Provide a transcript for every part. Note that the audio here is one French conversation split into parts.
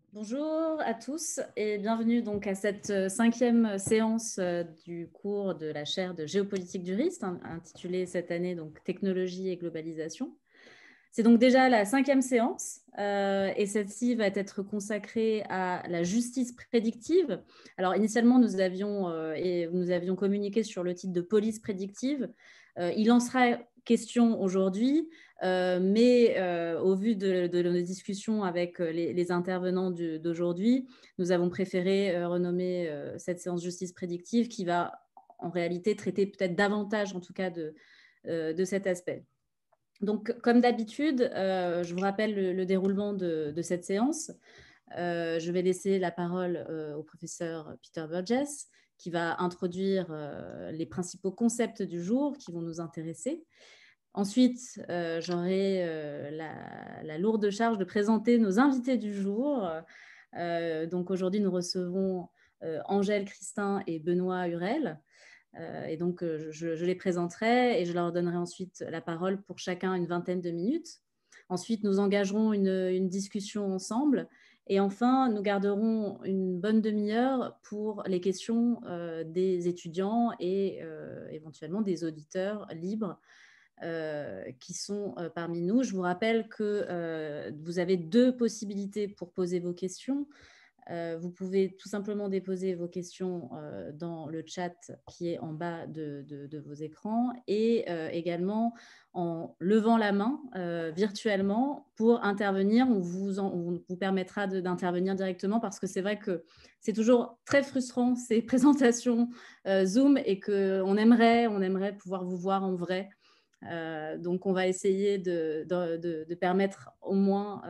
Bonjour à tous et bienvenue donc à cette cinquième séance du cours de la chaire de géopolitique du risque, intitulée cette année donc Technologie et globalisation. C'est donc déjà la cinquième séance et celle-ci va être consacrée à la justice prédictive. Alors initialement, nous avions communiqué sur le titre de police prédictive. Il en sera question aujourd'hui, mais au vu de nos discussions avec les intervenants d'aujourd'hui, nous avons préféré renommer cette séance justice prédictive qui va en réalité traiter peut-être davantage en tout cas de cet aspect. Donc, comme d'habitude, je vous rappelle le déroulement de cette séance. Je vais laisser la parole au professeur Peter Burgess, qui va introduire les principaux concepts du jour qui vont nous intéresser. Ensuite, j'aurai la lourde charge de présenter nos invités du jour. Donc, aujourd'hui, nous recevons Angèle Christin et Benoît Hurel. Et donc, je les présenterai et je leur donnerai ensuite la parole pour chacun une vingtaine de minutes. Ensuite, nous engagerons une discussion ensemble. Et enfin, nous garderons une bonne demi-heure pour les questions des étudiants et éventuellement des auditeurs libres qui sont parmi nous. Je vous rappelle que vous avez deux possibilités pour poser vos questions. Vous pouvez tout simplement déposer vos questions dans le chat qui est en bas de vos écrans et également en levant la main virtuellement pour intervenir. On vous permettra d'intervenir directement parce que c'est vrai que c'est toujours très frustrant ces présentations Zoom et qu'on aimerait pouvoir vous voir en vrai. Donc, on va essayer de permettre au moins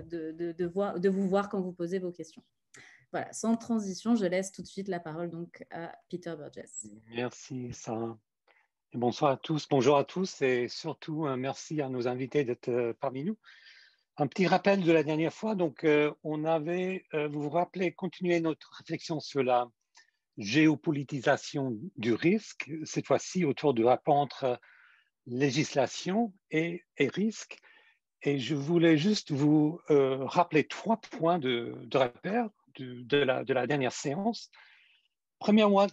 de vous voir quand vous posez vos questions. Voilà, sans transition, je laisse tout de suite la parole donc à Peter Burgess. Merci, Sarah. Et bonsoir à tous, bonjour à tous et surtout merci à nos invités d'être parmi nous. Un petit rappel de la dernière fois, donc on avait, vous vous rappelez, continué notre réflexion sur la géopolitisation du risque, cette fois-ci autour du rapport entre législation et risque. Et je voulais juste vous rappeler 3 points de repère de la dernière séance. Premièrement,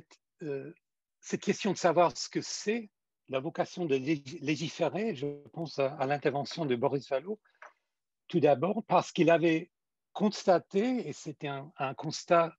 cette question de savoir ce que c'est la vocation de légiférer, je pense à l'intervention de Boris Vallaud, tout d'abord parce qu'il avait constaté, et c'était un constat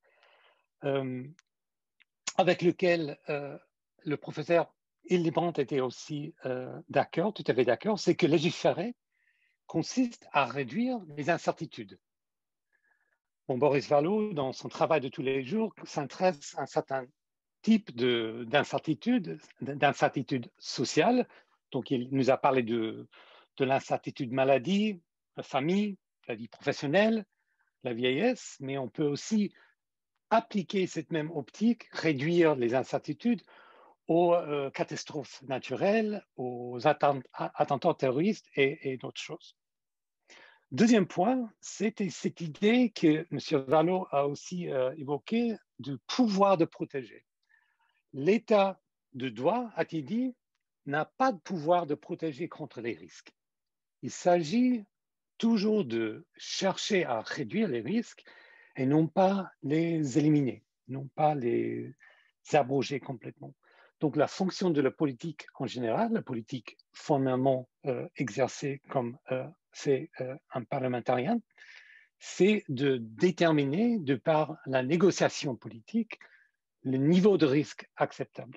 avec lequel le professeur Hildebrandt était aussi d'accord, tout à fait d'accord, c'est que légiférer consiste à réduire les incertitudes. Bon, Boris Vallaud, dans son travail de tous les jours, s'intéresse à un certain type d'incertitude sociale. Donc, il nous a parlé de l'incertitude maladie, la famille, la vie professionnelle, la vieillesse, mais on peut aussi appliquer cette même optique, réduire les incertitudes aux catastrophes naturelles, aux attentats terroristes et d'autres choses. Deuxième point, c'était cette idée que M. Vallaud a aussi évoquée du pouvoir de protéger. L'État de droit, a-t-il dit, n'a pas de pouvoir de protéger contre les risques. Il s'agit toujours de chercher à réduire les risques et non pas les éliminer, non pas les abroger complètement. Donc la fonction de la politique en général, la politique formellement exercée comme c'est un parlementarien, c'est de déterminer, de par la négociation politique, le niveau de risque acceptable.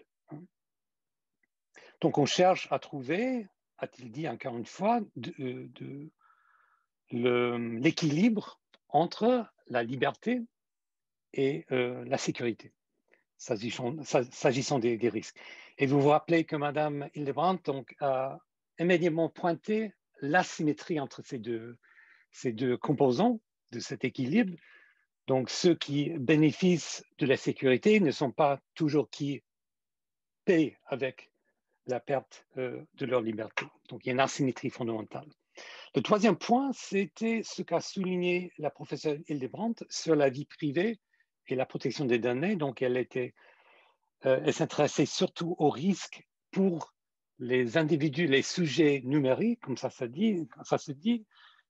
Donc on cherche à trouver, a-t-il dit encore une fois, l'équilibre entre la liberté et la sécurité, s'agissant des risques. Et vous vous rappelez que Mme Hildebrandt donc, a immédiatement pointé l'asymétrie entre ces deux composants de cet équilibre. Donc, ceux qui bénéficient de la sécurité ne sont pas toujours qui paient avec la perte de leur liberté. Donc, il y a une asymétrie fondamentale. Le troisième point, c'était ce qu'a souligné la professeure Hildebrandt sur la vie privée et la protection des données. Donc, elle s'intéressait surtout aux risques pour les individus, les sujets numériques, comme ça se dit,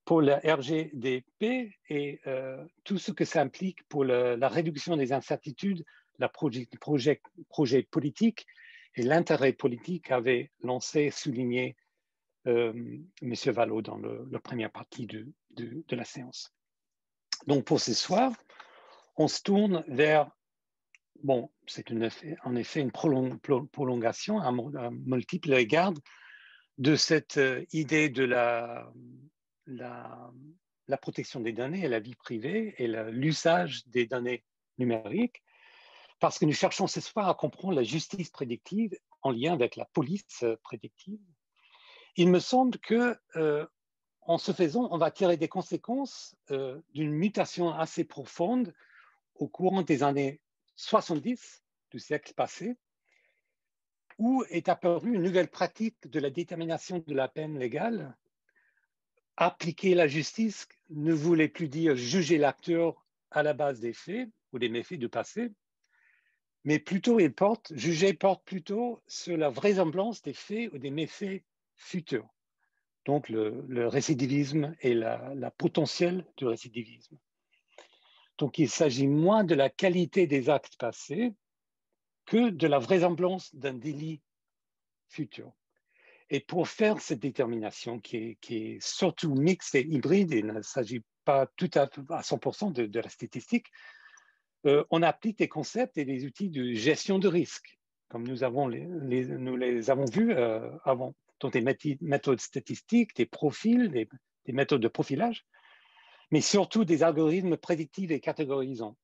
pour le RGDP et tout ce que ça implique pour la réduction des incertitudes, le projet politique et l'intérêt politique qu'avait lancé, souligné M. Vallot dans la première partie de la séance. Donc pour ce soir, on se tourne vers, bon, c'est en effet une prolongation à multiples égards de cette idée de la protection des données et la vie privée et l'usage des données numériques, parce que nous cherchons ce soir à comprendre la justice prédictive en lien avec la police prédictive. Il me semble que en ce faisant, on va tirer des conséquences d'une mutation assez profonde au courant des années 70 du siècle passé, où est apparue une nouvelle pratique de la détermination de la peine légale. Appliquer la justice ne voulait plus dire juger l'acteur à la base des faits ou des méfaits du passé, mais plutôt juger porte plutôt sur la vraisemblance des faits ou des méfaits futurs. Donc le récidivisme et la potentiel du récidivisme. Donc il s'agit moins de la qualité des actes passés que de la vraisemblance d'un délit futur. Et pour faire cette détermination qui est surtout mixte et hybride, et il ne s'agit pas tout à 100% de la statistique, on applique des concepts et des outils de gestion de risque, comme nous les avons vus avant, donc des méthodes statistiques, des profils, des méthodes de profilage, mais surtout des algorithmes prédictifs et catégorisants.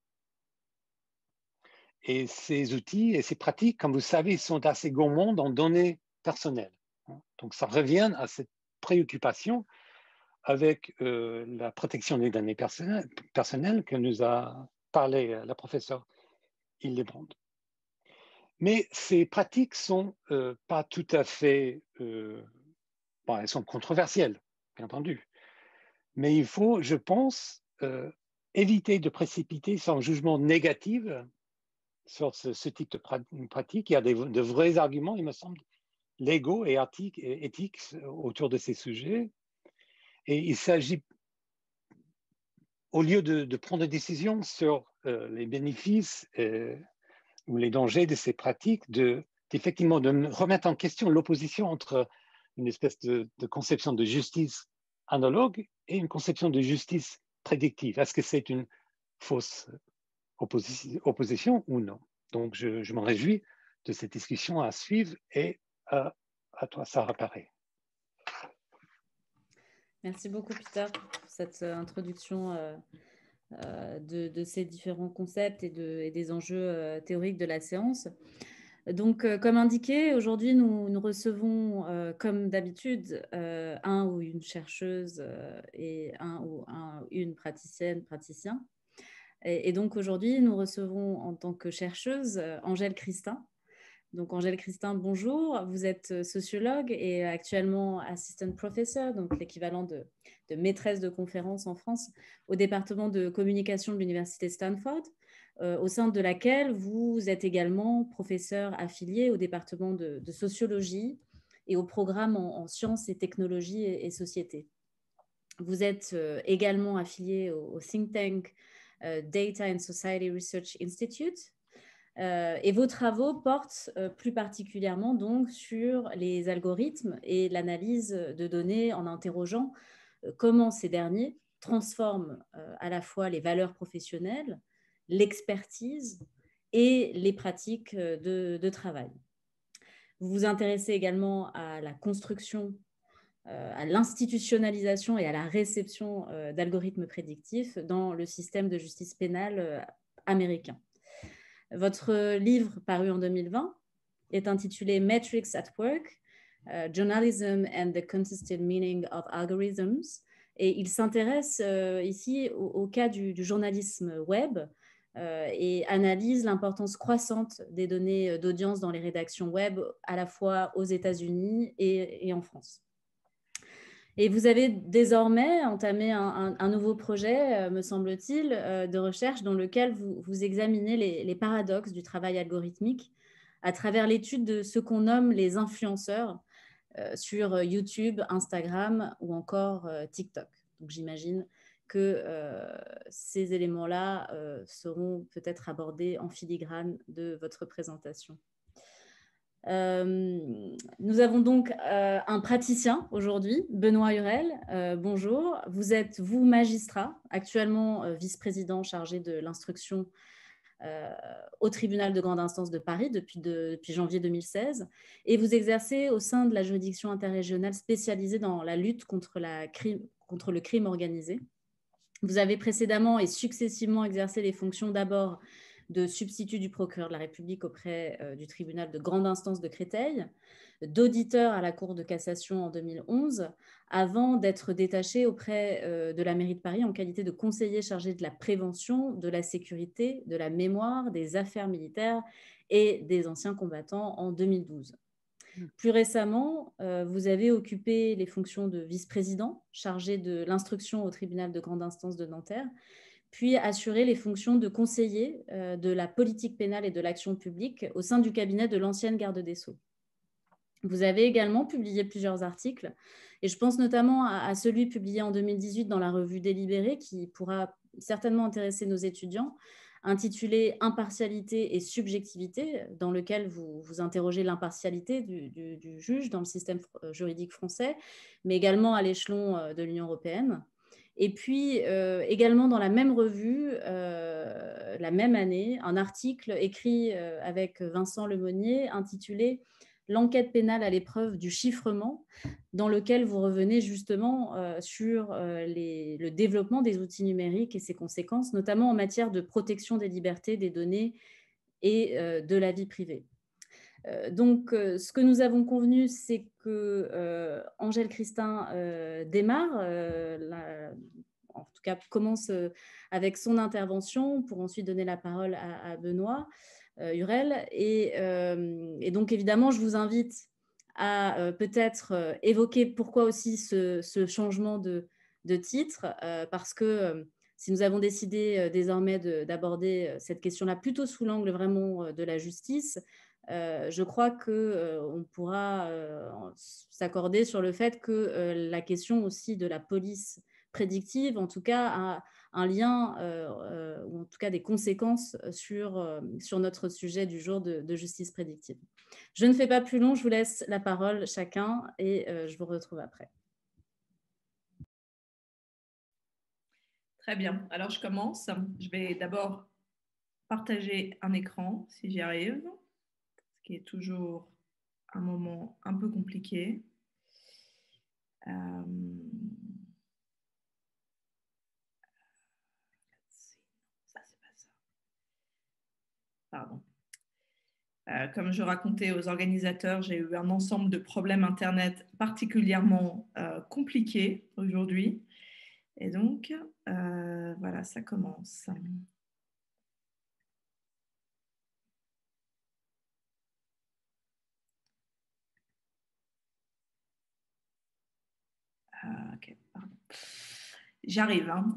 Et ces outils et ces pratiques, comme vous savez, sont assez gourmands en données personnelles. Donc, ça revient à cette préoccupation avec la protection des données personnelles que nous a parlé la professeure Hildebrand. Mais ces pratiques sont pas tout à fait... bon, elles sont controversielles, bien entendu. Mais il faut, je pense, éviter de précipiter son jugement négatif sur ce type de pratique. Il y a de vrais arguments, il me semble, légaux et éthiques autour de ces sujets. Et il s'agit, au lieu de prendre des décisions sur les bénéfices ou les dangers de ces pratiques, effectivement de remettre en question l'opposition entre une espèce de conception de justice analogue et une conception de justice prédictive. Est-ce que c'est une fausse opposition ou non? Donc, je m'en réjouis de cette discussion à suivre et à toi, Sarah Paré. Merci beaucoup, Peter, pour cette introduction de ces différents concepts et des enjeux théoriques de la séance. Donc, comme indiqué, aujourd'hui, nous recevons, comme d'habitude, un ou une chercheuse et une praticien. Et donc, aujourd'hui, nous recevons en tant que chercheuse Angèle Christin. Donc, Angèle Christin, bonjour. Vous êtes sociologue et actuellement assistant professor, donc l'équivalent de maîtresse de conférence en France, au département de communication de l'Université Stanford, au sein de laquelle vous êtes également professeur affilié au département de sociologie et au programme en sciences et technologies et société. Vous êtes également affilié au think tank Data and Society Research Institute, et vos travaux portent plus particulièrement donc sur les algorithmes et l'analyse de données en interrogeant comment ces derniers transforment à la fois les valeurs professionnelles, l'expertise et les pratiques de travail. Vous vous intéressez également à la construction, à l'institutionnalisation et à la réception d'algorithmes prédictifs dans le système de justice pénale américain. Votre livre paru en 2020 est intitulé Metrics at Work, Journalism and the Consistent Meaning of Algorithms. Et il s'intéresse ici au cas du journalisme web et analyse l'importance croissante des données d'audience dans les rédactions web, à la fois aux États-Unis et en France. Et vous avez désormais entamé un nouveau projet, me semble-t-il, de recherche dans lequel vous examinez les paradoxes du travail algorithmique à travers l'étude de ce qu'on nomme les influenceurs sur YouTube, Instagram ou encore TikTok. Donc, j'imagine que ces éléments-là seront peut-être abordés en filigrane de votre présentation. Nous avons donc un praticien aujourd'hui, Benoît Hurel. Bonjour, vous êtes, vous, magistrat, actuellement vice-président chargé de l'instruction au tribunal de grande instance de Paris depuis janvier 2016, et vous exercez au sein de la juridiction interrégionale spécialisée dans la lutte contre le crime organisé. Vous avez précédemment et successivement exercé les fonctions d'abord de substitut du procureur de la République auprès du tribunal de grande instance de Créteil, d'auditeur à la Cour de cassation en 2011, avant d'être détaché auprès de la mairie de Paris en qualité de conseiller chargé de la prévention, de la sécurité, de la mémoire, des affaires militaires et des anciens combattants en 2012. Plus récemment, vous avez occupé les fonctions de vice-président chargé de l'instruction au tribunal de grande instance de Nanterre, puis assuré les fonctions de conseiller de la politique pénale et de l'action publique au sein du cabinet de l'ancienne garde des Sceaux. Vous avez également publié plusieurs articles, et je pense notamment à celui publié en 2018 dans la revue Délibéré, qui pourra certainement intéresser nos étudiants, intitulé « Impartialité et subjectivité », dans lequel vous interrogez l'impartialité du juge dans le système juridique français, mais également à l'échelon de l'Union européenne. Et puis, également dans la même revue, la même année, un article écrit avec Vincent Lemonnier intitulé « L'enquête pénale à l'épreuve du chiffrement », dans lequel vous revenez justement sur le développement des outils numériques et ses conséquences, notamment en matière de protection des libertés, des données et de la vie privée. Donc, ce que nous avons convenu, c'est que Angèle Christin démarre, en tout cas commence avec son intervention pour ensuite donner la parole à Benoît Hurel. Et donc, évidemment, je vous invite à peut-être évoquer pourquoi aussi ce changement de titre, parce que si nous avons décidé désormais d'aborder cette question-là plutôt sous l'angle vraiment de la justice, je crois qu'on pourra s'accorder sur le fait que la question aussi de la police prédictive, en tout cas, a un lien, ou en tout cas des conséquences sur notre sujet du jour de justice prédictive. Je ne fais pas plus long, je vous laisse la parole chacun et je vous retrouve après. Très bien, alors je commence. Je vais d'abord partager un écran, si j'y arrive, ce qui est toujours un moment un peu compliqué. Ça, c'est pas ça. Pardon. Comme je racontais aux organisateurs, j'ai eu un ensemble de problèmes Internet particulièrement compliqués aujourd'hui. Et donc, voilà, ça commence. Ok, pardon. J'arrive, hein.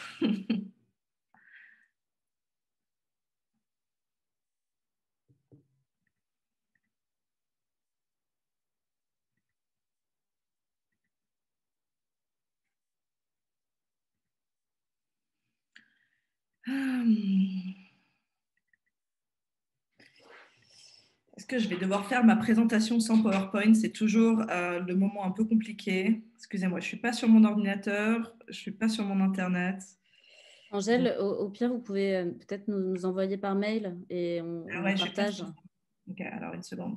Est-ce que je vais devoir faire ma présentation sans PowerPoint? C'est toujours le moment un peu compliqué. Excusez-moi, je ne suis pas sur mon ordinateur, je ne suis pas sur mon Internet. Angèle, au pire, vous pouvez peut-être nous envoyer par mail et on partage. Ok, alors une seconde.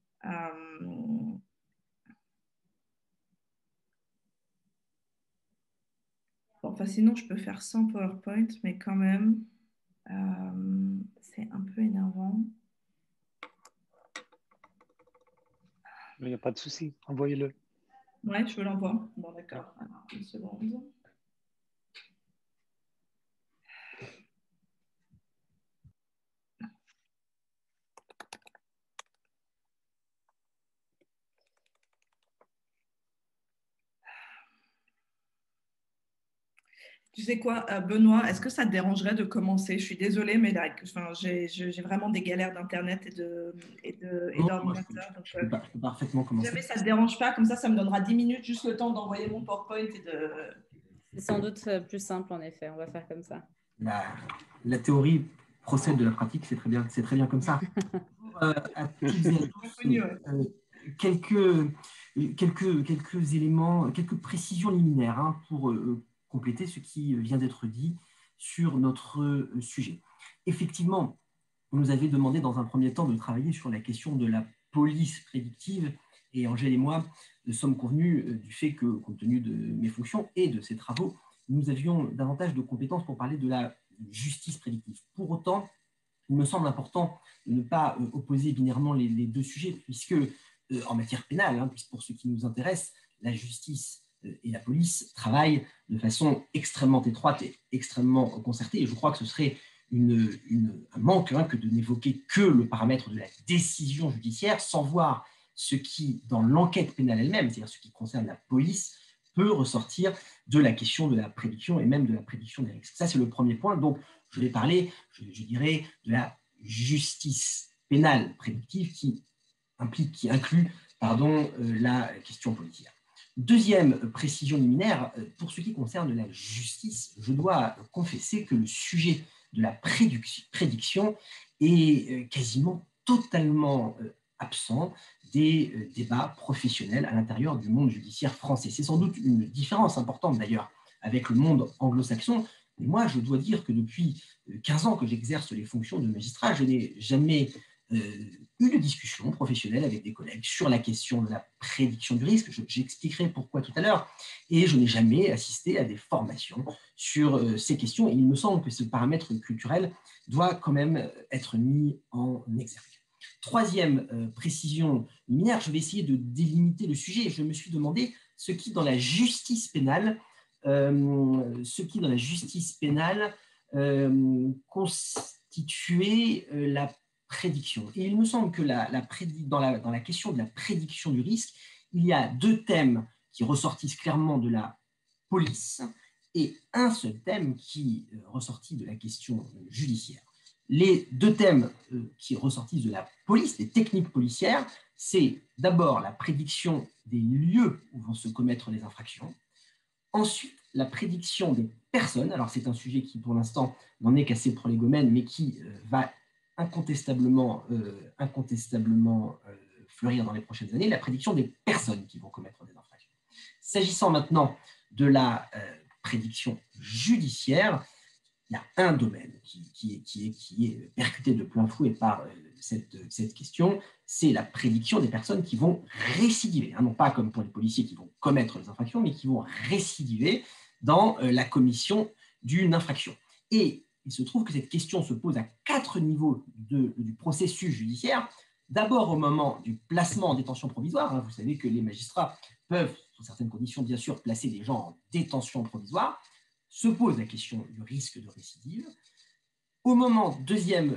Bon, enfin, sinon, je peux faire sans PowerPoint, mais quand même, c'est un peu énervant. Il n'y a pas de souci, envoyez-le. Ouais, je vous l'envoie. Bon, d'accord. Alors, une seconde. Tu sais quoi, Benoît, est-ce que ça te dérangerait de commencer? Je suis désolée, mais là, enfin, j'ai vraiment des galères d'Internet et d'ordinateur. Je peux parfaitement commencer. Si jamais ça ne te dérange pas, comme ça me donnera 10 minutes, juste le temps d'envoyer mon PowerPoint et de... C'est sans doute plus simple, en effet. On va faire comme ça. La théorie procède de la pratique, c'est très bien comme ça. À toutes et à tous, quelques éléments, quelques précisions liminaires pour compléter ce qui vient d'être dit sur notre sujet. Effectivement, vous nous avez demandé dans un premier temps de travailler sur la question de la police prédictive, et Angèle et moi sommes convenus du fait que, compte tenu de mes fonctions et de ces travaux, nous avions davantage de compétences pour parler de la justice prédictive. Pour autant, il me semble important de ne pas opposer binairement les deux sujets, puisque en matière pénale, pour ce qui nous intéresse, la justice et la police travaillent de façon extrêmement étroite et extrêmement concertée, et je crois que ce serait un manque que de n'évoquer que le paramètre de la décision judiciaire sans voir ce qui, dans l'enquête pénale elle-même, c'est-à-dire ce qui concerne la police, peut ressortir de la question de la prédiction et même de la prédiction des risques. Ça, c'est le premier point. Donc, je vais parler, je dirais, de la justice pénale prédictive qui inclut la question policière. Deuxième précision liminaire, pour ce qui concerne la justice, je dois confesser que le sujet de la prédiction est quasiment totalement absent des débats professionnels à l'intérieur du monde judiciaire français. C'est sans doute une différence importante d'ailleurs avec le monde anglo-saxon. Mais moi, je dois dire que depuis 15 ans que j'exerce les fonctions de magistrat, je n'ai jamais eu de discussion professionnelle avec des collègues sur la question de la prédiction du risque. J'expliquerai pourquoi tout à l'heure. Et je n'ai jamais assisté à des formations sur ces questions. Et il me semble que ce paramètre culturel doit quand même être mis en exergue. Troisième précision liminaire, je vais essayer de délimiter le sujet. Je me suis demandé ce qui, dans la justice pénale, constituait la prédiction. Et il me semble que dans la question de la prédiction du risque, il y a deux thèmes qui ressortissent clairement de la police et un seul thème qui ressortit de la question judiciaire. Les deux thèmes qui ressortissent de la police, les techniques policières, c'est d'abord la prédiction des lieux où vont se commettre les infractions. Ensuite, la prédiction des personnes. Alors, c'est un sujet qui, pour l'instant, n'en est qu'à ses prolégomènes, mais qui va incontestablement fleurir dans les prochaines années, la prédiction des personnes qui vont commettre des infractions. S'agissant maintenant de la prédiction judiciaire, il y a un domaine qui est percuté de plein fouet par cette question, c'est la prédiction des personnes qui vont récidiver, non pas comme pour les policiers qui vont commettre les infractions, mais qui vont récidiver dans la commission d'une infraction. Et il se trouve que cette question se pose à 4 niveaux du processus judiciaire. D'abord au moment du placement en détention provisoire. Vous savez que les magistrats peuvent, sous certaines conditions bien sûr, placer des gens en détention provisoire. Se pose la question du risque de récidive. Au moment, deuxième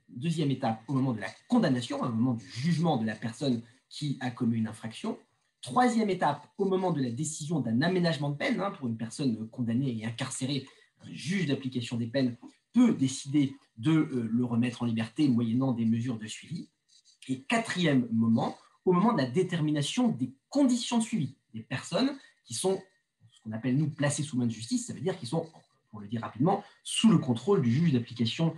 étape, au moment de la condamnation, au moment du jugement de la personne qui a commis une infraction. Troisième étape, au moment de la décision d'un aménagement de peine, pour une personne condamnée et incarcérée, un juge d'application des peines peut décider de le remettre en liberté moyennant des mesures de suivi. Et quatrième moment, au moment de la détermination des conditions de suivi des personnes qui sont ce qu'on appelle, nous, placées sous main de justice, ça veut dire qu'ils sont, pour le dire rapidement, sous le contrôle du juge d'application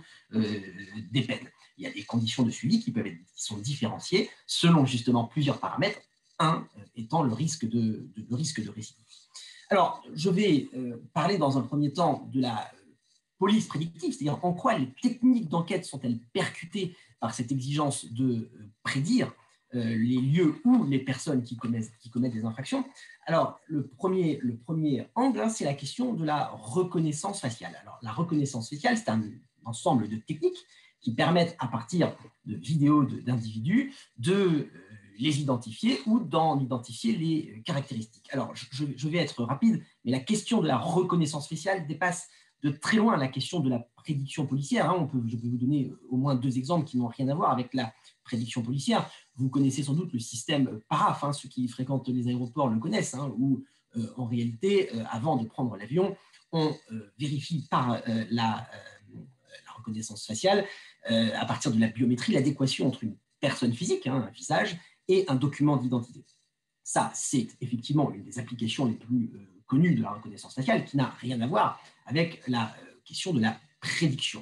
des peines. Il y a des conditions de suivi qui sont différenciées selon justement plusieurs paramètres, un étant le risque de récidive. Alors, je vais parler dans un premier temps de la police prédictive, c'est-à-dire en quoi les techniques d'enquête sont-elles percutées par cette exigence de prédire les lieux ou les personnes qui commettent des infractions. Alors, le premier angle, c'est la question de la reconnaissance faciale. Alors, la reconnaissance faciale, c'est un ensemble de techniques qui permettent, à partir de vidéos d'individus, de les identifier ou d'en identifier les caractéristiques. Alors, je vais être rapide, mais la question de la reconnaissance faciale dépasse de très loin la question de la prédiction policière. Je peux vous donner au moins 2 exemples qui n'ont rien à voir avec la prédiction policière. Vous connaissez sans doute le système PARAF, ceux qui fréquentent les aéroports le connaissent, où en réalité, avant de prendre l'avion, on vérifie par la reconnaissance faciale, à partir de la biométrie, l'adéquation entre une personne physique, un visage, et un document d'identité. Ça, c'est effectivement une des applications les plus connu de la reconnaissance faciale qui n'a rien à voir avec la question de la prédiction.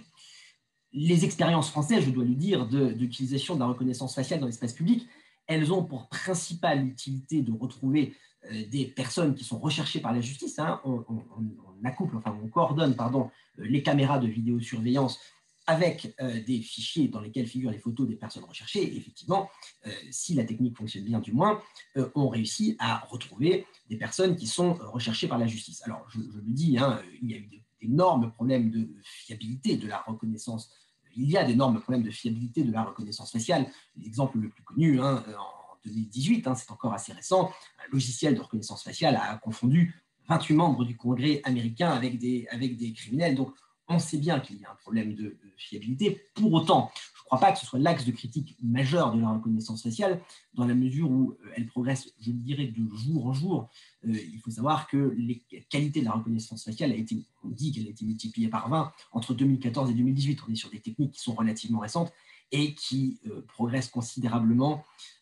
Les expériences françaises, je dois le dire, d'utilisation de la reconnaissance faciale dans l'espace public, elles ont pour principale utilité de retrouver des personnes qui sont recherchées par la justice. Hein. On accouple, enfin on coordonne, pardon, les caméras de vidéosurveillance avec des fichiers dans lesquels figurent les photos des personnes recherchées. Et effectivement, si la technique fonctionne bien du moins, on réussit à retrouver des personnes qui sont recherchées par la justice. Alors, je le dis, hein, il y a eu d'énormes problèmes de fiabilité de la reconnaissance. Il y a d'énormes problèmes de fiabilité de la reconnaissance faciale. L'exemple le plus connu, hein, en 2018, hein, c'est encore assez récent, un logiciel de reconnaissance faciale a confondu 28 membres du Congrès américain avec des criminels. Donc, on sait bien qu'il y a un problème de fiabilité. Pour autant, je ne crois pas que ce soit l'axe de critique majeur de la reconnaissance faciale, dans la mesure où elle progresse, je dirais, de jour en jour. Il faut savoir que la qualité de la reconnaissance faciale on dit qu'elle a été multipliée par 20 entre 2014 et 2018. On est sur des techniques qui sont relativement récentes et qui progressent considérablement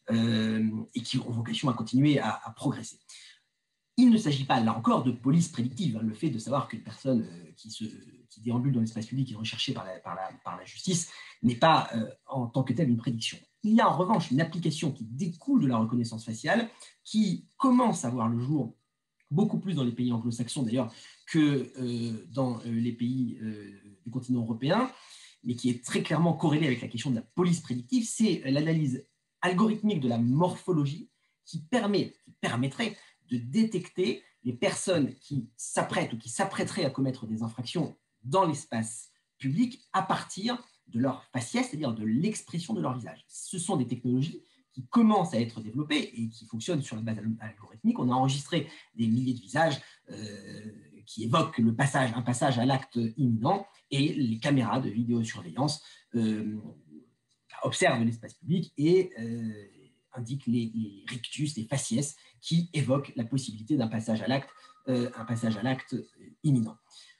et qui ont vocation à continuer à progresser. Il ne s'agit pas, là encore, de police prédictive. Hein. Le fait de savoir qu'une personne qui déambule dans l'espace public est recherchée par la justice n'est pas en tant que telle une prédiction. Il y a en revanche une application qui découle de la reconnaissance faciale qui commence à voir le jour beaucoup plus dans les pays anglo-saxons d'ailleurs que dans les pays du continent européen, mais qui est très clairement corrélée avec la question de la police prédictive. C'est l'analyse algorithmique de la morphologie qui permettrait de détecter les personnes qui s'apprêtent ou qui s'apprêteraient à commettre des infractions dans l'espace public à partir de leur faciès, c'est-à-dire de l'expression de leur visage. Ce sont des technologies qui commencent à être développées et qui fonctionnent sur la base algorithmique. On a enregistré des milliers de visages qui évoquent un passage à l'acte imminent, et les caméras de vidéosurveillance observent l'espace public et indiquent les rictus, les faciès qui évoquent la possibilité d'un passage à l'acte imminent.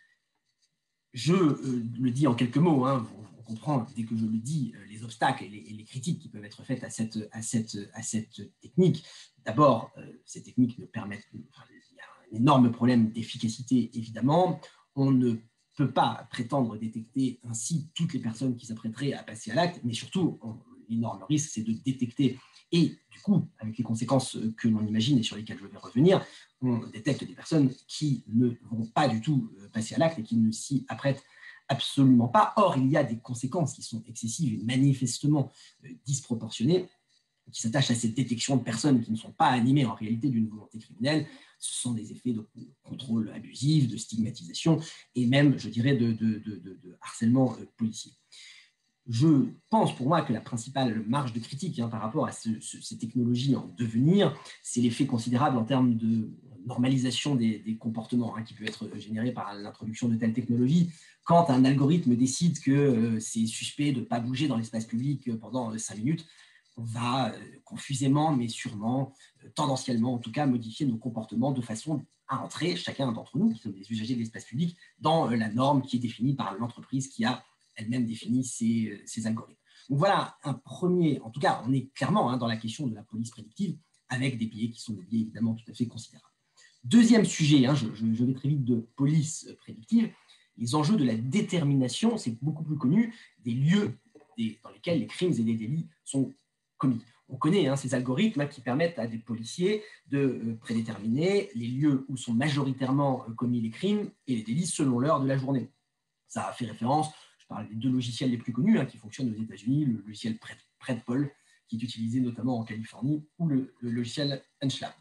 Je le dis en quelques mots, hein, on comprend dès que je le dis les obstacles et les critiques qui peuvent être faites à cette technique. D'abord, ces techniques ne permettent, il y a un énorme problème d'efficacité évidemment. On ne peut pas prétendre détecter ainsi toutes les personnes qui s'apprêteraient à passer à l'acte, mais surtout, l'énorme risque, c'est de détecter, et du coup, avec les conséquences que l'on imagine et sur lesquelles je vais revenir, on détecte des personnes qui ne vont pas du tout passer à l'acte et qui ne s'y apprêtent absolument pas. Or, il y a des conséquences qui sont excessives et manifestement disproportionnées, qui s'attachent à cette détection de personnes qui ne sont pas animées en réalité d'une volonté criminelle. Ce sont des effets de contrôle abusif, de stigmatisation et même, je dirais, de harcèlement policier. Je pense pour moi que la principale marge de critique par rapport à ces technologies en devenir, c'est l'effet considérable en termes de normalisation des comportements qui peut être généré par l'introduction de telles technologies. Quand un algorithme décide que c'est suspect de ne pas bouger dans l'espace public pendant 5 minutes, on va confusément, mais sûrement, tendanciellement en tout cas, modifier nos comportements de façon à entrer, chacun d'entre nous, qui sommes des usagers de l'espace public, dans la norme qui est définie par l'entreprise qui a elle-même définit ces algorithmes. Donc voilà un premier, en tout cas, on est clairement dans la question de la police prédictive, avec des biais qui sont des biais évidemment tout à fait considérables. Deuxième sujet, je vais très vite de police prédictive, les enjeux de la détermination, c'est beaucoup plus connu, des lieux dans lesquels les crimes et les délits sont commis. On connaît ces algorithmes qui permettent à des policiers de prédéterminer les lieux où sont majoritairement commis les crimes et les délits selon l'heure de la journée. Ça a fait référence, je parle des 2 logiciels les plus connus qui fonctionnent aux États-Unis, le logiciel Predpol, qui est utilisé notamment en Californie, ou le logiciel Unschlab.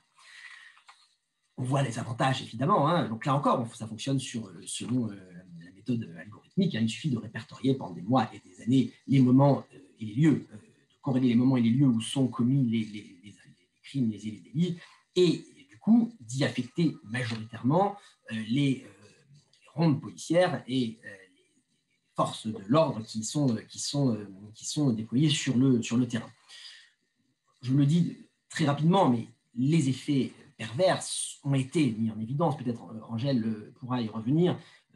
On voit les avantages, évidemment. Donc là encore, ça fonctionne selon la méthode algorithmique. Il suffit de répertorier pendant des mois et des années les moments et les lieux, de corréler les moments et les lieux où sont commis les crimes, les délits, et du coup, d'y affecter majoritairement les rondes policières et les forces de l'ordre qui sont déployées sur le terrain. Je le dis très rapidement, mais les effets pervers ont été mis en évidence, peut-être Angèle pourra y revenir,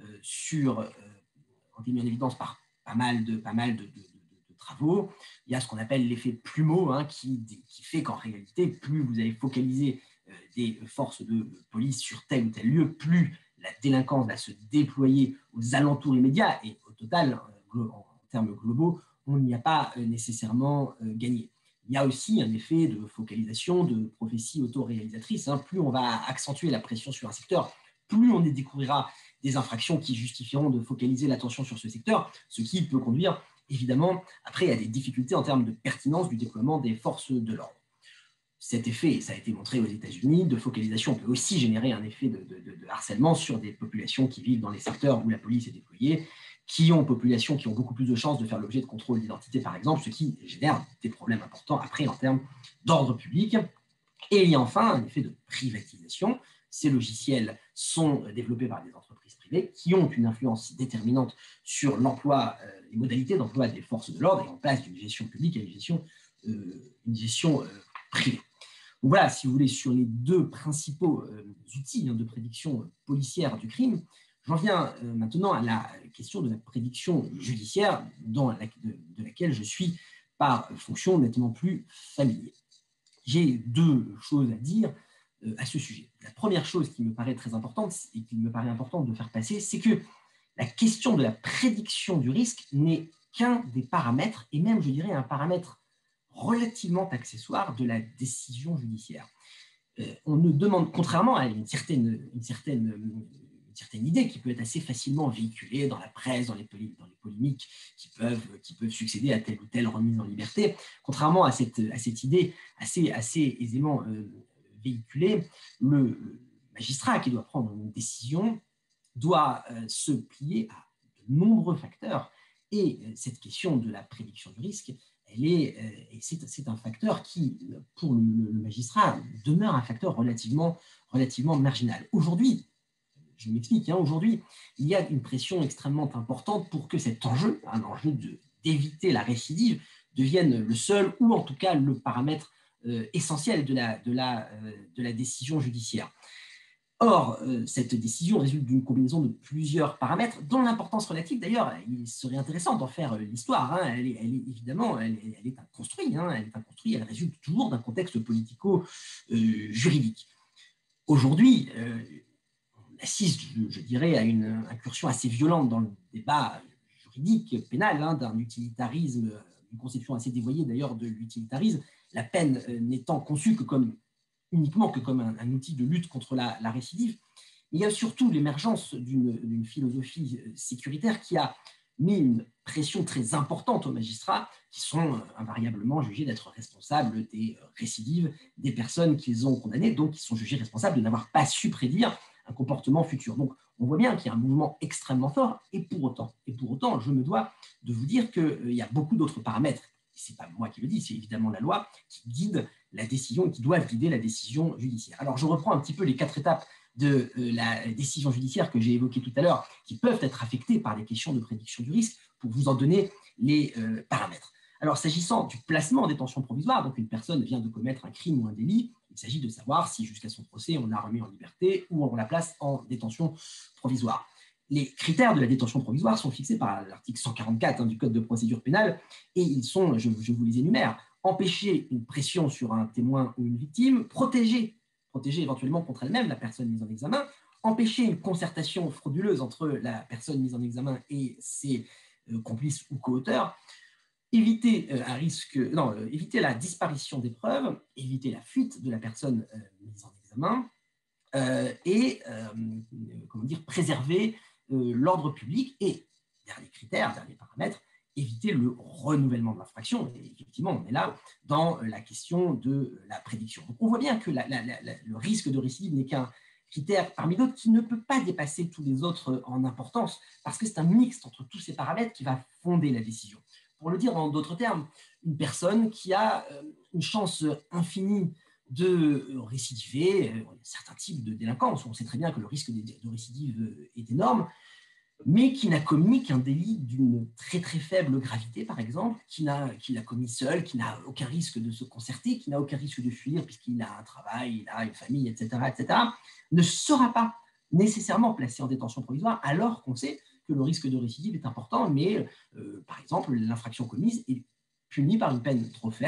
ont été mis en évidence par pas mal de travaux. Il y a ce qu'on appelle l'effet plumeau, qui fait qu'en réalité, plus vous allez focaliser des forces de police sur tel ou tel lieu, plus la délinquance va se déployer aux alentours immédiats. Et au total, en termes globaux, on n'y a pas nécessairement gagné. Il y a aussi un effet de focalisation, de prophétie autoréalisatrice. Plus on va accentuer la pression sur un secteur, plus on découvrira des infractions qui justifieront de focaliser l'attention sur ce secteur, ce qui peut conduire évidemment après à des difficultés en termes de pertinence du déploiement des forces de l'ordre. Cet effet, ça a été montré aux États-Unis, de focalisation peut aussi générer un effet de harcèlement sur des populations qui vivent dans les secteurs où la police est déployée, populations qui ont beaucoup plus de chances de faire l'objet de contrôle d'identité, par exemple, ce qui génère des problèmes importants après en termes d'ordre public. Et il y a enfin un effet de privatisation. Ces logiciels sont développés par des entreprises privées qui ont une influence déterminante sur l'emploi, les modalités d'emploi des forces de l'ordre et en place d'une gestion publique à une gestion privée. Donc voilà, si vous voulez, sur les deux principaux outils de prédiction policière du crime, j'en viens maintenant à la question de la prédiction judiciaire de laquelle je suis par fonction nettement plus familier. J'ai deux choses à dire à ce sujet. La première chose qui me paraît très importante et qu'il me paraît important de faire passer, c'est que la question de la prédiction du risque n'est qu'un des paramètres, et même, je dirais, un paramètre relativement accessoire de la décision judiciaire. On ne demande, contrairement à une certaine idée qui peut être assez facilement véhiculée dans la presse, dans les polémiques qui peuvent succéder à telle ou telle remise en liberté, contrairement à cette idée assez aisément véhiculée, le magistrat qui doit prendre une décision doit se plier à de nombreux facteurs. Et cette question de la prédiction du risque, c'est un facteur qui, pour le magistrat, demeure un facteur relativement marginal. Aujourd'hui, je m'explique, aujourd'hui, il y a une pression extrêmement importante pour que cet enjeu, un enjeu d'éviter la récidive, devienne le seul ou en tout cas le paramètre essentiel de la décision judiciaire. Or, cette décision résulte d'une combinaison de plusieurs paramètres, dont l'importance relative, d'ailleurs, il serait intéressant d'en faire l'histoire. Elle est évidemment, elle est un construit, elle résulte toujours d'un contexte politico-juridique. Aujourd'hui, on assiste, je dirais, à une incursion assez violente dans le débat juridique, pénal, d'un utilitarisme, une conception assez dévoyée d'ailleurs de l'utilitarisme, la peine n'étant conçue uniquement comme un outil de lutte contre la récidive. Il y a surtout l'émergence d'une philosophie sécuritaire qui a mis une pression très importante aux magistrats qui sont invariablement jugés d'être responsables des récidives des personnes qu'ils ont condamnées, donc qui sont jugés responsables de n'avoir pas su prédire un comportement futur. Donc, on voit bien qu'il y a un mouvement extrêmement fort, et pour autant, je me dois de vous dire qu'il y a beaucoup d'autres paramètres. Ce n'est pas moi qui le dis, c'est évidemment la loi qui guide la décision et qui doit guider la décision judiciaire. Alors, je reprends un petit peu les 4 étapes de la décision judiciaire que j'ai évoquées tout à l'heure, qui peuvent être affectées par les questions de prédiction du risque, pour vous en donner les paramètres. Alors, s'agissant du placement en détention provisoire, donc une personne vient de commettre un crime ou un délit, il s'agit de savoir si jusqu'à son procès, on la remet en liberté ou on la place en détention provisoire. Les critères de la détention provisoire sont fixés par l'article 144 du Code de procédure pénale et ils sont, je vous les énumère, empêcher une pression sur un témoin ou une victime, protéger éventuellement contre elle-même la personne mise en examen, empêcher une concertation frauduleuse entre la personne mise en examen et ses complices ou co-auteurs, éviter la disparition des preuves, éviter la fuite de la personne mise en examen et préserver l'ordre public et, dernier paramètre, éviter le renouvellement de l'infraction. Et effectivement, on est là dans la question de la prédiction. Donc, on voit bien que le risque de récidive n'est qu'un critère parmi d'autres qui ne peut pas dépasser tous les autres en importance parce que c'est un mixte entre tous ces paramètres qui va fonder la décision. Pour le dire en d'autres termes, une personne qui a une chance infinie de récidiver, certains types de délinquance, on sait très bien que le risque de récidive est énorme, mais qui n'a commis qu'un délit d'une très très faible gravité, par exemple, qui l'a commis seul, qui n'a aucun risque de se concerter, qui n'a aucun risque de fuir puisqu'il a un travail, il a une famille, etc., ne sera pas nécessairement placé en détention provisoire alors qu'on sait que le risque de récidive est important, mais par exemple, l'infraction commise est punie par une peine trop faible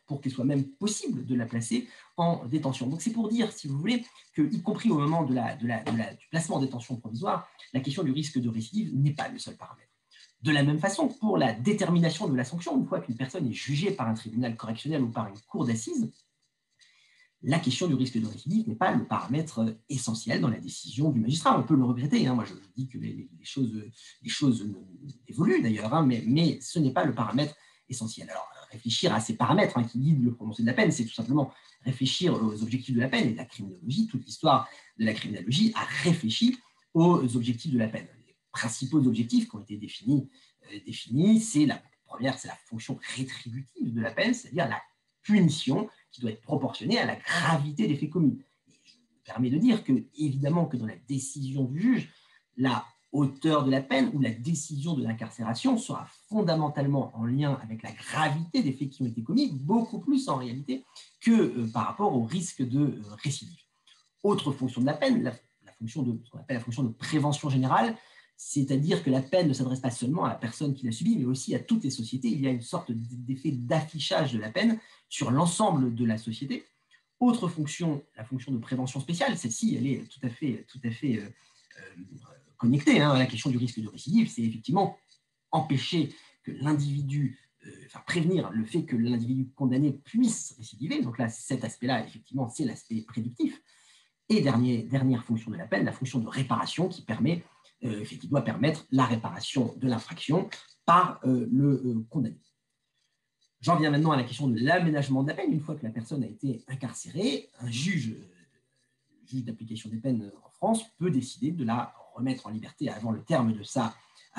pour qu'il soit même possible de la placer en détention. Donc c'est pour dire, si vous voulez, qu'y compris au moment du placement en détention provisoire, la question du risque de récidive n'est pas le seul paramètre. De la même façon, pour la détermination de la sanction, une fois qu'une personne est jugée par un tribunal correctionnel ou par une cour d'assises, la question du risque de récidive n'est pas le paramètre essentiel dans la décision du magistrat. On peut le regretter, hein. Moi je dis que les choses évoluent d'ailleurs, hein, mais ce n'est pas le paramètre essentiel. Alors réfléchir à ces paramètres, hein, qui guident le prononcé de la peine, c'est tout simplement réfléchir aux objectifs de la peine. Et la criminologie, toute l'histoire de la criminologie a réfléchi aux objectifs de la peine. Les principaux objectifs qui ont été définis, c'est la première, c'est la fonction rétributive de la peine, c'est-à-dire la punition qui doit être proportionnée à la gravité des faits commis. Et je me permets de dire que, évidemment, que dans la décision du juge, la hauteur de la peine ou la décision de l'incarcération sera fondamentalement en lien avec la gravité des faits qui ont été commis, beaucoup plus en réalité que par rapport au risque de récidive. Autre fonction de la peine, la fonction de ce qu'on appelle la fonction de prévention générale, c'est-à-dire que la peine ne s'adresse pas seulement à la personne qui l'a subie, mais aussi à toutes les sociétés. Il y a une sorte d'effet d'affichage de la peine sur l'ensemble de la société. Autre fonction, la fonction de prévention spéciale, celle-ci, elle est tout à fait connectée, hein, à la question du risque de récidive. C'est effectivement empêcher que l'individu, prévenir le fait que l'individu condamné puisse récidiver. Donc là, cet aspect-là, effectivement, c'est l'aspect prédictif. Et dernière fonction de la peine, la fonction de réparation qui doit permettre la réparation de l'infraction par le condamné. J'en viens maintenant à la question de l'aménagement de la peine. Une fois que la personne a été incarcérée, un juge d'application des peines en France peut décider de la remettre en liberté avant le terme de sa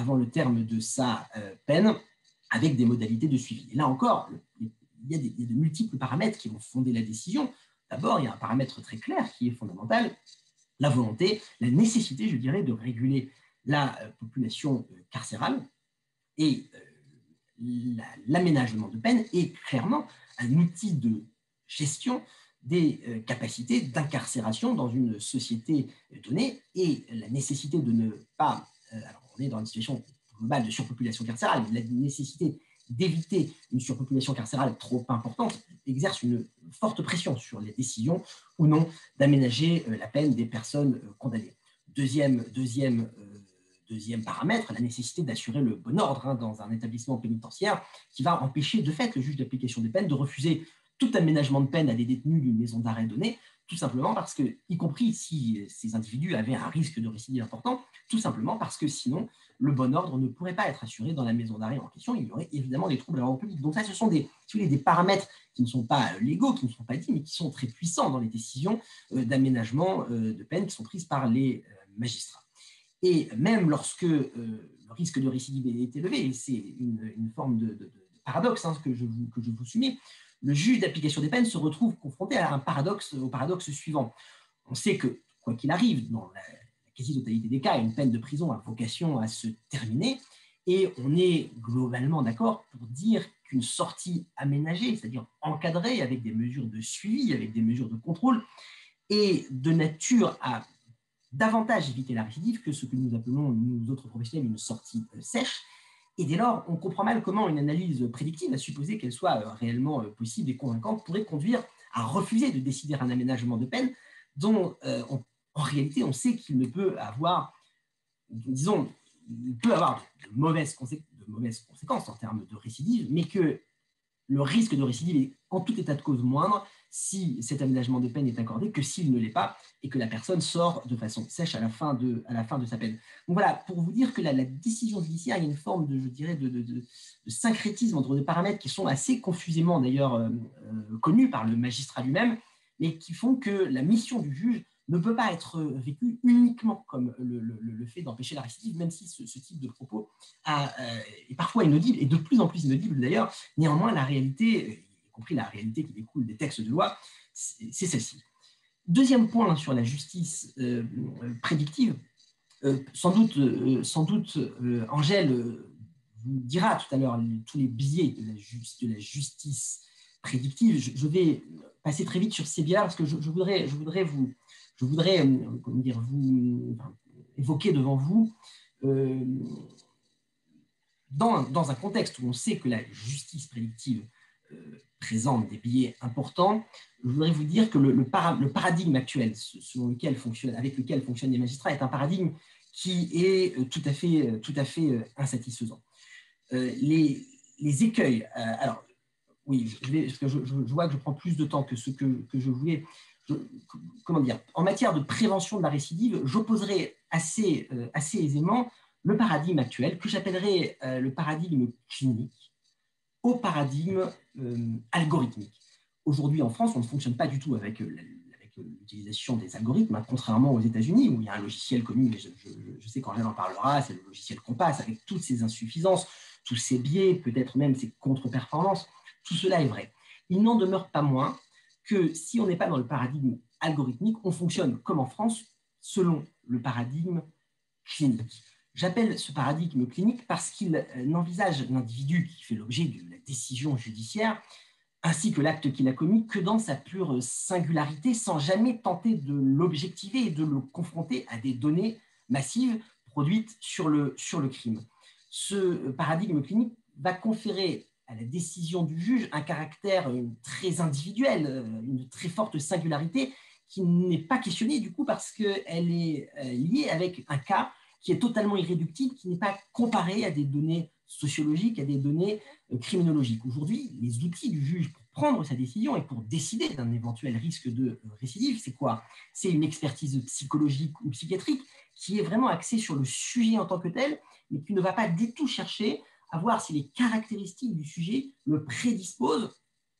peine, avec des modalités de suivi. Et là encore, il y a de multiples paramètres qui vont fonder la décision. D'abord, il y a un paramètre très clair qui est fondamental, la volonté, la nécessité, je dirais, de réguler la population carcérale. Et l'aménagement de peine est clairement un outil de gestion des capacités d'incarcération dans une société donnée, et la nécessité de ne pas, alors on est dans une situation globale de surpopulation carcérale, la nécessité d'éviter une surpopulation carcérale trop importante exerce une forte pression sur les décisions ou non d'aménager la peine des personnes condamnées. Deuxième paramètre, la nécessité d'assurer le bon ordre dans un établissement pénitentiaire, qui va empêcher de fait le juge d'application des peines de refuser tout aménagement de peine à des détenus d'une maison d'arrêt donnée, tout simplement parce que, y compris si ces individus avaient un risque de récidive important, tout simplement parce que sinon, le bon ordre ne pourrait pas être assuré dans la maison d'arrêt en question. Il y aurait évidemment des troubles à l'ordre public. Donc ça, ce sont des paramètres qui ne sont pas légaux, qui ne sont pas dits, mais qui sont très puissants dans les décisions d'aménagement de peine qui sont prises par les magistrats. Et même lorsque le risque de récidive est élevé, et c'est une forme de paradoxe que je vous soumets, le juge d'application des peines se retrouve confronté à au paradoxe suivant. On sait que, quoi qu'il arrive, dans la quasi-totalité des cas, une peine de prison a vocation à se terminer, et on est globalement d'accord pour dire qu'une sortie aménagée, c'est-à-dire encadrée avec des mesures de suivi, avec des mesures de contrôle, est de nature à davantage éviter la récidive que ce que nous appelons, nous autres professionnels, une sortie sèche. Et dès lors, on comprend mal comment une analyse prédictive, à supposer qu'elle soit réellement possible et convaincante, pourrait conduire à refuser de décider un aménagement de peine dont, en réalité, on sait qu'il ne peut avoir, disons, il peut avoir de mauvaises conséquences en termes de récidive, mais que le risque de récidive est en tout état de cause moindre si cet aménagement de peine est accordé que s'il ne l'est pas, et que la personne sort de façon sèche à la fin de sa peine. Donc voilà, pour vous dire que la décision judiciaire, il y a une forme de syncrétisme entre des paramètres qui sont assez confusément d'ailleurs connus par le magistrat lui-même, mais qui font que la mission du juge ne peut pas être vécue uniquement comme le fait d'empêcher la récidive, même si ce type de propos est parfois inaudible, et de plus en plus inaudible d'ailleurs. Néanmoins, la réalité, y compris la réalité qui découle des textes de loi, c'est celle-ci. Deuxième point sur la justice prédictive, sans doute Angèle vous dira tout à l'heure tous les biais de la justice prédictive. Je vais passer très vite sur ces biais-là parce que je voudrais vous évoquer devant vous, dans un contexte où on sait que la justice prédictive présente des biais importants, je voudrais vous dire que le paradigme actuel avec lequel fonctionnent les magistrats est un paradigme qui est tout à fait insatisfaisant. Les écueils, alors oui, parce que je vois que je prends plus de temps que ce que je voulais. Comment dire, en matière de prévention de la récidive, j'opposerai assez aisément le paradigme actuel, que j'appellerais le paradigme clinique, au paradigme algorithmique. Aujourd'hui, en France, on ne fonctionne pas du tout avec l'utilisation des algorithmes, hein, contrairement aux États-Unis, où il y a un logiciel connu, mais je sais qu'Angèle en parlera, c'est le logiciel Compass, avec toutes ses insuffisances, tous ses biais, peut-être même ses contre-performances. Tout cela est vrai. Il n'en demeure pas moins que si on n'est pas dans le paradigme algorithmique, on fonctionne comme en France, selon le paradigme clinique. J'appelle ce paradigme clinique parce qu'il n'envisage l'individu qui fait l'objet de la décision judiciaire ainsi que l'acte qu'il a commis que dans sa pure singularité, sans jamais tenter de l'objectiver et de le confronter à des données massives produites sur le crime. Ce paradigme clinique va conférer à la décision du juge un caractère très individuel, une très forte singularité qui n'est pas questionnée du coup parce qu'elle est liée avec un cas qui est totalement irréductible, qui n'est pas comparé à des données sociologiques, à des données criminologiques. Aujourd'hui, les outils du juge pour prendre sa décision et pour décider d'un éventuel risque de récidive, c'est quoi? C'est une expertise psychologique ou psychiatrique qui est vraiment axée sur le sujet en tant que tel, mais qui ne va pas du tout chercher à voir si les caractéristiques du sujet le prédisposent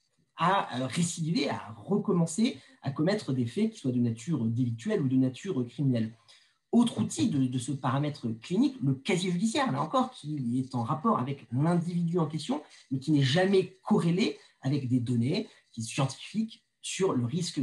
à récidiver, à recommencer, à commettre des faits qui soient de nature délictuelle ou de nature criminelle. Autre outil de ce paramètre clinique, le casier judiciaire, là encore, qui est en rapport avec l'individu en question, mais qui n'est jamais corrélé avec des données scientifiques sur le risque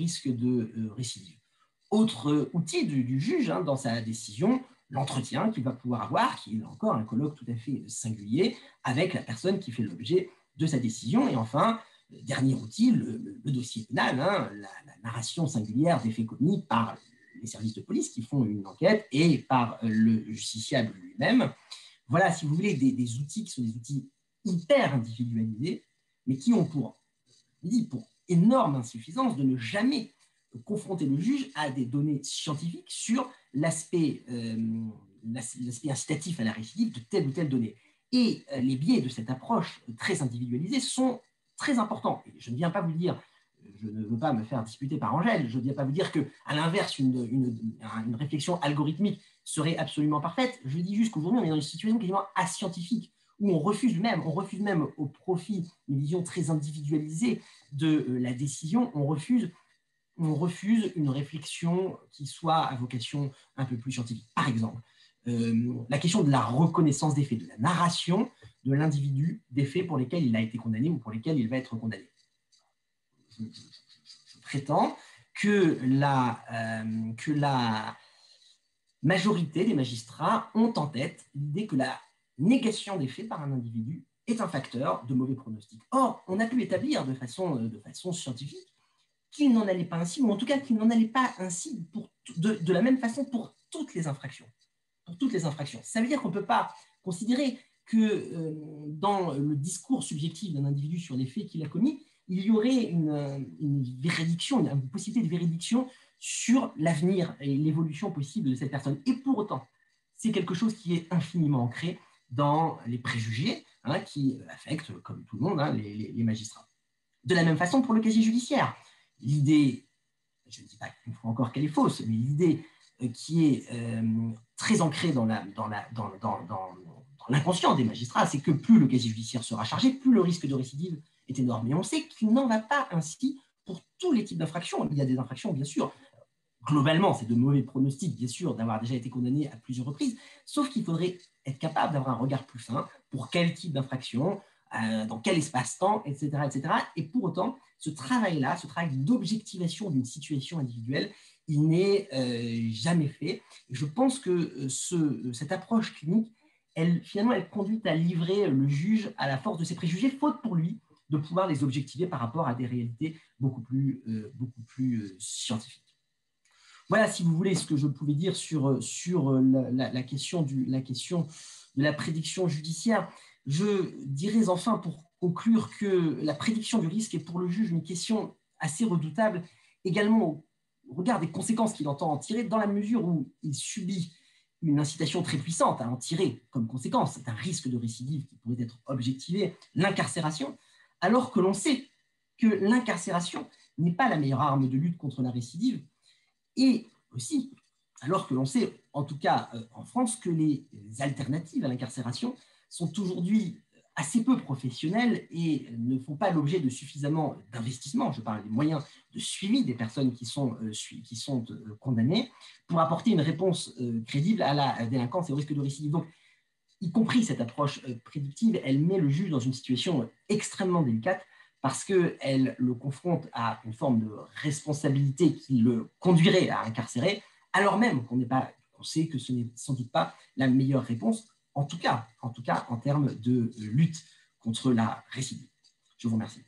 de récidive. Autre outil du juge dans sa décision, l'entretien qu'il va pouvoir avoir, qui est là encore un colloque tout à fait singulier avec la personne qui fait l'objet de sa décision. Et enfin, dernier outil, le dossier pénal, la narration singulière des faits commis par les services de police qui font une enquête et par le justiciable lui-même. Voilà, si vous voulez, des outils qui sont des outils hyper individualisés, mais qui ont pour énorme insuffisance de ne jamais confronter le juge à des données scientifiques sur l'aspect incitatif à la récidive de telle ou telle donnée. Et les biais de cette approche très individualisée sont très importants. Et je ne viens pas vous dire, je ne veux pas me faire disputer par Angèle, je ne viens pas vous dire qu'à l'inverse, une réflexion algorithmique serait absolument parfaite. Je dis juste qu'aujourd'hui, on est dans une situation quasiment ascientifique, où on refuse même au profit d'une vision très individualisée de la décision, on refuse une réflexion qui soit à vocation un peu plus scientifique. Par exemple, la question de la reconnaissance des faits, de la narration de l'individu des faits pour lesquels il a été condamné ou pour lesquels il va être condamné. Je prétends que la majorité des magistrats ont en tête l'idée que la négation des faits par un individu est un facteur de mauvais pronostic. Or, on a pu établir de façon scientifique qu'il n'en allait pas ainsi, ou en tout cas qu'il n'en allait pas ainsi de la même façon pour toutes les infractions. Pour toutes les infractions. Ça veut dire qu'on ne peut pas considérer que dans le discours subjectif d'un individu sur les faits qu'il a commis, il y aurait une possibilité de véridiction sur l'avenir et l'évolution possible de cette personne. Et pour autant, c'est quelque chose qui est infiniment ancré dans les préjugés qui affectent, comme tout le monde, les magistrats. De la même façon pour le casier judiciaire. L'idée, je ne dis pas une fois encore qu'elle est fausse, mais l'idée qui est très ancrée dans l'inconscient des magistrats, c'est que plus le casier judiciaire sera chargé, plus le risque de récidive est énorme. Et on sait qu'il n'en va pas ainsi pour tous les types d'infractions. Il y a des infractions, bien sûr. Globalement, c'est de mauvais pronostics, bien sûr, d'avoir déjà été condamné à plusieurs reprises, sauf qu'il faudrait être capable d'avoir un regard plus fin pour quel type d'infraction, dans quel espace-temps, etc., etc. Et pour autant, ce travail-là, ce travail d'objectivation d'une situation individuelle, il n'est jamais fait. Et je pense que cette approche clinique, elle conduit à livrer le juge à la force de ses préjugés, faute pour lui de pouvoir les objectiver par rapport à des réalités beaucoup plus scientifiques. Voilà, si vous voulez, ce que je pouvais dire sur la question de la prédiction judiciaire. Je dirais enfin, pour conclure, que la prédiction du risque est pour le juge une question assez redoutable, également au regard des conséquences qu'il entend en tirer, dans la mesure où il subit une incitation très puissante à en tirer comme conséquence. C'est un risque de récidive qui pourrait être objectivé, l'incarcération, alors que l'on sait que l'incarcération n'est pas la meilleure arme de lutte contre la récidive, et aussi, alors que l'on sait, en tout cas en France, que les alternatives à l'incarcération sont aujourd'hui assez peu professionnelles et ne font pas l'objet de suffisamment d'investissement, je parle des moyens de suivi des personnes qui sont condamnées, pour apporter une réponse crédible à la délinquance et au risque de récidive. Donc, y compris cette approche prédictive, elle met le juge dans une situation extrêmement délicate parce qu'elle le confronte à une forme de responsabilité qui le conduirait à incarcérer, alors même qu'on sait que ce n'est sans doute pas la meilleure réponse, en tout cas en termes de lutte contre la récidive. Je vous remercie.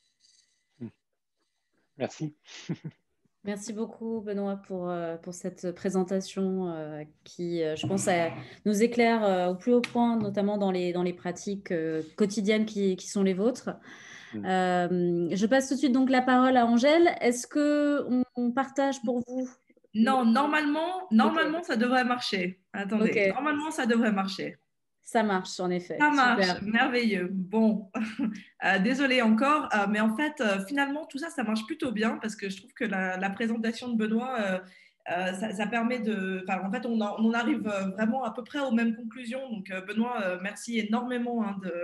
Merci. Merci beaucoup, Benoît, pour cette présentation qui, je pense, nous éclaire au plus haut point, notamment dans les pratiques quotidiennes qui sont les vôtres. Je passe tout de suite donc la parole à Angèle. Est-ce qu'on partage pour vous? Non, normalement, okay. Ça devrait marcher. Attendez, okay. Normalement, ça devrait marcher. Ça marche, en effet. Ça marche, super. Merveilleux. Bon, désolée encore, mais en fait, finalement, tout ça, ça marche plutôt bien parce que je trouve que la présentation de Benoît, ça permet de… Enfin, en fait, on arrive vraiment à peu près aux mêmes conclusions. Donc, Benoît, merci énormément.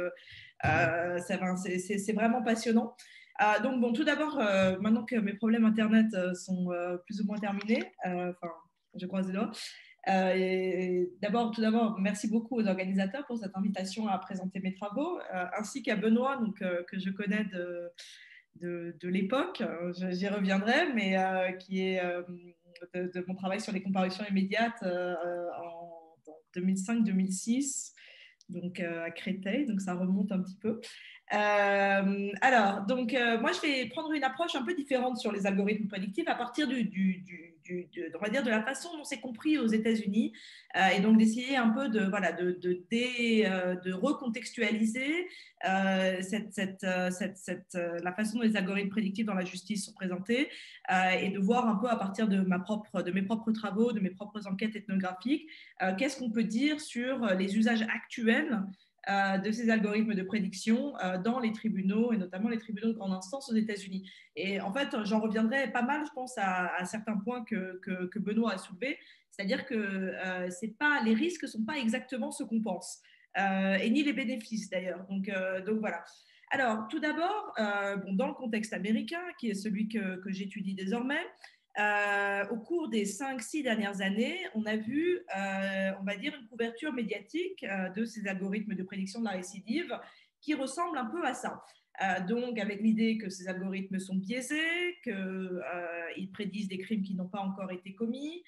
C'est vraiment passionnant. Donc, bon, tout d'abord, maintenant que mes problèmes Internet sont plus ou moins terminés, je croise les doigts. Tout d'abord, merci beaucoup aux organisateurs pour cette invitation à présenter mes travaux, ainsi qu'à Benoît, donc, que je connais de l'époque, j'y reviendrai, mais qui est de mon travail sur les comparutions immédiates en 2005-2006, donc à Créteil, donc ça remonte un petit peu. Alors, donc, moi, je vais prendre une approche un peu différente sur les algorithmes prédictifs à partir on va dire de la façon dont c'est compris aux États-Unis, et donc d'essayer un peu de recontextualiser la façon dont les algorithmes prédictifs dans la justice sont présentés, et de voir un peu à partir de mes propres travaux, de mes propres enquêtes ethnographiques, qu'est-ce qu'on peut dire sur les usages actuels de ces algorithmes de prédiction dans les tribunaux, et notamment les tribunaux de grande instance aux États-Unis. Et en fait, j'en reviendrai pas mal, je pense, à certains points que Benoît a soulevés, c'est-à-dire que les risques ne sont pas exactement ce qu'on pense, et ni les bénéfices d'ailleurs. Donc voilà. Alors, tout d'abord, dans le contexte américain, qui est celui que j'étudie désormais, au cours des 5-6 dernières années, on a vu, on va dire, une couverture médiatique de ces algorithmes de prédiction de la récidive qui ressemble un peu à ça. Donc, avec l'idée que ces algorithmes sont biaisés, qu'ils prédisent des crimes qui n'ont pas encore été commis,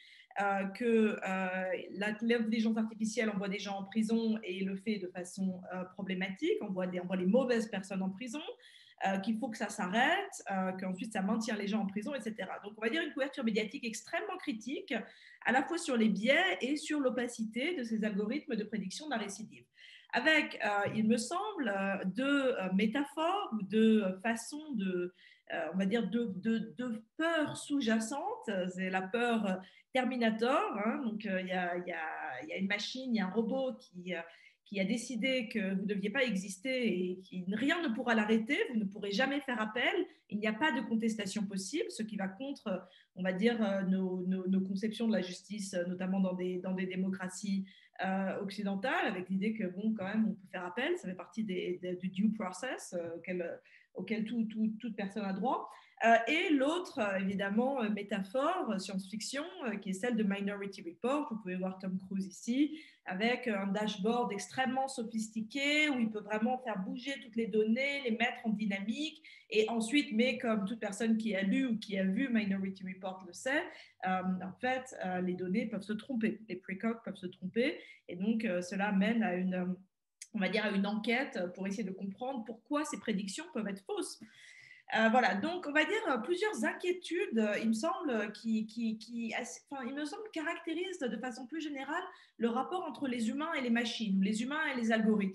que l'intelligence artificielle envoie des gens en prison et le fait de façon problématique, envoie les mauvaises personnes en prison, qu'il faut que ça s'arrête, qu'ensuite ça maintient les gens en prison, etc. Donc, on va dire une couverture médiatique extrêmement critique, à la fois sur les biais et sur l'opacité de ces algorithmes de prédiction de la récidive. Avec, il me semble, deux métaphores ou deux façons on va dire, de peur sous-jacente. C'est la peur Terminator, hein, donc il y a une machine, il y a un robot qui a décidé que vous ne deviez pas exister et que rien ne pourra l'arrêter, vous ne pourrez jamais faire appel, il n'y a pas de contestation possible, ce qui va contre, on va dire, nos conceptions de la justice, notamment dans des démocraties occidentales, avec l'idée que, bon, quand même, on peut faire appel, ça fait partie du due process auquel toute personne a droit. Et l'autre, évidemment, métaphore, science-fiction, qui est celle de Minority Report. Vous pouvez voir Tom Cruise ici, avec un dashboard extrêmement sophistiqué, où il peut vraiment faire bouger toutes les données, les mettre en dynamique, et ensuite, mais comme toute personne qui a lu ou qui a vu Minority Report le sait, en fait, les données peuvent se tromper, les precogs peuvent se tromper, et donc cela mène à on va dire à une enquête pour essayer de comprendre pourquoi ces prédictions peuvent être fausses. Voilà, donc on va dire plusieurs inquiétudes, il me semble, il me semble caractérisent de façon plus générale le rapport entre les humains et les machines, ou les humains et les algorithmes.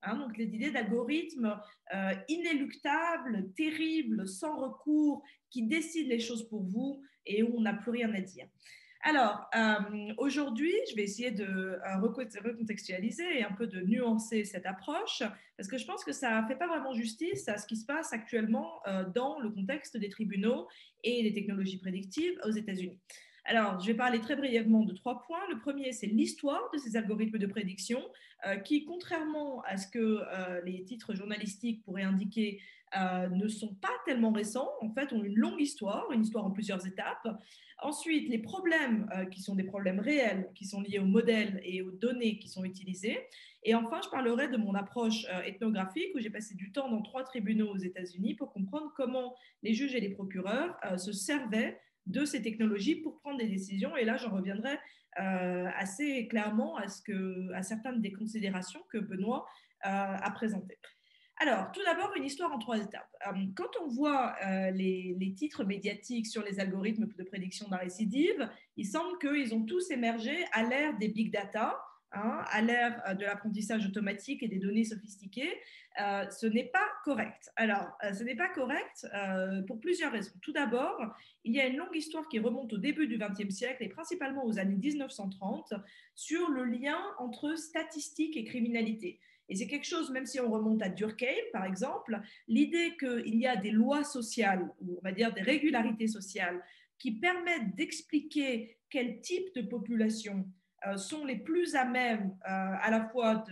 Hein, donc, l'idée d'algorithmes inéluctables, terribles, sans recours, qui décident les choses pour vous et où on n'a plus rien à dire. Alors, aujourd'hui, je vais essayer de recontextualiser et un peu de nuancer cette approche, parce que je pense que ça ne fait pas vraiment justice à ce qui se passe actuellement dans le contexte des tribunaux et des technologies prédictives aux États-Unis. Alors, je vais parler très brièvement de 3 points. Le premier, c'est l'histoire de ces algorithmes de prédiction qui, contrairement à ce que les titres journalistiques pourraient indiquer, ne sont pas tellement récents, en fait, ont une longue histoire, une histoire en plusieurs étapes. Ensuite, les problèmes qui sont des problèmes réels, qui sont liés aux modèles et aux données qui sont utilisées. Et enfin, je parlerai de mon approche ethnographique où j'ai passé du temps dans 3 tribunaux aux États-Unis pour comprendre comment les juges et les procureurs se servaient de ces technologies pour prendre des décisions. Et là, j'en reviendrai assez clairement à certaines des considérations que Benoît a présentées. Alors, tout d'abord, une histoire en 3 étapes. Quand on voit les titres médiatiques sur les algorithmes de prédiction de la récidive, il semble qu'ils ont tous émergé à l'ère des big data, hein, à l'ère de l'apprentissage automatique et des données sophistiquées. Ce n'est pas correct. Alors, ce n'est pas correct pour plusieurs raisons. Tout d'abord, il y a une longue histoire qui remonte au début du XXe siècle et principalement aux années 1930 sur le lien entre statistique et criminalité. Et c'est quelque chose, même si on remonte à Durkheim, par exemple, l'idée qu'il y a des lois sociales, ou on va dire des régularités sociales, qui permettent d'expliquer quel type de population sont les plus à même à la fois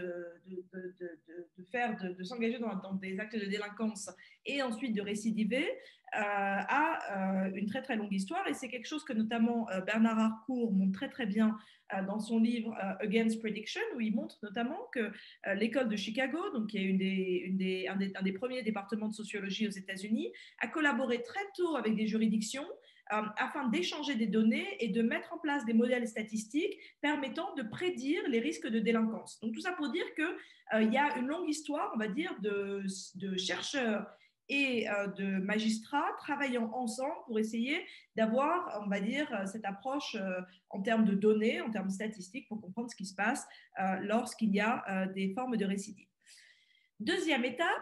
de s'engager dans des actes de délinquance et ensuite de récidiver, a une très très longue histoire. Et c'est quelque chose que notamment Bernard Harcourt montre très très bien dans son livre Against Prediction, où il montre notamment que l'école de Chicago, donc, qui est un des premiers départements de sociologie aux États-Unis, a collaboré très tôt avec des juridictions afin d'échanger des données et de mettre en place des modèles statistiques permettant de prédire les risques de délinquance. Donc, tout ça pour dire qu'il y a une longue histoire, on va dire, de chercheurs et de magistrats travaillant ensemble pour essayer d'avoir, on va dire, cette approche en termes de données, en termes statistiques, pour comprendre ce qui se passe lorsqu'il y a des formes de récidive. Deuxième étape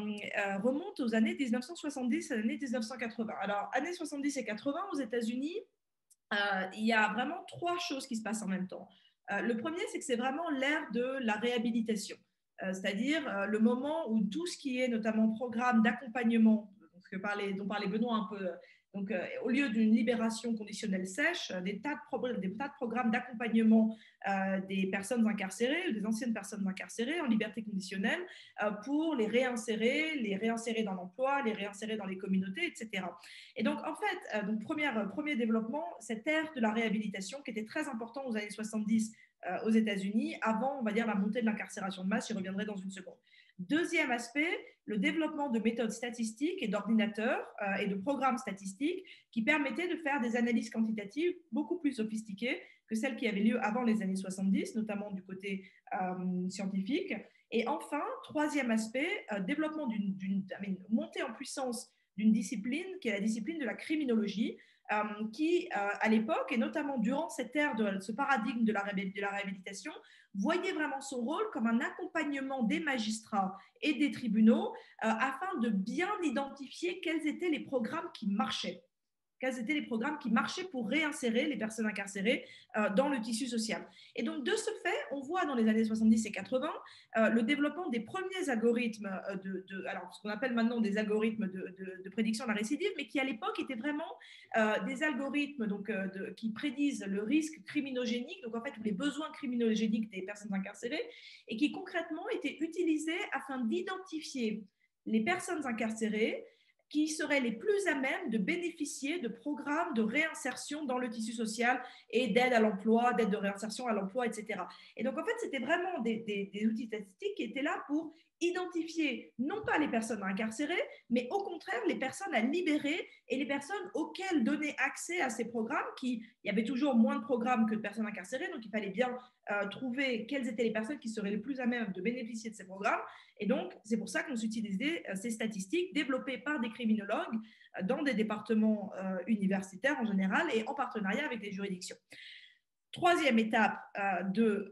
remonte aux années 1970 et années 1980. Alors, années 70 et 80 aux États-Unis, il y a vraiment 3 choses qui se passent en même temps. Le premier, c'est que c'est vraiment l'ère de la réhabilitation, c'est-à-dire le moment où tout ce qui est notamment programme d'accompagnement, dont parlait Benoît un peu, donc, au lieu d'une libération conditionnelle sèche, des tas de programmes d'accompagnement des personnes incarcérées ou des anciennes personnes incarcérées en liberté conditionnelle pour les réinsérer dans l'emploi, les réinsérer dans les communautés, etc. Et donc, en fait, premier développement, cette ère de la réhabilitation qui était très important aux années 70 aux États-Unis, avant, on va dire, la montée de l'incarcération de masse. J'y reviendrai dans une seconde. Deuxième aspect, le développement de méthodes statistiques et d'ordinateurs et de programmes statistiques qui permettaient de faire des analyses quantitatives beaucoup plus sophistiquées que celles qui avaient lieu avant les années 70, notamment du côté scientifique. Et enfin, troisième aspect, développement d'une montée en puissance d'une discipline qui est la discipline de la criminologie, qui, à l'époque, et notamment durant cette ère de ce paradigme de la réhabilitation, voyait vraiment son rôle comme un accompagnement des magistrats et des tribunaux afin de bien identifier quels étaient les programmes qui marchaient. Quels étaient les programmes qui marchaient pour réinsérer les personnes incarcérées dans le tissu social. Et donc, de ce fait, on voit dans les années 70 et 80 le développement des premiers algorithmes, alors ce qu'on appelle maintenant des algorithmes de prédiction de la récidive, mais qui à l'époque étaient vraiment des algorithmes donc, qui prédisent le risque criminogénique, donc en fait, les besoins criminogéniques des personnes incarcérées, et qui concrètement étaient utilisés afin d'identifier les personnes incarcérées qui seraient les plus à même de bénéficier de programmes de réinsertion dans le tissu social et d'aide à l'emploi, d'aide de réinsertion à l'emploi, etc. Et donc, en fait, c'était vraiment des outils statistiques qui étaient là pour identifier non pas les personnes incarcérées, mais au contraire les personnes à libérer et les personnes auxquelles donner accès à ces programmes. Il y avait toujours moins de programmes que de personnes incarcérées, donc il fallait bien trouver quelles étaient les personnes qui seraient les plus à même de bénéficier de ces programmes. Et donc, c'est pour ça qu'on utilisait ces statistiques développées par des criminologues dans des départements universitaires en général et en partenariat avec les juridictions. troisième étape de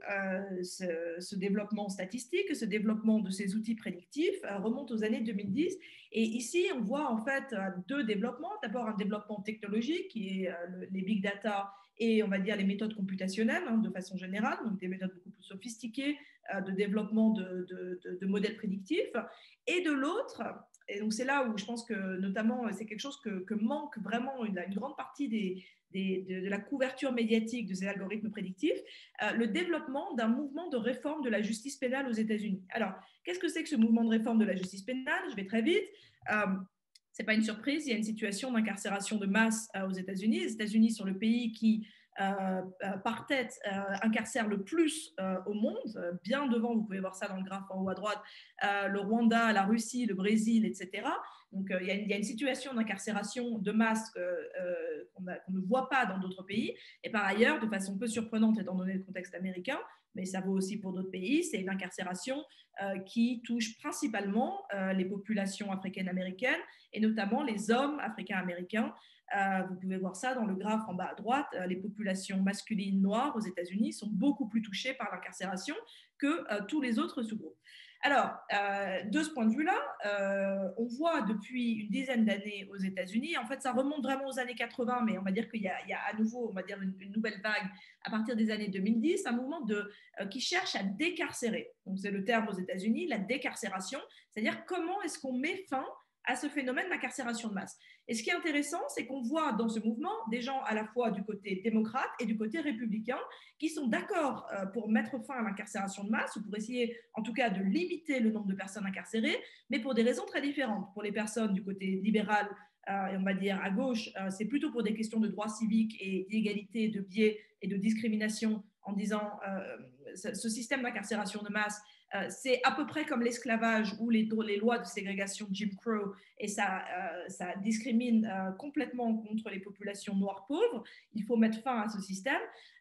ce développement statistique, ce développement de ces outils prédictifs remonte aux années 2010. Et ici, on voit en fait deux développements. D'abord, un développement technologique qui est les big data et on va dire les méthodes computationnelles de façon générale, donc des méthodes beaucoup plus sophistiquées de développement de modèles prédictifs. Et de l'autre, et donc c'est là où je pense que notamment c'est quelque chose que manque vraiment une grande partie de la couverture médiatique de ces algorithmes prédictifs, le développement d'un mouvement de réforme de la justice pénale aux États-Unis. Alors, qu'est-ce que c'est que ce mouvement de réforme de la justice pénale? Je vais très vite. Ce n'est pas une surprise, il y a une situation d'incarcération de masse aux États-Unis. Les États-Unis sont le pays qui, par tête, incarcère le plus au monde, bien devant, vous pouvez voir ça dans le graphe en haut à droite, le Rwanda, la Russie, le Brésil, etc. Donc, il y a une situation d'incarcération de masse qu'on ne voit pas dans d'autres pays. Et par ailleurs, de façon peu surprenante étant donné le contexte américain, mais ça vaut aussi pour d'autres pays, c'est une incarcération qui touche principalement les populations africaines-américaines et notamment les hommes africains-américains. Vous pouvez voir ça dans le graphe en bas à droite. Les populations masculines noires aux États-Unis sont beaucoup plus touchées par l'incarcération que tous les autres sous-groupes. Alors, de ce point de vue-là, on voit depuis une dizaine d'années aux États-Unis, en fait, ça remonte vraiment aux années 80, mais on va dire qu'il y a à nouveau, on va dire, une nouvelle vague à partir des années 2010, un mouvement qui cherche à décarcérer. Donc, c'est le terme aux États-Unis, la décarcération, c'est-à-dire comment est-ce qu'on met fin à ce phénomène d'incarcération de masse. Et ce qui est intéressant, c'est qu'on voit dans ce mouvement des gens à la fois du côté démocrate et du côté républicain qui sont d'accord pour mettre fin à l'incarcération de masse ou pour essayer en tout cas de limiter le nombre de personnes incarcérées, mais pour des raisons très différentes. Pour les personnes du côté libéral, et on va dire à gauche, c'est plutôt pour des questions de droits civiques et d'égalité, de biais et de discrimination en disant ce système d'incarcération de masse, c'est à peu près comme l'esclavage ou les lois de ségrégation Jim Crow et ça discrimine complètement contre les populations noires pauvres. Il faut mettre fin à ce système.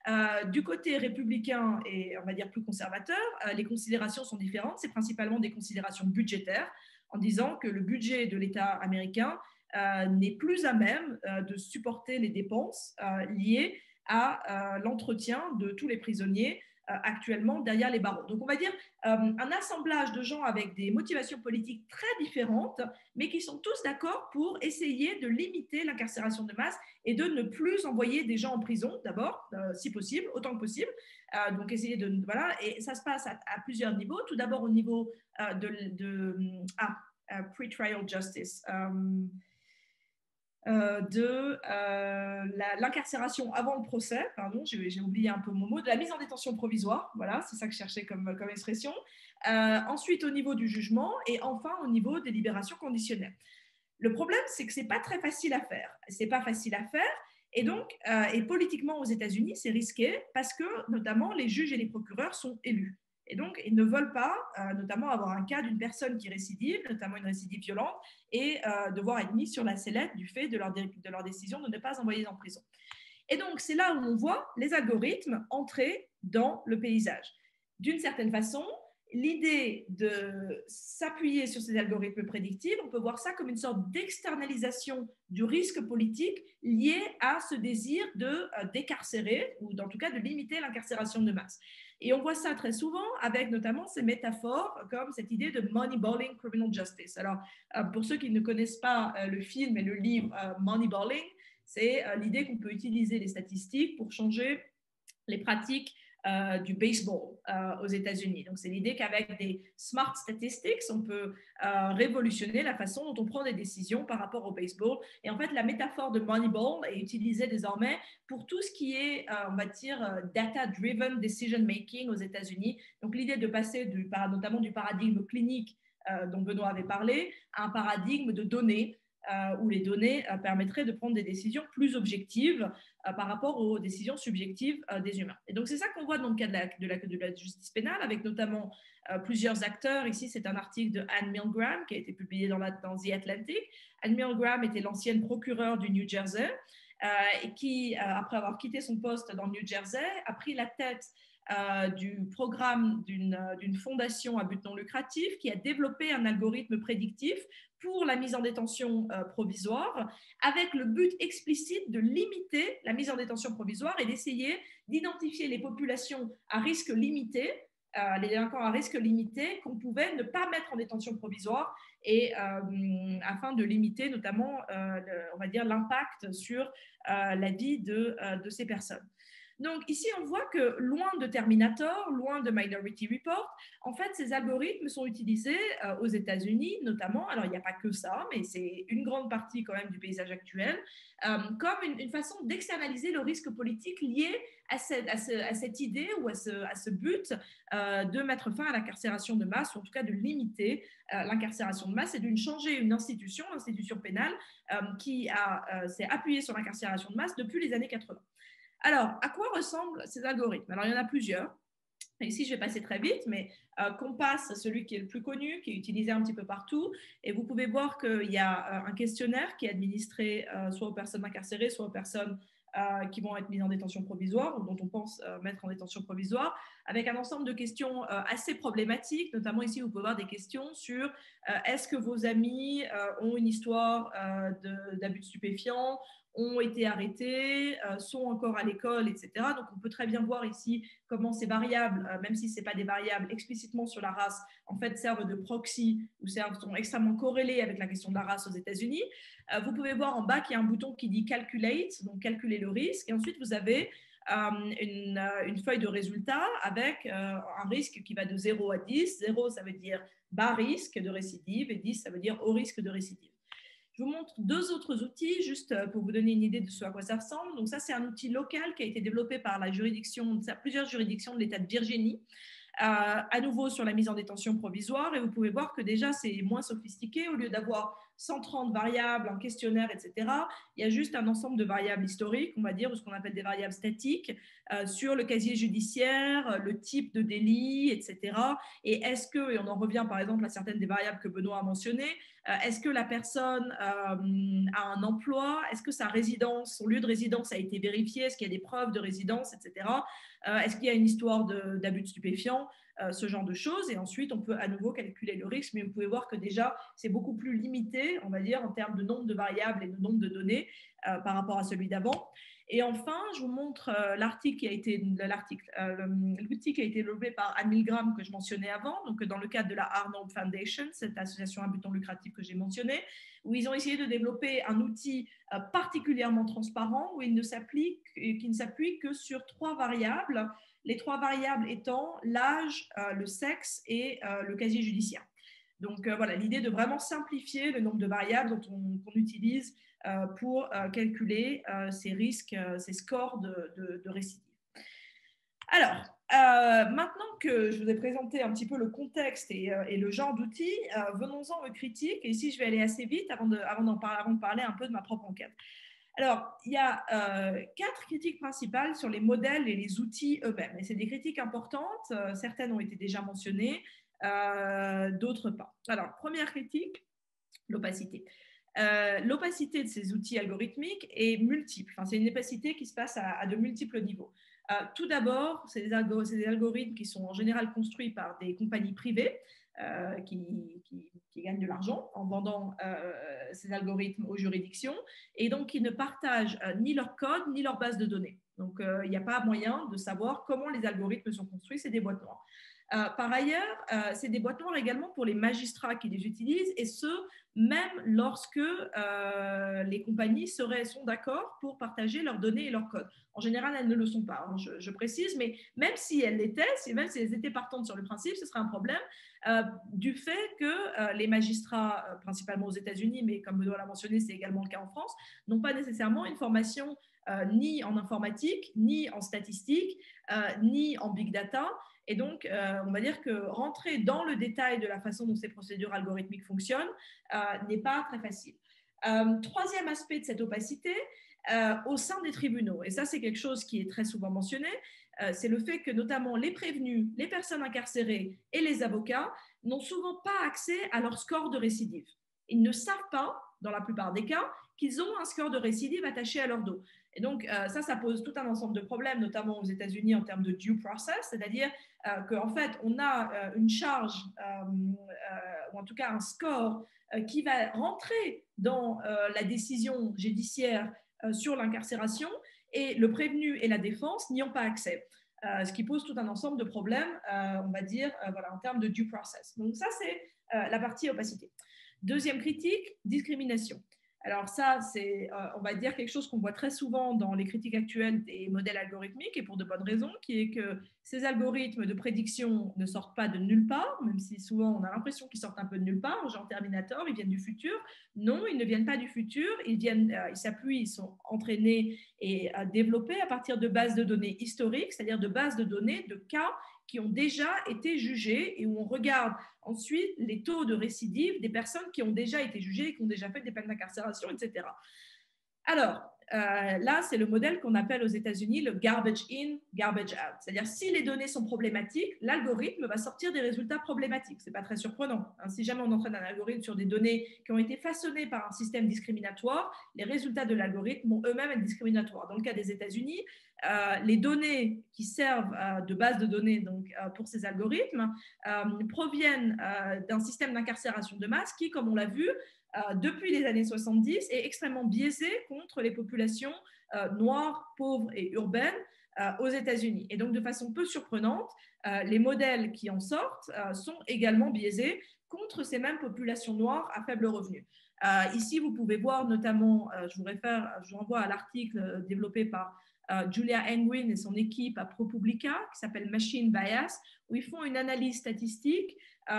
Du côté républicain et on va dire plus conservateur, les considérations sont différentes. C'est principalement des considérations budgétaires en disant que le budget de l'État américain n'est plus à même de supporter les dépenses liées à l'entretien de tous les prisonniers actuellement derrière les barreaux. Donc, on va dire un assemblage de gens avec des motivations politiques très différentes, mais qui sont tous d'accord pour essayer de limiter l'incarcération de masse et de ne plus envoyer des gens en prison, d'abord, si possible, autant que possible. Donc, essayer de... Voilà, et ça se passe à plusieurs niveaux. Tout d'abord au niveau pre-trial justice. L'incarcération avant le procès, pardon, j'ai oublié un peu mon mot, de la mise en détention provisoire, voilà, c'est ça que je cherchais comme expression. Ensuite, au niveau du jugement et enfin au niveau des libérations conditionnelles. Le problème, c'est que c'est pas très facile à faire. C'est pas facile à faire. Et donc, et politiquement aux États-Unis, c'est risqué parce que notamment les juges et les procureurs sont élus. Et donc, ils ne veulent pas, notamment, avoir un cas d'une personne qui récidive, notamment une récidive violente, et devoir être mis sur la sellette du fait de leur décision de ne pas envoyer en prison. Et donc, c'est là où on voit les algorithmes entrer dans le paysage. D'une certaine façon, l'idée de s'appuyer sur ces algorithmes prédictifs, on peut voir ça comme une sorte d'externalisation du risque politique lié à ce désir de décarcérer, ou en tout cas de limiter l'incarcération de masse. Et on voit ça très souvent avec notamment ces métaphores comme cette idée de Moneyballing Criminal Justice. Alors, pour ceux qui ne connaissent pas le film et le livre Moneyballing, c'est l'idée qu'on peut utiliser les statistiques pour changer les pratiques du baseball aux États-Unis. Donc, c'est l'idée qu'avec des smart statistics, on peut révolutionner la façon dont on prend des décisions par rapport au baseball. Et en fait, la métaphore de Moneyball est utilisée désormais pour tout ce qui est, on va dire, data-driven decision-making aux États-Unis. Donc, l'idée de passer notamment du paradigme clinique dont Benoît avait parlé à un paradigme de données où les données permettraient de prendre des décisions plus objectives par rapport aux décisions subjectives des humains. Et donc, c'est ça qu'on voit dans le cas de la justice pénale, avec notamment plusieurs acteurs. Ici, c'est un article de Anne Milgram qui a été publié dans The Atlantic. Anne Milgram était l'ancienne procureure du New Jersey et qui, après avoir quitté son poste dans le New Jersey, a pris la tête du programme d'une fondation à but non lucratif qui a développé un algorithme prédictif pour la mise en détention provisoire, avec le but explicite de limiter la mise en détention provisoire et d'essayer d'identifier les populations à risque limité, les délinquants à risque limité, qu'on pouvait ne pas mettre en détention provisoire, et afin de limiter notamment, on va dire, l'impact sur la vie de ces personnes. Donc ici, on voit que loin de Terminator, loin de Minority Report, en fait, ces algorithmes sont utilisés aux États-Unis notamment. Alors, il n'y a pas que ça, mais c'est une grande partie quand même du paysage actuel, comme une façon d'externaliser le risque politique lié à cette idée ou à ce but de mettre fin à l'incarcération de masse, ou en tout cas de limiter l'incarcération de masse, et de changer une institution, l'institution pénale, qui s'est appuyée sur l'incarcération de masse depuis les années 80. Alors, à quoi ressemblent ces algorithmes? Alors, il y en a plusieurs. Ici, je vais passer très vite, mais Compass, celui qui est le plus connu, qui est utilisé un petit peu partout. Et vous pouvez voir qu'il y a un questionnaire qui est administré soit aux personnes incarcérées, soit aux personnes qui vont être mises en détention provisoire, ou dont on pense mettre en détention provisoire, avec un ensemble de questions assez problématiques. Notamment ici, vous pouvez voir des questions sur est-ce que vos amis ont une histoire d'abus de stupéfiants, ont été arrêtés, sont encore à l'école, etc. Donc, on peut très bien voir ici comment ces variables, même si ce n'est pas des variables explicitement sur la race, en fait, servent de proxy ou sont extrêmement corrélées avec la question de la race aux États-Unis. Vous pouvez voir en bas qu'il y a un bouton qui dit « Calculate », donc « Calculer le risque ». Et ensuite, vous avez une feuille de résultats avec un risque qui va de 0 à 10. 0, ça veut dire bas risque de récidive, et 10, ça veut dire haut risque de récidive. Je vous montre deux autres outils, juste pour vous donner une idée de ce à quoi ça ressemble. Donc ça, c'est un outil local qui a été développé par plusieurs juridictions de l'État de Virginie, à nouveau sur la mise en détention provisoire. Et vous pouvez voir que déjà, c'est moins sophistiqué. Au lieu d'avoir 130 variables, un questionnaire, etc., il y a juste un ensemble de variables historiques, on va dire, ou ce qu'on appelle des variables statiques, sur le casier judiciaire, le type de délit, etc. Et est-ce que, et on en revient par exemple à certaines des variables que Benoît a mentionnées, est-ce que la personne a un emploi? Est-ce que sa résidence, son lieu de résidence a été vérifié? Est-ce qu'il y a des preuves de résidence, etc. Est-ce qu'il y a une histoire d'abus de stupéfiants? Ce genre de choses. Et ensuite, on peut à nouveau calculer le risque, mais vous pouvez voir que déjà, c'est beaucoup plus limité, on va dire, en termes de nombre de variables et de nombre de données par rapport à celui d'avant. Et enfin, je vous montre l'outil qui a été développé par Anne Milgram que je mentionnais avant, donc dans le cadre de la Arnold Foundation, cette association à but non lucratif que j'ai mentionnée, où ils ont essayé de développer un outil particulièrement transparent, qui ne s'appuie que sur 3 variables, les 3 variables étant l'âge, le sexe et le casier judiciaire. Donc voilà, l'idée de vraiment simplifier le nombre de variables qu'on utilise pour calculer ces risques, ces scores de récidive. Alors, maintenant que je vous ai présenté un petit peu le contexte et le genre d'outils, venons-en aux critiques. Et ici, je vais aller assez vite avant de parler un peu de ma propre enquête. Alors, il y a 4 critiques principales sur les modèles et les outils eux-mêmes. Et c'est des critiques importantes. Certaines ont été déjà mentionnées, d'autres pas. Alors, première critique, l'opacité. L'opacité de ces outils algorithmiques est multiple. Enfin, c'est une opacité qui se passe à de multiples niveaux. Tout d'abord, c'est des algorithmes qui sont en général construits par des compagnies privées qui gagnent de l'argent en vendant ces algorithmes aux juridictions, et donc qui ne partagent ni leur code ni leur base de données. Donc, il n'y a pas moyen de savoir comment les algorithmes sont construits, c'est des boîtes noires. Par ailleurs, c'est des boîtes noires également pour les magistrats qui les utilisent, et ce, même lorsque les compagnies sont d'accord pour partager leurs données et leurs codes. En général, elles ne le sont pas, hein, je précise, mais même si elles l'étaient, même si elles étaient partantes sur le principe, ce serait un problème du fait que les magistrats, principalement aux États-Unis, mais comme Benoît l'a mentionné, c'est également le cas en France, n'ont pas nécessairement une formation ni en informatique, ni en statistique, ni en big data. Et donc, on va dire que rentrer dans le détail de la façon dont ces procédures algorithmiques fonctionnent n'est pas très facile. Troisième aspect de cette opacité, au sein des tribunaux, et ça c'est quelque chose qui est très souvent mentionné, c'est le fait que notamment les prévenus, les personnes incarcérées et les avocats n'ont souvent pas accès à leur score de récidive. Ils ne savent pas, dans la plupart des cas, qu'ils ont un score de récidive attaché à leur dos. Et donc, ça pose tout un ensemble de problèmes, notamment aux États-Unis en termes de due process, c'est-à-dire qu'en fait, on a une charge, ou en tout cas un score, qui va rentrer dans la décision judiciaire sur l'incarcération, et le prévenu et la défense n'y ont pas accès. Ce qui pose tout un ensemble de problèmes, on va dire, voilà, en termes de due process. Donc ça, c'est la partie opacité. Deuxième critique, discrimination. Alors ça, c'est, on va dire, quelque chose qu'on voit très souvent dans les critiques actuelles des modèles algorithmiques, et pour de bonnes raisons, qui est que ces algorithmes de prédiction ne sortent pas de nulle part, même si souvent on a l'impression qu'ils sortent un peu de nulle part, genre Terminator, ils viennent du futur. Non, ils ne viennent pas du futur, ils s'appuient, ils sont entraînés et développés à partir de bases de données historiques, c'est-à-dire de bases de données de cas qui ont déjà été jugés, et où on regarde ensuite les taux de récidive des personnes qui ont déjà été jugées et qui ont déjà fait des peines d'incarcération, etc. Alors, là, c'est le modèle qu'on appelle aux États-Unis le garbage in, garbage out. C'est-à-dire, si les données sont problématiques, l'algorithme va sortir des résultats problématiques. Ce n'est pas très surprenant. Si jamais on entraîne un algorithme sur des données qui ont été façonnées par un système discriminatoire, les résultats de l'algorithme vont eux-mêmes être discriminatoires. Dans le cas des États-Unis, les données qui servent de base de données donc, pour ces algorithmes proviennent d'un système d'incarcération de masse qui, comme on l'a vu, depuis les années 70, est extrêmement biaisé contre les populations noires, pauvres et urbaines aux États-Unis. Et donc, de façon peu surprenante, les modèles qui en sortent sont également biaisés contre ces mêmes populations noires à faible revenu. Ici, vous pouvez voir notamment, je vous renvoie à l'article développé par Julia Angwin et son équipe à ProPublica, qui s'appelle Machine Bias, où ils font une analyse statistique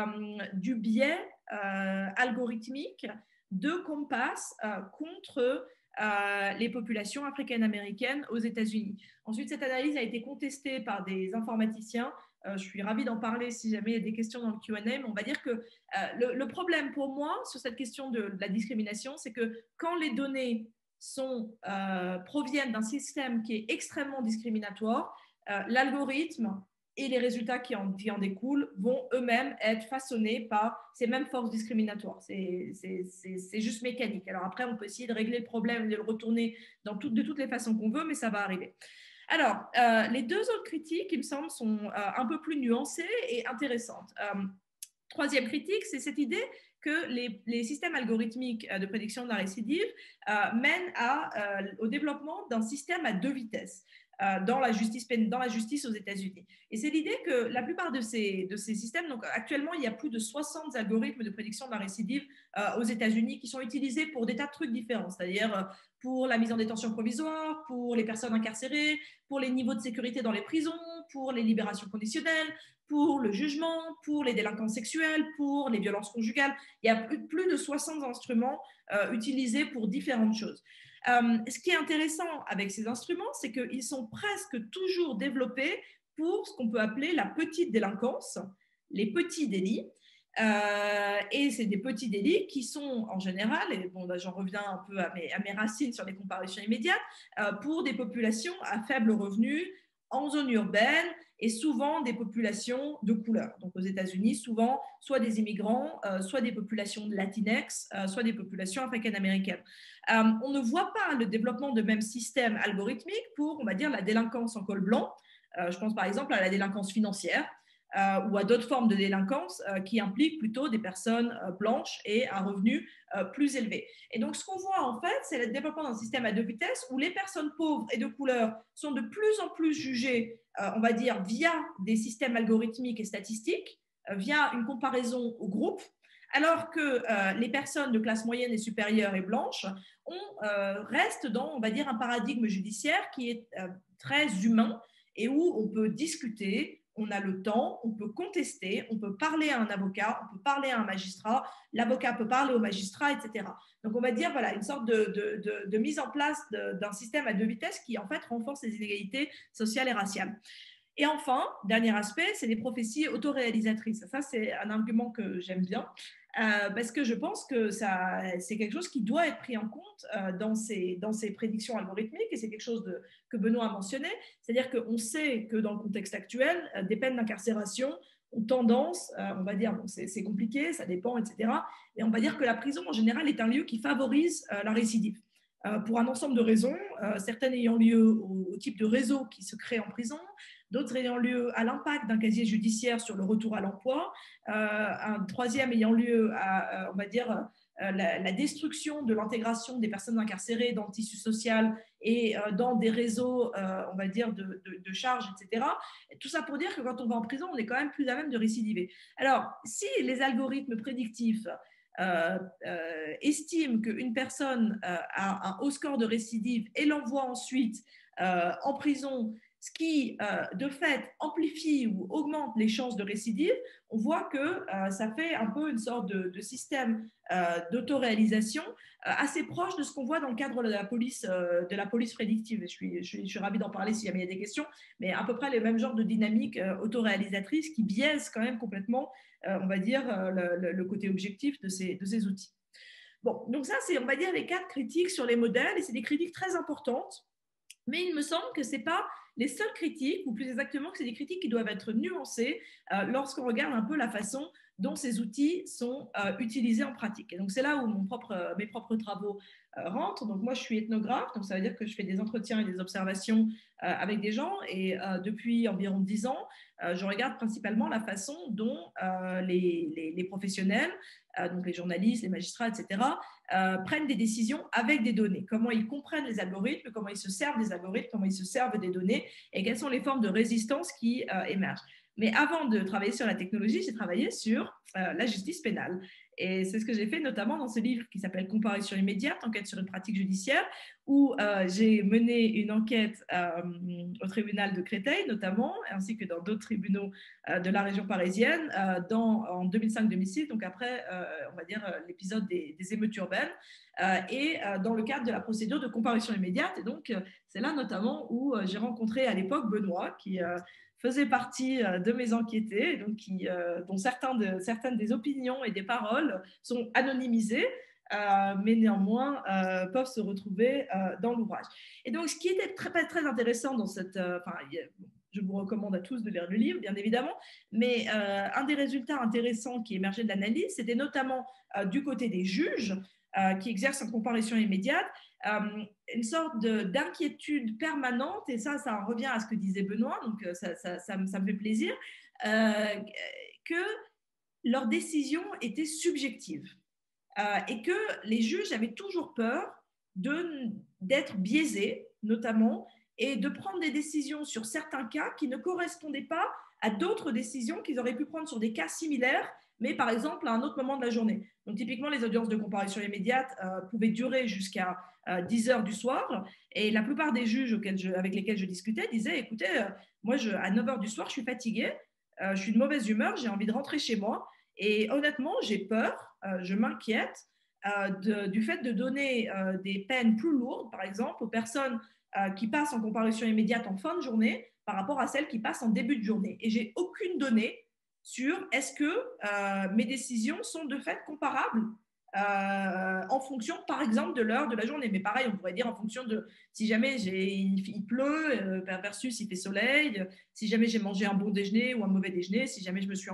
du biais algorithmique de Compass contre les populations africaines-américaines aux États-Unis. Ensuite, cette analyse a été contestée par des informaticiens. Je suis ravie d'en parler si jamais il y a des questions dans le Q&A, mais on va dire que le problème pour moi sur cette question de la discrimination, c'est que quand les données proviennent d'un système qui est extrêmement discriminatoire, l'algorithme et les résultats qui en découlent vont eux-mêmes être façonnés par ces mêmes forces discriminatoires. C'est juste mécanique. Alors après, on peut essayer de régler le problème, de le retourner de toutes les façons qu'on veut, mais ça va arriver. Alors, les deux autres critiques, il me semble, sont un peu plus nuancées et intéressantes. Troisième critique, c'est cette idée que les systèmes algorithmiques de prédiction de la récidive mènent au développement d'un système à deux vitesses dans la justice aux États-Unis. Et c'est l'idée que la plupart de ces systèmes, donc actuellement, il y a plus de 60 algorithmes de prédiction de la récidive aux États-Unis qui sont utilisés pour des tas de trucs différents, c'est-à-dire pour la mise en détention provisoire, pour les personnes incarcérées, pour les niveaux de sécurité dans les prisons, pour les libérations conditionnelles, pour le jugement, pour les délinquants sexuels, pour les violences conjugales. Il y a plus de 60 instruments utilisés pour différentes choses. Ce qui est intéressant avec ces instruments, c'est qu'ils sont presque toujours développés pour ce qu'on peut appeler la petite délinquance, les petits délits. Et c'est des petits délits qui sont en général, et bon, j'en reviens un peu à mes racines sur les comparutions immédiates, pour des populations à faible revenu, en zone urbaine, et souvent des populations de couleur. Donc aux États-Unis, souvent soit des immigrants, soit des populations de Latinx, soit des populations africaines-américaines. On ne voit pas le développement de même système algorithmique pour, on va dire, la délinquance en col blanc. Je pense par exemple à la délinquance financière ou à d'autres formes de délinquance qui impliquent plutôt des personnes blanches et à revenus plus élevés. Et donc, ce qu'on voit en fait, c'est le développement d'un système à deux vitesses où les personnes pauvres et de couleur sont de plus en plus jugées, on va dire, via des systèmes algorithmiques et statistiques, via une comparaison au groupe, alors que les personnes de classe moyenne et supérieure et blanches restent dans, on va dire, un paradigme judiciaire qui est très humain et où on peut discuter, on a le temps, on peut contester, on peut parler à un avocat, on peut parler à un magistrat, l'avocat peut parler au magistrat, etc. Donc, on va dire, voilà, une sorte de mise en place d'un système à deux vitesses qui, en fait, renforce les inégalités sociales et raciales. Et enfin, dernier aspect, c'est les prophéties autoréalisatrices. Ça, c'est un argument que j'aime bien parce que je pense que c'est quelque chose qui doit être pris en compte dans ces prédictions algorithmiques et c'est quelque chose que Benoît a mentionné. C'est-à-dire qu'on sait que dans le contexte actuel, des peines d'incarcération ont tendance, on va dire, bon, c'est compliqué, ça dépend, etc. Et on va dire que la prison, en général, est un lieu qui favorise la récidive. pour un ensemble de raisons, certaines ayant lieu au type de réseau qui se crée en prison, d'autres ayant lieu à l'impact d'un casier judiciaire sur le retour à l'emploi, un troisième ayant lieu à, on va dire, la destruction de l'intégration des personnes incarcérées dans le tissu social et dans des réseaux, on va dire, de charges, etc. Et tout ça pour dire que quand on va en prison, on est quand même plus à même de récidiver. Alors, si les algorithmes prédictifs estiment qu'une personne a un haut score de récidive et l'envoie ensuite en prison, ce qui, de fait, amplifie ou augmente les chances de récidive, on voit que ça fait un peu une sorte de système d'autoréalisation assez proche de ce qu'on voit dans le cadre de la police prédictive. Je suis ravie d'en parler si jamais il y a des questions, mais à peu près les mêmes genres de dynamiques autoréalisatrices qui biaisent quand même complètement, on va dire, le côté objectif de ces outils. Bon, donc ça, c'est, on va dire, les 4 critiques sur les modèles, et c'est des critiques très importantes, mais il me semble que ce n'est pas les seules critiques, ou plus exactement que c'est des critiques qui doivent être nuancées lorsqu'on regarde un peu la façon dont ces outils sont utilisés en pratique. Et donc, c'est là où mes propres travaux rentrent. Donc, moi, je suis ethnographe, donc ça veut dire que je fais des entretiens et des observations avec des gens. Et depuis environ 10 ans, je regarde principalement la façon dont les professionnels, donc les journalistes, les magistrats, etc., prennent des décisions avec des données. Comment ils comprennent les algorithmes, comment ils se servent des algorithmes, comment ils se servent des données et quelles sont les formes de résistance qui émergent. Mais avant de travailler sur la technologie, j'ai travaillé sur la justice pénale. Et c'est ce que j'ai fait notamment dans ce livre qui s'appelle « Comparution immédiate, enquête sur une pratique judiciaire », où j'ai mené une enquête au tribunal de Créteil notamment, ainsi que dans d'autres tribunaux de la région parisienne en 2005-2006, donc après, on va dire, l'épisode des émeutes urbaines, et dans le cadre de la procédure de comparution immédiate. Et donc, c'est là notamment où j'ai rencontré à l'époque Benoît, qui faisait partie de mes enquêtés, donc dont certaines des opinions et des paroles sont anonymisées, mais néanmoins peuvent se retrouver dans l'ouvrage. Et donc, ce qui était très, très intéressant dans cette... je vous recommande à tous de lire le livre, bien évidemment, mais un des résultats intéressants qui émergeait de l'analyse, c'était notamment du côté des juges qui exercent en comparution immédiate, une sorte d'inquiétude permanente, et ça revient à ce que disait Benoît, donc ça me fait plaisir, que leurs décisions étaient subjectives et que les juges avaient toujours peur d'être biaisés, notamment, et de prendre des décisions sur certains cas qui ne correspondaient pas à d'autres décisions qu'ils auraient pu prendre sur des cas similaires, mais par exemple à un autre moment de la journée. Donc typiquement, les audiences de comparution immédiate pouvaient durer jusqu'à 10 heures du soir, et la plupart des juges avec lesquels je discutais disaient, écoutez, moi à 9 heures du soir, je suis fatiguée, je suis de mauvaise humeur, j'ai envie de rentrer chez moi, et honnêtement, j'ai peur, je m'inquiète du fait de donner des peines plus lourdes, par exemple, aux personnes qui passent en comparution immédiate en fin de journée par rapport à celles qui passent en début de journée. Et j'ai aucune donnée sur est-ce que mes décisions sont de fait comparables en fonction, par exemple, de l'heure de la journée. Mais pareil, on pourrait dire en fonction de si jamais il pleut versus il fait soleil, si jamais j'ai mangé un bon déjeuner ou un mauvais déjeuner, si jamais je me suis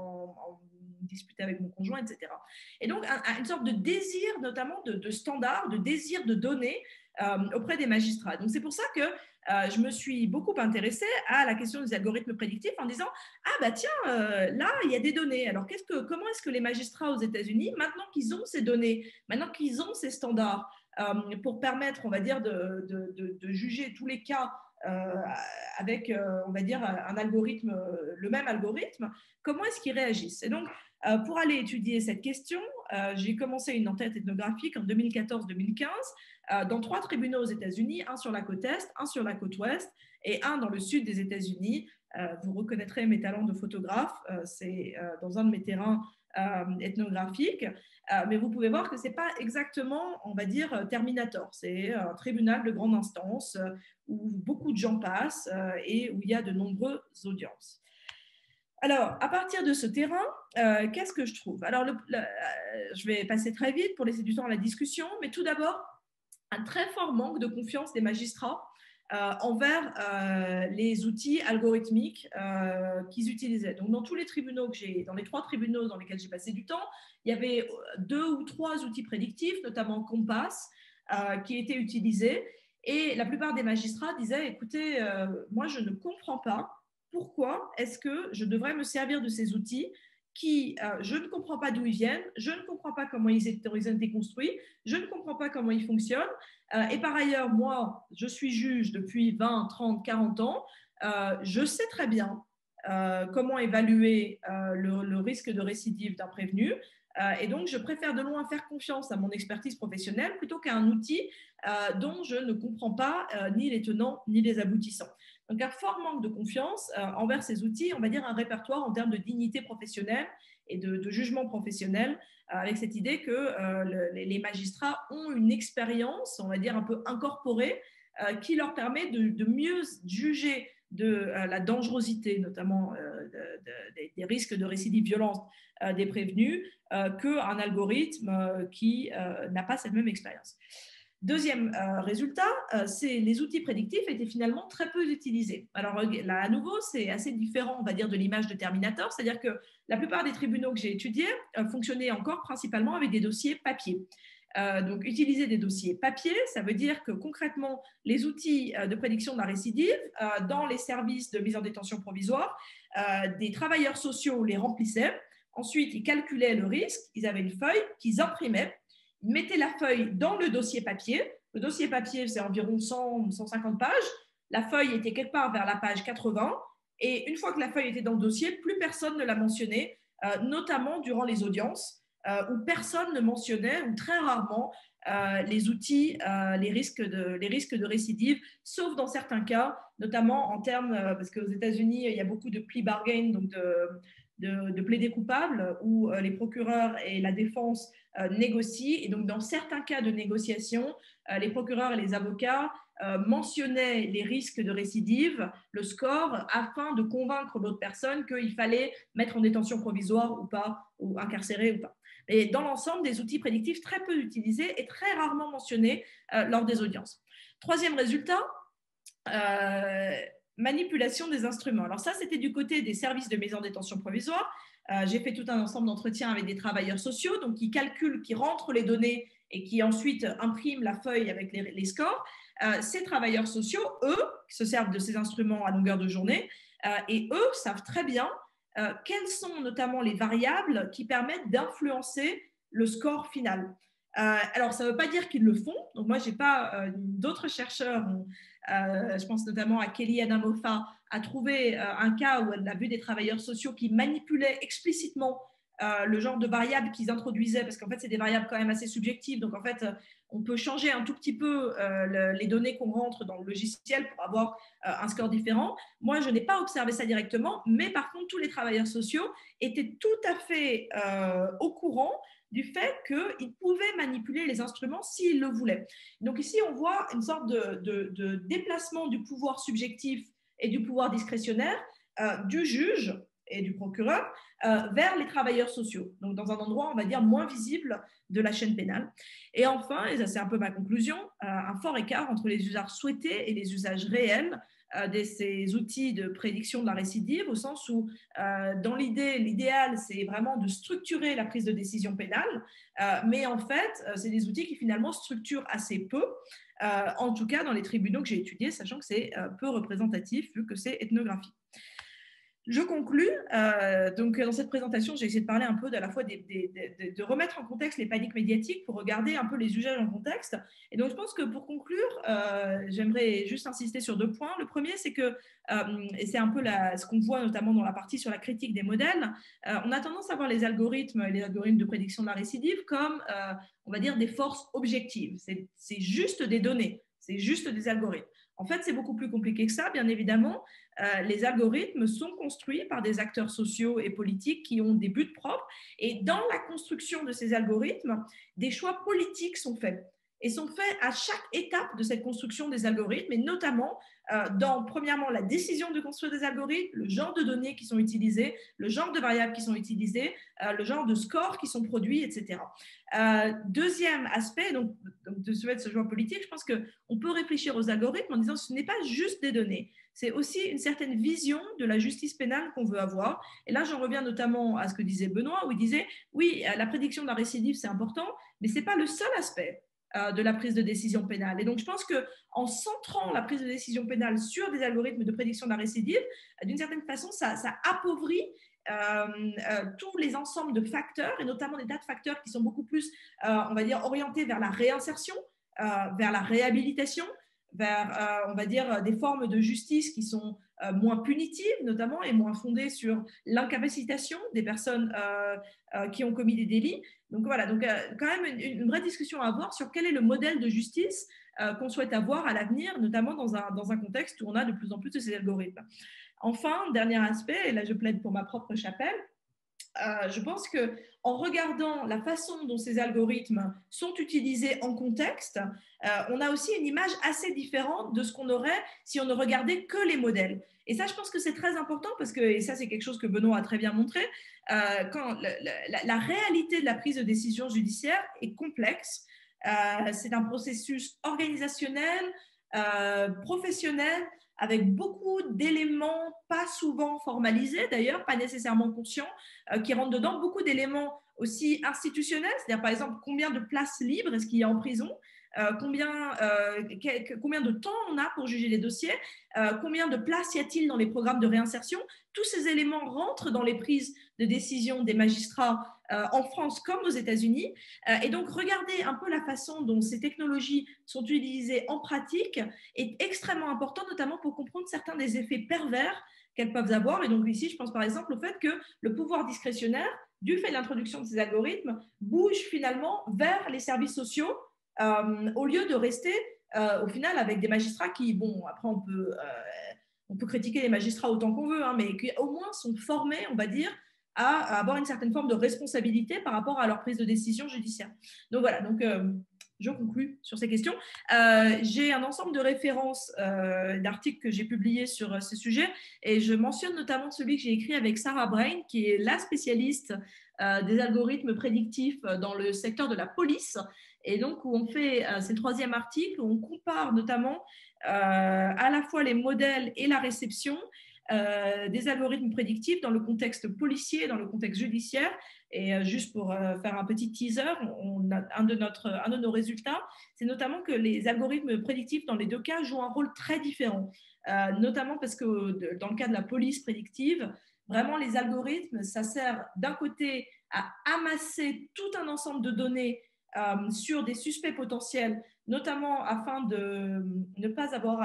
disputé avec mon conjoint, etc. Et donc, une sorte de désir, notamment de standards, de désir de données auprès des magistrats. Donc, c'est pour ça que je me suis beaucoup intéressée à la question des algorithmes prédictifs en disant « Ah, bah tiens, là, il y a des données. Alors, comment est-ce que les magistrats aux États-Unis, maintenant qu'ils ont ces données, maintenant qu'ils ont ces standards pour permettre, on va dire, de juger tous les cas avec, on va dire, un algorithme, le même algorithme, comment est-ce qu'ils réagissent ?» Et donc, pour aller étudier cette question, j'ai commencé une enquête ethnographique en 2014-2015 dans 3 tribunaux aux États-Unis, un sur la côte Est, un sur la côte Ouest et un dans le sud des États-Unis. Vous reconnaîtrez mes talents de photographe, c'est dans un de mes terrains ethnographiques, mais vous pouvez voir que ce n'est pas exactement, on va dire, Terminator. C'est un tribunal de grande instance où beaucoup de gens passent et où il y a de nombreuses audiences. Alors, à partir de ce terrain, qu'est-ce que je trouve? Alors, je vais passer très vite pour laisser du temps à la discussion, mais tout d'abord, un très fort manque de confiance des magistrats envers les outils algorithmiques qu'ils utilisaient. Donc, dans tous les tribunaux dans les 3 tribunaux dans lesquels j'ai passé du temps, il y avait 2 ou 3 outils prédictifs, notamment Compass, qui étaient utilisés. Et la plupart des magistrats disaient, écoutez, moi, je ne comprends pas pourquoi est-ce que je devrais me servir de ces outils qui, je ne comprends pas d'où ils viennent, je ne comprends pas comment ils ont été construits, je ne comprends pas comment ils fonctionnent. Et par ailleurs, moi, je suis juge depuis 20, 30, 40 ans. Je sais très bien comment évaluer le risque de récidive d'un prévenu. Et donc, je préfère de loin faire confiance à mon expertise professionnelle plutôt qu'à un outil dont je ne comprends pas ni les tenants ni les aboutissants. Donc, un fort manque de confiance envers ces outils, on va dire un répertoire en termes de dignité professionnelle et de jugement professionnel, avec cette idée que les magistrats ont une expérience, on va dire, un peu incorporée, qui leur permet de mieux juger de la dangerosité, notamment des risques de récidive violente des prévenus, qu'un algorithme qui n'a pas cette même expérience. Deuxième résultat, c'est les outils prédictifs étaient finalement très peu utilisés. Alors là, à nouveau, c'est assez différent, on va dire, de l'image de Terminator, c'est-à-dire que la plupart des tribunaux que j'ai étudiés fonctionnaient encore principalement avec des dossiers papier. Donc, utiliser des dossiers papier, ça veut dire que concrètement, les outils de prédiction de la récidive dans les services de mise en détention provisoire, des travailleurs sociaux les remplissaient. Ensuite, ils calculaient le risque, ils avaient une feuille qu'ils imprimaient. Ils mettaient la feuille dans le dossier papier. Le dossier papier, c'est environ 100 150 pages. La feuille était quelque part vers la page 80. Et une fois que la feuille était dans le dossier, plus personne ne la mentionnait, notamment durant les audiences, où personne ne mentionnait, ou très rarement, les outils, les risques de récidive, sauf dans certains cas, notamment en termes, parce qu'aux États-Unis, il y a beaucoup de plea bargain, donc de plaider coupable, où les procureurs et la défense négocient. Et donc, dans certains cas de négociation, les procureurs et les avocats mentionnaient les risques de récidive, le score, afin de convaincre l'autre personne qu'il fallait mettre en détention provisoire ou pas, ou incarcérer ou pas. Et dans l'ensemble, des outils prédictifs très peu utilisés et très rarement mentionnés lors des audiences. Troisième résultat, manipulation des instruments. Alors ça, c'était du côté des services de mise en détention provisoire. J'ai fait tout un ensemble d'entretiens avec des travailleurs sociaux, donc qui calculent, qui rentrent les données et qui ensuite impriment la feuille avec les scores. Ces travailleurs sociaux, eux, se servent de ces instruments à longueur de journée et eux savent très bien quelles sont notamment les variables qui permettent d'influencer le score final. Alors, ça ne veut pas dire qu'ils le font. Donc, moi, je n'ai pas d'autres chercheurs, je pense notamment à Kelly Adamofa, a trouvé un cas où elle a vu des travailleurs sociaux qui manipulaient explicitement le genre de variables qu'ils introduisaient, parce qu'en fait, c'est des variables quand même assez subjectives. Donc, en fait, on peut changer un tout petit peu les données qu'on rentre dans le logiciel pour avoir un score différent. Moi, je n'ai pas observé ça directement, mais par contre, tous les travailleurs sociaux étaient tout à fait au courant du fait qu'ils pouvaient manipuler les instruments s'ils le voulaient. Donc ici, on voit une sorte de déplacement du pouvoir subjectif et du pouvoir discrétionnaire du juge et du procureur vers les travailleurs sociaux, donc dans un endroit, on va dire, moins visible de la chaîne pénale. Et enfin, et ça c'est un peu ma conclusion, un fort écart entre les usages souhaités et les usages réels de ces outils de prédiction de la récidive, au sens où, dans l'idéal, c'est vraiment de structurer la prise de décision pénale, mais en fait, c'est des outils qui finalement structurent assez peu, en tout cas dans les tribunaux que j'ai étudiés, sachant que c'est peu représentatif vu que c'est ethnographique. Je conclus. Donc, dans cette présentation, j'ai essayé de parler un peu à la fois de remettre en contexte les paniques médiatiques pour regarder un peu les usages en contexte. Et donc, je pense que pour conclure, j'aimerais juste insister sur deux points. Le premier, c'est que, et c'est un peu ce qu'on voit notamment dans la partie sur la critique des modèles, on a tendance à voir les algorithmes de prédiction de la récidive comme, on va dire, des forces objectives. C'est juste des données, c'est juste des algorithmes. En fait, c'est beaucoup plus compliqué que ça, bien évidemment. Les algorithmes sont construits par des acteurs sociaux et politiques qui ont des buts propres. Et dans la construction de ces algorithmes, des choix politiques sont faits. Et sont faits à chaque étape de cette construction des algorithmes, et notamment dans, premièrement, la décision de construire des algorithmes, le genre de données qui sont utilisées, le genre de variables qui sont utilisées, le genre de scores qui sont produits, etc. Deuxième aspect, donc de ce choix politique, je pense qu'on peut réfléchir aux algorithmes en disant que ce n'est pas juste des données, c'est aussi une certaine vision de la justice pénale qu'on veut avoir. Et là, j'en reviens notamment à ce que disait Benoît, où il disait, oui, la prédiction de la récidive, c'est important, mais ce n'est pas le seul aspect. de la prise de décision pénale. Et donc, je pense qu'en centrant la prise de décision pénale sur des algorithmes de prédiction de la récidive, d'une certaine façon, ça appauvrit tous les ensembles de facteurs, et notamment des tas de facteurs qui sont beaucoup plus, on va dire, orientés vers la réinsertion, vers la réhabilitation, vers, on va dire, des formes de justice qui sont moins punitives, notamment, et moins fondées sur l'incapacitation des personnes qui ont commis des délits. Donc voilà, donc quand même une vraie discussion à avoir sur quel est le modèle de justice qu'on souhaite avoir à l'avenir, notamment dans un contexte où on a de plus en plus de ces algorithmes. Enfin, dernier aspect, et là je plaide pour ma propre chapelle, je pense qu'en regardant la façon dont ces algorithmes sont utilisés en contexte, on a aussi une image assez différente de ce qu'on aurait si on ne regardait que les modèles. Et ça, je pense que c'est très important parce que, et ça c'est quelque chose que Benoît a très bien montré, quand la réalité de la prise de décision judiciaire est complexe. C'est un processus organisationnel, professionnel, avec beaucoup d'éléments pas souvent formalisés, d'ailleurs, pas nécessairement conscients, qui rentrent dedans, beaucoup d'éléments aussi institutionnels, c'est-à-dire par exemple combien de places libres est-ce qu'il y a en prison, combien de temps on a pour juger les dossiers, combien de places y a-t-il dans les programmes de réinsertion. Tous ces éléments rentrent dans les prises de décision des magistrats en France comme aux États-Unis. Et donc, regarder un peu la façon dont ces technologies sont utilisées en pratique est extrêmement important, notamment pour comprendre certains des effets pervers qu'elles peuvent avoir. Et donc ici, je pense par exemple au fait que le pouvoir discrétionnaire, du fait de l'introduction de ces algorithmes, bouge finalement vers les services sociaux au lieu de rester au final avec des magistrats qui, bon, après on peut critiquer les magistrats autant qu'on veut, hein, mais qui au moins sont formés, on va dire, à avoir une certaine forme de responsabilité par rapport à leur prise de décision judiciaire. Donc voilà, donc je conclus sur ces questions. J'ai un ensemble de références d'articles que j'ai publiés sur ce sujet et je mentionne notamment celui que j'ai écrit avec Sarah Brain, qui est la spécialiste des algorithmes prédictifs dans le secteur de la police. Et donc, où on fait, c'est le 3e article, où on compare notamment à la fois les modèles et la réception des algorithmes prédictifs dans le contexte policier, dans le contexte judiciaire. Et juste pour faire un petit teaser, un de nos résultats, c'est notamment que les algorithmes prédictifs dans les deux cas jouent un rôle très différent, notamment parce que dans le cas de la police prédictive, vraiment les algorithmes, ça sert d'un côté à amasser tout un ensemble de données sur des suspects potentiels, notamment afin de ne pas avoir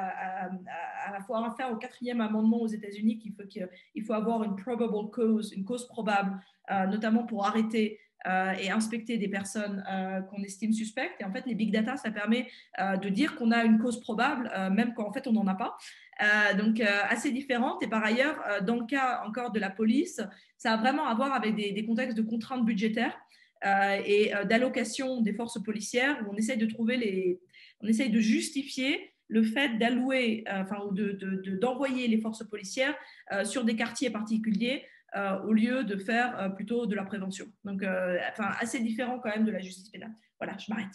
à avoir affaire au 4e amendement aux États-Unis qu'il faut avoir une probable cause, une cause probable, notamment pour arrêter et inspecter des personnes qu'on estime suspectes. Et en fait, les big data, ça permet de dire qu'on a une cause probable, même quand en fait on n'en a pas. Donc assez différente. Et par ailleurs, dans le cas encore de la police, ça a vraiment à voir avec des contextes de contraintes budgétaires et d'allocation des forces policières où on essaye de justifier le fait d'allouer, ou d'envoyer les forces policières sur des quartiers particuliers au lieu de faire plutôt de la prévention. Donc, assez différent quand même de la justice pénale. Voilà, je m'arrête.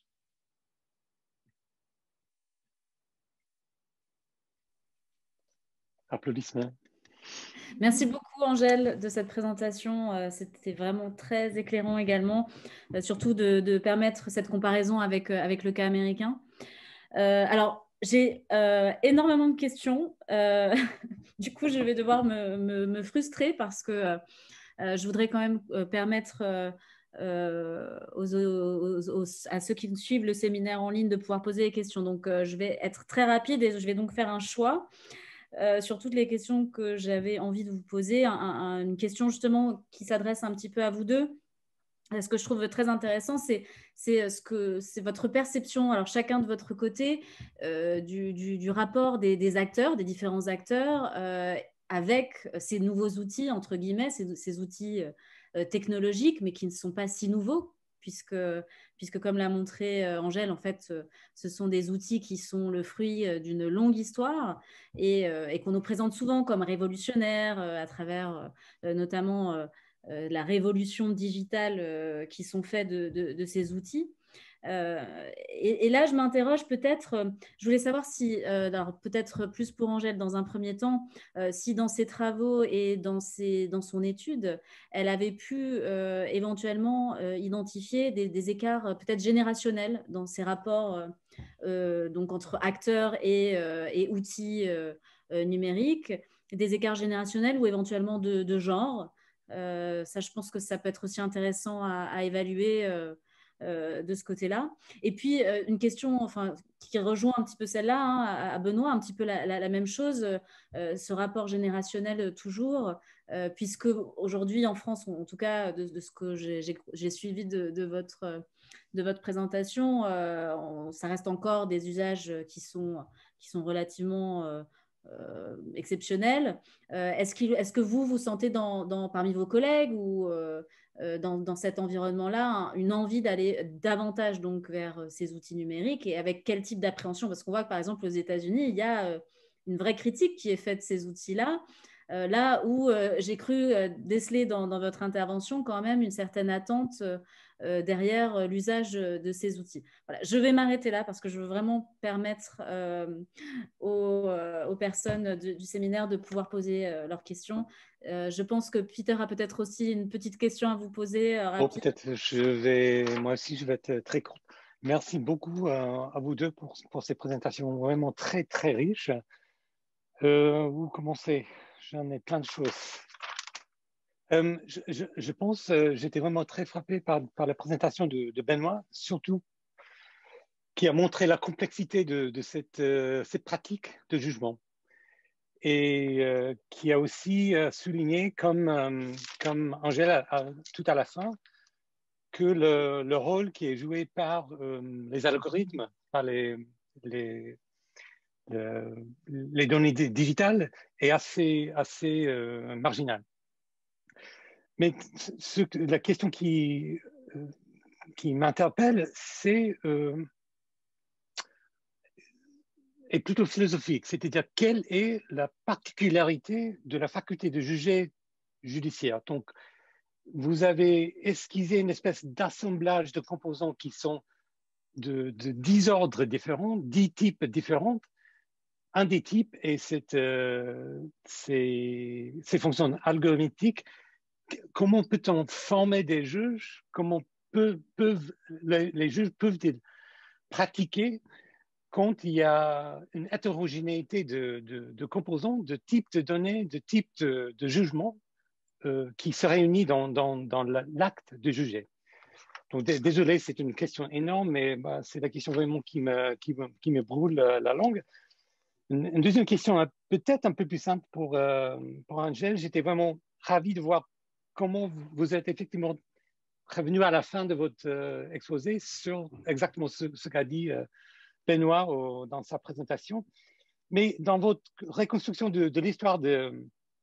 Applaudissements. Merci beaucoup, Angèle, de cette présentation. C'était vraiment très éclairant également, surtout de permettre cette comparaison avec le cas américain. Alors, j'ai énormément de questions. Du coup, je vais devoir me frustrer parce que je voudrais quand même permettre à ceux qui suivent le séminaire en ligne de pouvoir poser des questions. Donc, je vais être très rapide et je vais donc faire un choix. Sur toutes les questions que j'avais envie de vous poser, une question justement qui s'adresse un petit peu à vous deux. Ce que je trouve très intéressant, c'est votre perception, alors chacun de votre côté, du rapport des acteurs, des différents acteurs, avec ces nouveaux outils, entre guillemets, ces outils technologiques, mais qui ne sont pas si nouveaux, puisque comme l'a montré Angèle, en fait, ce sont des outils qui sont le fruit d'une longue histoire et qu'on nous présente souvent comme révolutionnaires à travers notamment la révolution digitale qui sont faits de ces outils. Et là, je m'interroge peut-être, je voulais savoir si, alors peut-être plus pour Angèle dans un premier temps, si dans ses travaux et dans son étude, elle avait pu éventuellement identifier des écarts peut-être générationnels dans ses rapports donc entre acteurs et outils numériques, des écarts générationnels ou éventuellement de genre. Ça, je pense que ça peut être aussi intéressant à évaluer de ce côté-là. Et puis, une question qui rejoint un petit peu celle-là, hein, à Benoît, un petit peu la même chose, ce rapport générationnel toujours, puisque aujourd'hui en France, en tout cas de ce que j'ai suivi de votre présentation, ça reste encore des usages qui sont relativement exceptionnels. Est-ce que vous sentez parmi vos collègues ou dans cet environnement-là une envie d'aller davantage donc vers ces outils numériques, et avec quel type d'appréhension? Parce qu'on voit que par exemple aux États-Unis, il y a une vraie critique qui est faite de ces outils-là. Là où j'ai cru déceler dans votre intervention quand même une certaine attente derrière l'usage de ces outils. Voilà, je vais m'arrêter là parce que je veux vraiment permettre aux personnes du séminaire de pouvoir poser leurs questions. Je pense que Peter a peut-être aussi une petite question à vous poser. Rapide. Peut-être moi aussi, je vais être très court. Merci beaucoup à vous deux pour ces présentations vraiment très, très riches. Où commencer? J'en ai plein de choses. Je pense, j'étais vraiment très frappé par la présentation de Benoît, surtout qui a montré la complexité de cette pratique de jugement, et qui a aussi souligné, comme Angèle tout à la fin, que le rôle qui est joué par les algorithmes, par les données digitales est assez marginal. Mais la question qui m'interpelle, est plutôt philosophique, c'est-à-dire quelle est la particularité de la faculté de juger judiciaire. Donc, vous avez esquissé une espèce d'assemblage de composants qui sont de 10 ordres différents, 10 types différents. Un des types est ces fonctions algorithmiques. Comment peut-on former des juges? Comment les juges peuvent-ils pratiquer quand il y a une hétérogénéité de composants, de types de données, de types de jugements qui se réunissent dans l'acte de juger? Donc, désolé, c'est une question énorme, mais c'est la question vraiment qui me brûle la langue. Une deuxième question, peut-être un peu plus simple pour Angèle. J'étais vraiment ravi de voir comment vous êtes effectivement revenu à la fin de votre exposé sur exactement ce qu'a dit Benoît dans sa présentation. Mais dans votre reconstruction de l'histoire de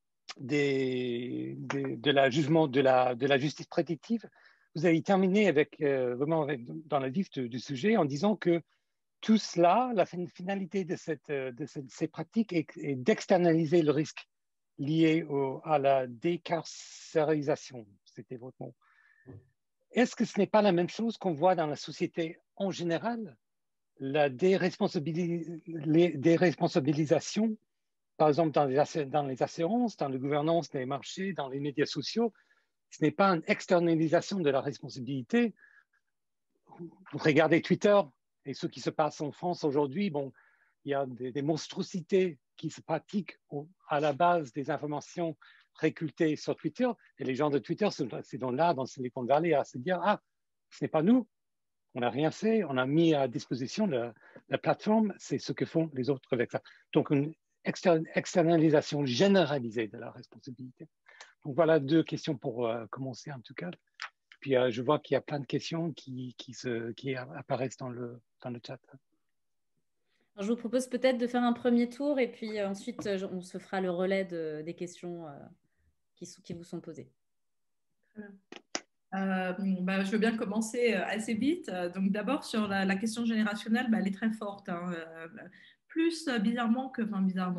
la jugement, de la justice prédictive, vous avez terminé vraiment dans le vif du sujet en disant que tout cela, la finalité de ces pratiques est d'externaliser le risque lié à la décarcérisation. C'était votre mot. Est-ce que ce n'est pas la même chose qu'on voit dans la société en général? La déresponsabilisation, par exemple dans les assurances, dans la gouvernance des marchés, dans les médias sociaux, ce n'est pas une externalisation de la responsabilité. Vous regardez Twitter et ce qui se passe en France aujourd'hui, bon, il y a des monstruosités qui se pratiquent à la base des informations récoltées sur Twitter, et les gens de Twitter sont là, dans Silicon Valley, à se dire, ah, ce n'est pas nous, on n'a rien fait, on a mis à disposition la plateforme, c'est ce que font les autres avec ça. Donc, une externalisation généralisée de la responsabilité. Donc, voilà 2 questions pour commencer en tout cas. Puis, je vois qu'il y a plein de questions qui apparaissent dans le chat. Alors, je vous propose peut-être de faire un premier tour et puis ensuite, on se fera le relais des questions qui vous sont posées. Je veux bien commencer assez vite. Donc d'abord sur la question générationnelle, elle est très forte, hein. Plus bizarrement que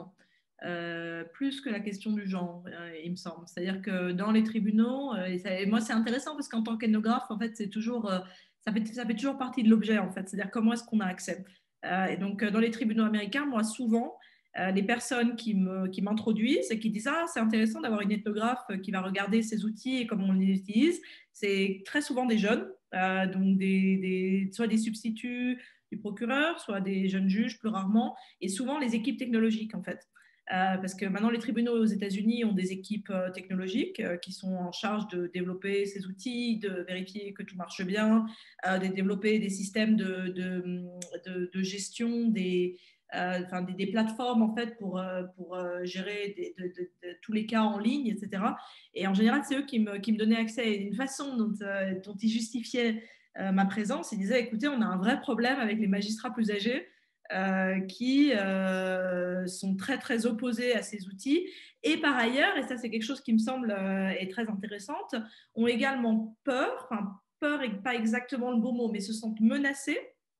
la question du genre, il me semble. C'est-à-dire que dans les tribunaux, et moi c'est intéressant parce qu'en tant qu'ethnographe, en fait, c'est toujours ça fait toujours partie de l'objet, en fait. C'est-à-dire comment est-ce qu'on a accès. Et donc, dans les tribunaux américains, moi, souvent, les personnes qui m'introduisent et qui disent « Ah, c'est intéressant d'avoir une ethnographe qui va regarder ces outils et comment on les utilise », c'est très souvent des jeunes, donc soit des substituts du procureur, soit des jeunes juges plus rarement, et souvent les équipes technologiques, en fait. Parce que maintenant, les tribunaux aux États-Unis ont des équipes technologiques qui sont en charge de développer ces outils, de vérifier que tout marche bien, de développer des systèmes de gestion des plateformes en fait pour gérer tous les cas en ligne, etc. Et en général, c'est eux qui me donnaient accès. Et une façon dont ils justifiaient ma présence, ils disaient, écoutez, on a un vrai problème avec les magistrats plus âgés qui sont très, très opposés à ces outils. Et par ailleurs, et ça c'est quelque chose qui me semble est très intéressante, ont également peur, enfin peur n'est pas exactement le bon mot, mais se sentent menacés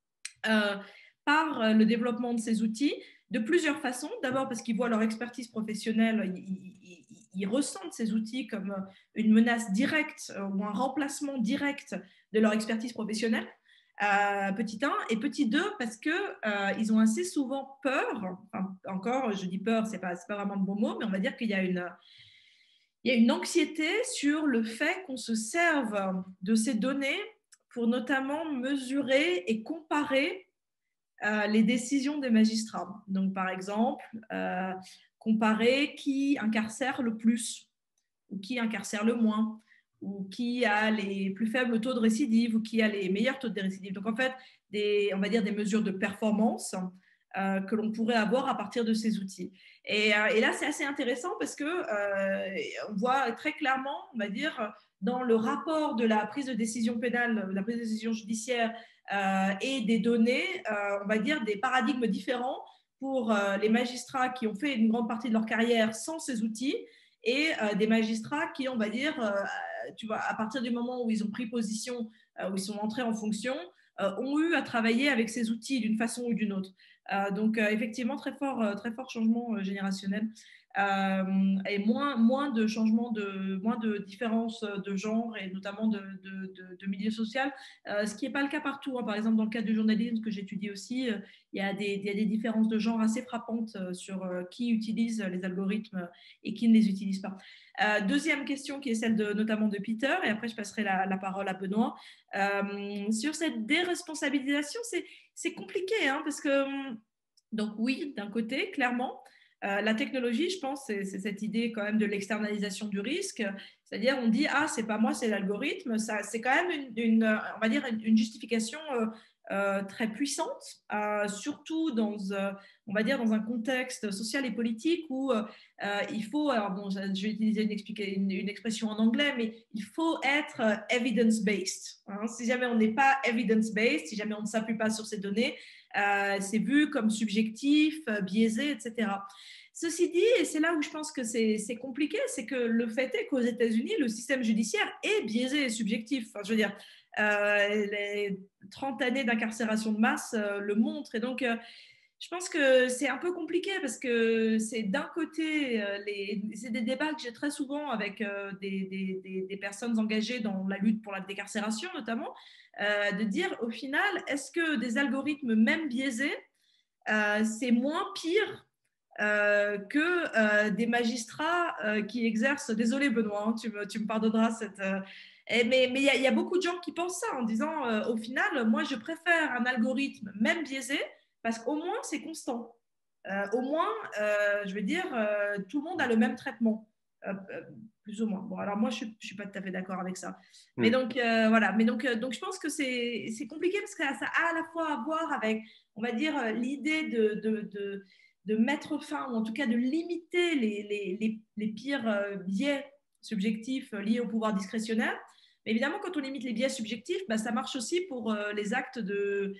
par le développement de ces outils de plusieurs façons. D'abord parce qu'ils voient leur expertise professionnelle, ils ressentent ces outils comme une menace directe ou un remplacement direct de leur expertise professionnelle. Petit 1, et petit 2, parce qu'ils ont assez souvent peur, enfin, encore, je dis peur, c'est pas vraiment le bon mot, mais on va dire qu'il y a une anxiété sur le fait qu'on se serve de ces données pour notamment mesurer et comparer les décisions des magistrats. Donc, par exemple, comparer qui incarcère le plus ou qui incarcère le moins, ou qui a les plus faibles taux de récidive, ou qui a les meilleurs taux de récidive. Donc, en fait, on va dire des mesures de performance que l'on pourrait avoir à partir de ces outils. Et là, c'est assez intéressant parce qu'on voit très clairement, on va dire, dans le rapport de la prise de décision pénale, de la prise de décision judiciaire et des données, on va dire, des paradigmes différents pour les magistrats qui ont fait une grande partie de leur carrière sans ces outils, et des magistrats qui, on va dire, tu vois, à partir du moment où ils ont pris position, où ils sont entrés en fonction, ont eu à travailler avec ces outils d'une façon ou d'une autre. Donc, effectivement, très fort changement générationnel. Et moins de changements, moins de différences de genre et notamment de milieu social, ce qui n'est pas le cas partout. Hein. Par exemple, dans le cadre du journalisme que j'étudie aussi, il y a des différences de genre assez frappantes sur qui utilise les algorithmes et qui ne les utilise pas. Deuxième question qui est celle notamment de Peter, et après je passerai la parole à Benoît. Sur cette déresponsabilisation, c'est compliqué, hein, parce que, donc oui, d'un côté, clairement, la technologie, je pense, c'est cette idée quand même de l'externalisation du risque. C'est-à-dire, on dit, ah, c'est pas moi, c'est l'algorithme. C'est quand même on va dire une justification très puissante, surtout on va dire dans un contexte social et politique où il faut, alors bon, je vais utiliser une expression en anglais, mais il faut être evidence-based. Hein. Si jamais on n'est pas evidence-based, si jamais on ne s'appuie pas sur ces données, c'est vu comme subjectif, biaisé, etc. Ceci dit, et c'est là où je pense que c'est compliqué, c'est que le fait est qu'aux États-Unis, le système judiciaire est biaisé et subjectif. Enfin, je veux dire, les 30 années d'incarcération de masse le montrent. Et donc, je pense que c'est un peu compliqué parce que c'est d'un côté, c'est des débats que j'ai très souvent avec des personnes engagées dans la lutte pour la décarcération notamment, de dire au final, est-ce que des algorithmes même biaisés, c'est moins pire que des magistrats qui exercent, désolé Benoît, hein, tu me pardonneras mais il y a beaucoup de gens qui pensent ça en disant au final, moi je préfère un algorithme même biaisé parce qu'au moins c'est constant. Au moins, je veux dire, tout le monde a le même traitement, plus ou moins. Bon, alors moi je suis pas tout à fait d'accord avec ça. Mais donc voilà, donc je pense que c'est compliqué parce que ça a à la fois à voir avec, on va dire, l'idée de mettre fin, ou en tout cas de limiter les pires biais subjectifs liés au pouvoir discrétionnaire. Mais évidemment, quand on limite les biais subjectifs, bah, ça marche aussi pour les actes de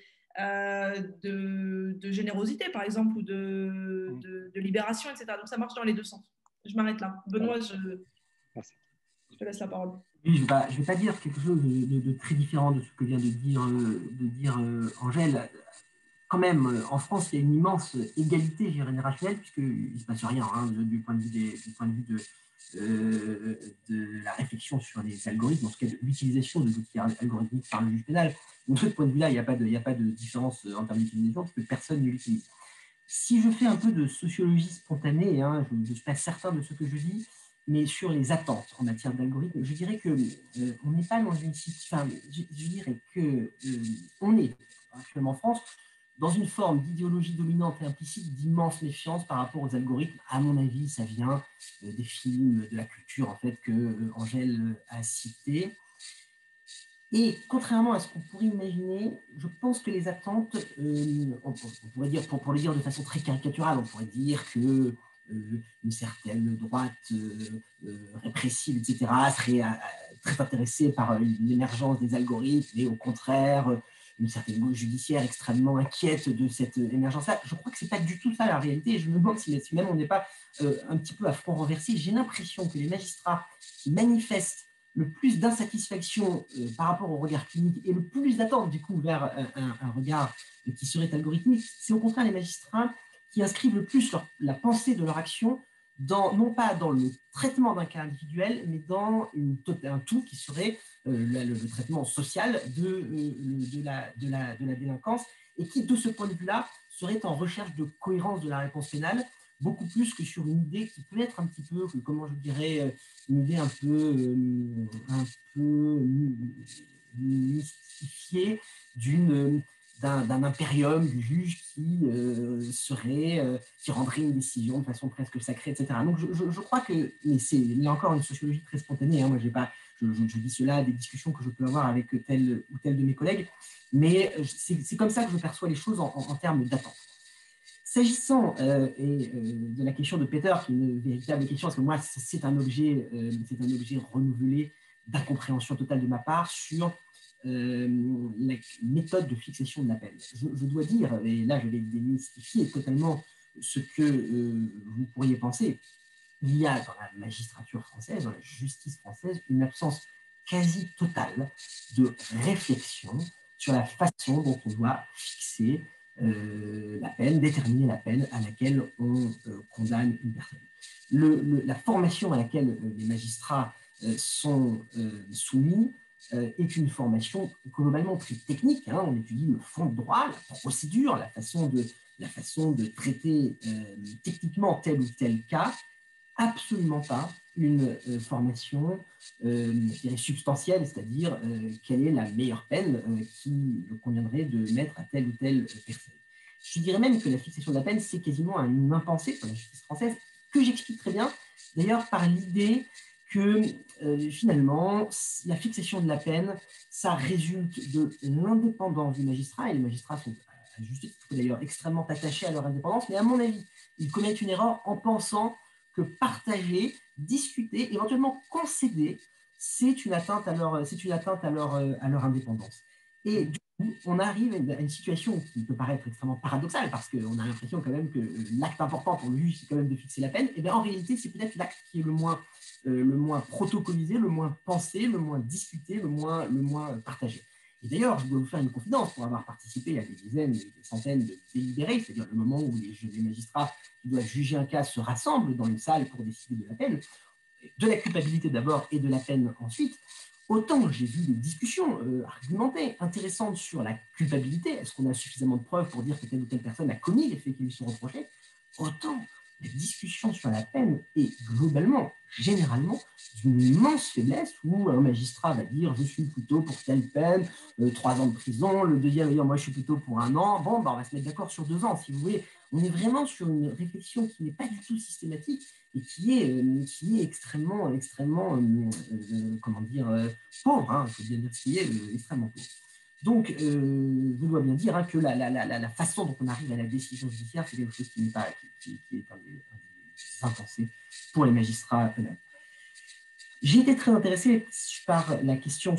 générosité, par exemple, ou de libération, etc. Donc, ça marche dans les deux sens. Je m'arrête là. Benoît, je te laisse la parole. Oui, je ne vais pas dire quelque chose de très différent de ce que vient de dire Angèle. Quand même, en France, il y a une immense égalité générationnelle, puisqu'il ne se passe rien hein, du point de vue de la réflexion sur les algorithmes, en tout cas de l'utilisation de l'outil algorithmique par le juge pénal. Donc, de ce point de vue-là, il n'y a pas de différence en termes d'utilisation, parce que personne ne l'utilise. Si je fais un peu de sociologie spontanée, hein, je ne suis pas certain de ce que je dis, mais sur les attentes en matière d'algorithme, je dirais que on n'est pas dans une situation, enfin, je dirais que on est actuellement en France dans une forme d'idéologie dominante et implicite d'immense méfiance par rapport aux algorithmes. À mon avis, ça vient des films, de la culture en fait que Angèle a cité. Et contrairement à ce qu'on pourrait imaginer, je pense que les attentes, on pourrait dire, pour le dire de façon très caricaturale, on pourrait dire que une certaine droite répressive, etc., serait très intéressée par l'émergence des algorithmes et au contraire, une certaine gauche judiciaire extrêmement inquiète de cette émergence-là. Je crois que ce n'est pas du tout ça la réalité et je me demande si même on n'est pas un petit peu à front renversé. J'ai l'impression que les magistrats qui manifestent le plus d'insatisfaction par rapport au regard clinique et le plus d'attente du coup vers un regard qui serait algorithmique, c'est au contraire les magistrats qui inscrivent le plus la pensée de leur action non pas dans le traitement d'un cas individuel, mais dans un tout qui serait le traitement social de la délinquance et qui, de ce point de vue-là, serait en recherche de cohérence de la réponse pénale, beaucoup plus que sur une idée qui peut être un petit peu, comment je dirais, une idée un peu mystifiée d'un impérium du juge qui rendrait une décision de façon presque sacrée, etc. Donc je crois que, mais c'est là encore une sociologie très spontanée, hein, moi je dis cela à des discussions que je peux avoir avec tel ou tel de mes collègues, mais c'est comme ça que je perçois les choses en termes d'attente. S'agissant de la question de Peter, qui est une véritable question, parce que moi, c'est un objet renouvelé d'incompréhension totale de ma part sur la méthode de fixation de la peine. Je dois dire, et là je vais démystifier totalement ce que vous pourriez penser, il y a dans la magistrature française, dans la justice française, une absence quasi totale de réflexion sur la façon dont on doit fixer la peine, déterminer la peine à laquelle on condamne une personne. La formation à laquelle les magistrats sont soumis est une formation globalement très technique. Hein. On étudie le fond de droit, la procédure, la façon de traiter techniquement tel ou tel cas, absolument pas une formation je dirais substantielle, c'est-à-dire quelle est la meilleure peine qui conviendrait de mettre à telle ou telle personne. Je dirais même que la fixation de la peine, c'est quasiment un impensé pour la justice française, que j'explique très bien, d'ailleurs par l'idée que finalement, la fixation de la peine, ça résulte de l'indépendance du magistrat, et les magistrats sont à juste titre d'ailleurs extrêmement attachés à leur indépendance, mais à mon avis, ils commettent une erreur en pensant que partager, discuter, éventuellement concéder, c'est une atteinte à leur indépendance. Et du coup, on arrive à une situation qui peut paraître extrêmement paradoxale, parce qu'on a l'impression quand même que l'acte important pour le juge, c'est quand même de fixer la peine. Et bien en réalité, c'est peut-être l'acte qui est le moins protocolisé, le moins pensé, le moins discuté, le moins partagé. Et d'ailleurs, je dois vous faire une confidence pour avoir participé à des dizaines, des centaines de délibérés, c'est-à-dire le moment où les magistrats qui doivent juger un cas se rassemblent dans une salle pour décider de la peine, de la culpabilité d'abord et de la peine ensuite. Autant j'ai vu des discussions argumentées, intéressantes sur la culpabilité, est-ce qu'on a suffisamment de preuves pour dire que telle ou telle personne a commis les faits qui lui sont reprochés, autant la discussion sur la peine est globalement, généralement, d'une immense faiblesse où un magistrat va dire je suis plutôt pour telle peine, 3 ans de prison, le deuxième va dire moi je suis plutôt pour 1 an, bon, on va se mettre d'accord sur 2 ans si vous voulez. On est vraiment sur une réflexion qui n'est pas du tout systématique et qui est extrêmement comment dire, pauvre, hein, il faut bien dire ce qui est extrêmement pauvre. Donc, je dois bien dire que la façon dont on arrive à la décision judiciaire, c'est quelque chose qui n'est pas qui est un des impensés pour les magistrats pénals. J'ai été très intéressé par la question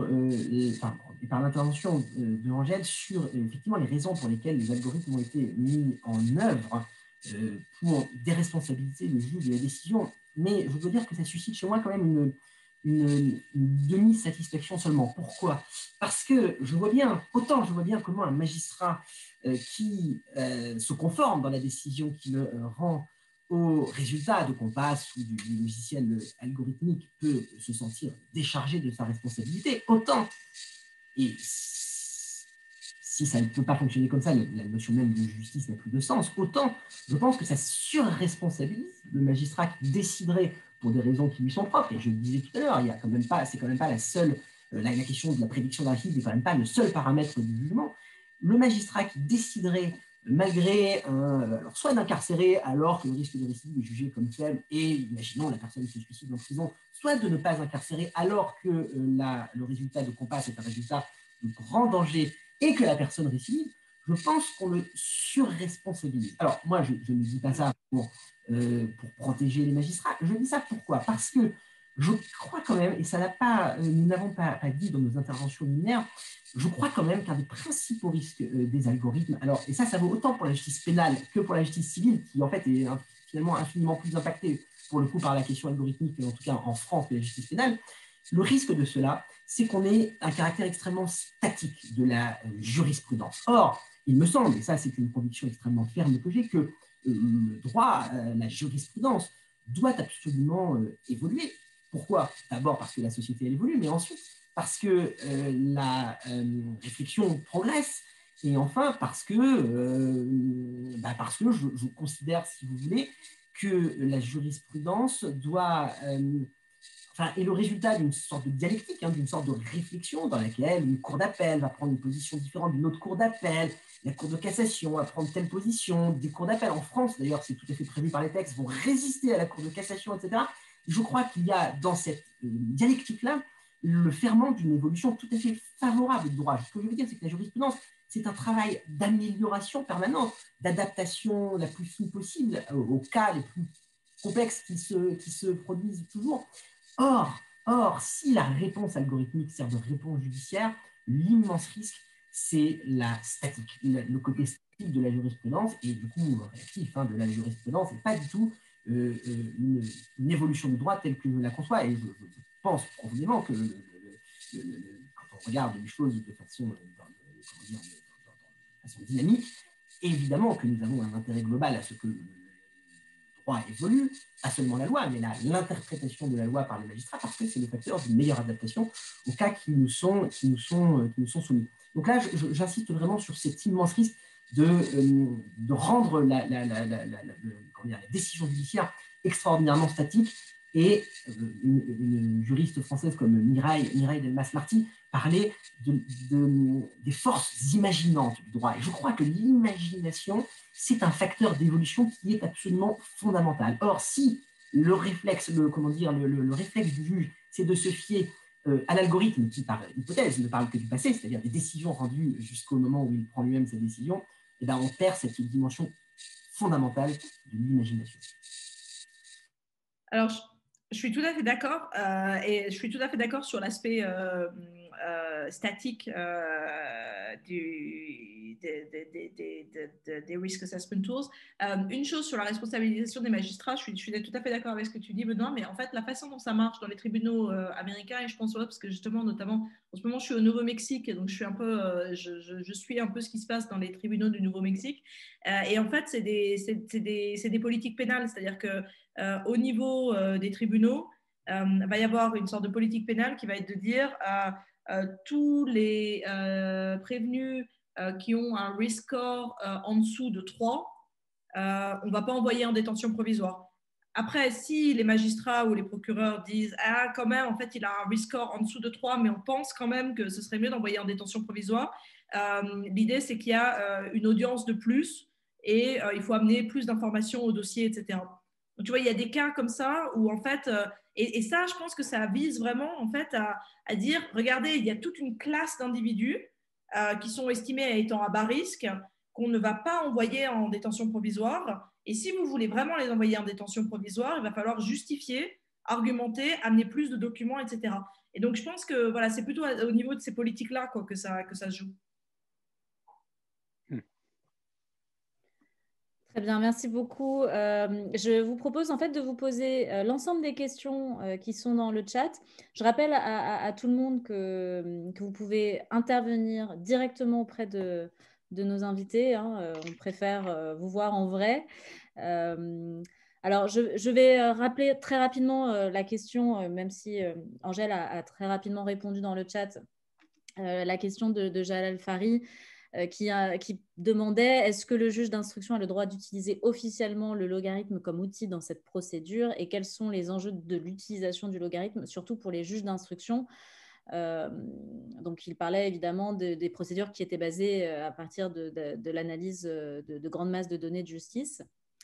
et par l'intervention de Angèle sur effectivement les raisons pour lesquelles les algorithmes ont été mis en œuvre pour déresponsabiliser le juge de la décision. Mais je dois dire que ça suscite chez moi quand même une demi-satisfaction seulement. Pourquoi? Parce que je vois bien comment un magistrat qui se conforme dans la décision qu'il rend, au résultat de qu'on passe ou du logiciel algorithmique peut se sentir déchargé de sa responsabilité, autant, et si ça ne peut pas fonctionner comme ça, la notion même de justice n'a plus de sens, autant je pense que ça surresponsabilise le magistrat qui déciderait pour des raisons qui lui sont propres. Et je le disais tout à l'heure, c'est quand même pas la seule, la question de la prédiction d'un crime n'est quand même pas le seul paramètre du jugement. Le magistrat qui déciderait, malgré alors soit d'incarcérer alors que le risque de récidive est jugé comme faible, et imaginons la personne se suicide en prison, soit de ne pas incarcérer alors que le résultat de Compass est un résultat de grand danger et que la personne récidive, je pense qu'on le surresponsabilise. Alors, moi, je ne dis pas ça pour protéger les magistrats. Je dis ça pourquoi? Parce que je crois quand même, et ça n'a pas, nous n'avons pas dit dans nos interventions liminaires, je crois quand même qu'un des principaux risques des algorithmes, alors, et ça vaut autant pour la justice pénale que pour la justice civile, qui en fait est finalement infiniment plus impactée pour le coup par la question algorithmique, en tout cas en France, que la justice pénale. Le risque de cela, c'est qu'on ait un caractère extrêmement statique de la jurisprudence. Or, il me semble, et ça c'est une conviction extrêmement ferme que j'ai, que le droit, la jurisprudence, doit absolument évoluer. Pourquoi? D'abord parce que la société elle évolue, mais ensuite parce que la réflexion progresse, et enfin parce que je considère, si vous voulez, que la jurisprudence doit est le résultat d'une sorte de dialectique, d'une sorte de réflexion dans laquelle une cour d'appel va prendre une position différente d'une autre cour d'appel, la cour de cassation va prendre telle position, des cours d'appel en France, d'ailleurs c'est tout à fait prévu par les textes, vont résister à la cour de cassation, etc. Je crois qu'il y a dans cette dialectique-là le ferment d'une évolution tout à fait favorable du droit. Ce que je veux dire, c'est que la jurisprudence, c'est un travail d'amélioration permanente, d'adaptation la plus fine possible aux cas les plus complexes qui se produisent toujours. Or, si la réponse algorithmique sert de réponse judiciaire, l'immense risque, c'est la statique, le côté statique de la jurisprudence, et du coup réactif de la jurisprudence, et pas du tout une évolution du droit telle que je la conçois. Et je pense profondément que quand on regarde les choses de façon dynamique, évidemment que nous avons un intérêt global à ce que le droit évolue, pas seulement la loi, mais l'interprétation de la loi par les magistrats, parce que c'est le facteur d'une meilleure adaptation aux cas qui nous sont soumis. Donc là, j'insiste vraiment sur cet immense risque de rendre la décision judiciaire extraordinairement statique. Et une juriste française comme Mireille Delmas-Marty parlait des forces imaginantes du droit. Et je crois que l'imagination, c'est un facteur d'évolution qui est absolument fondamental. Or, si le réflexe, le réflexe du juge, c'est de se fier à l'algorithme qui, par hypothèse, ne parle que du passé, c'est-à-dire des décisions rendues jusqu'au moment où il prend lui-même sa décision, et on perd cette dimension fondamentale de l'imagination. Alors, je suis tout à fait d'accord, et je suis tout à fait d'accord sur l'aspect statique des risk assessment tools. Une chose sur la responsabilisation des magistrats, je suis tout à fait d'accord avec ce que tu dis, Benoît, mais en fait, la façon dont ça marche dans les tribunaux américains, et je pense parce que justement, notamment, en ce moment, je suis au Nouveau-Mexique, donc je suis un peu, je suis un peu ce qui se passe dans les tribunaux du Nouveau-Mexique, et en fait, c'est des politiques pénales, c'est-à-dire que au niveau des tribunaux, va y avoir une sorte de politique pénale qui va être de dire tous les prévenus qui ont un risk score en dessous de 3, on ne va pas envoyer en détention provisoire. Après, si les magistrats ou les procureurs disent « Ah, quand même, en fait, il a un risk score en dessous de 3, mais on pense quand même que ce serait mieux d'envoyer en détention provisoire », l'idée, c'est qu'il y a une audience de plus et il faut amener plus d'informations au dossier, etc. Donc, tu vois, il y a des cas comme ça où, en fait, et ça, je pense que ça vise vraiment, en fait, à dire, regardez, il y a toute une classe d'individus qui sont estimés étant à bas risque, qu'on ne va pas envoyer en détention provisoire. Et si vous voulez vraiment les envoyer en détention provisoire, il va falloir justifier, argumenter, amener plus de documents, etc. Et donc, je pense que voilà, c'est plutôt au niveau de ces politiques-là que ça se joue. Très bien, merci beaucoup. Je vous propose en fait de vous poser l'ensemble des questions qui sont dans le chat. Je rappelle à tout le monde que vous pouvez intervenir directement auprès de nos invités. On préfère vous voir en vrai. Alors, je vais rappeler très rapidement la question, même si Angèle a très rapidement répondu dans le chat, la question de Jalal Fari, qui demandait est-ce que le juge d'instruction a le droit d'utiliser officiellement le logarithme comme outil dans cette procédure et quels sont les enjeux de l'utilisation du logarithme, surtout pour les juges d'instruction. Donc, il parlait évidemment des procédures qui étaient basées à partir de l'analyse de grandes masses de données de justice.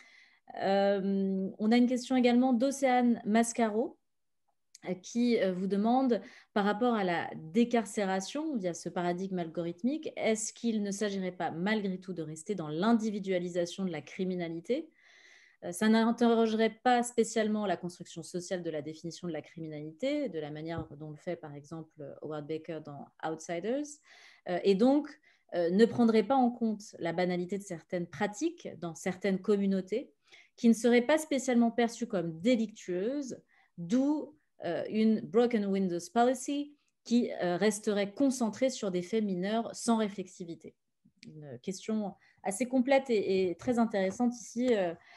On a une question également d'Océane Mascaro qui vous demande, par rapport à la décarcération via ce paradigme algorithmique, est-ce qu'il ne s'agirait pas malgré tout de rester dans l'individualisation de la criminalité ? Ça n'interrogerait pas spécialement la construction sociale de la définition de la criminalité, de la manière dont le fait par exemple Howard Baker dans Outsiders, et donc ne prendrait pas en compte la banalité de certaines pratiques dans certaines communautés qui ne seraient pas spécialement perçues comme délictueuses, d'où une broken windows policy qui resterait concentrée sur des faits mineurs sans réflexivité. Une question assez complète et très intéressante ici,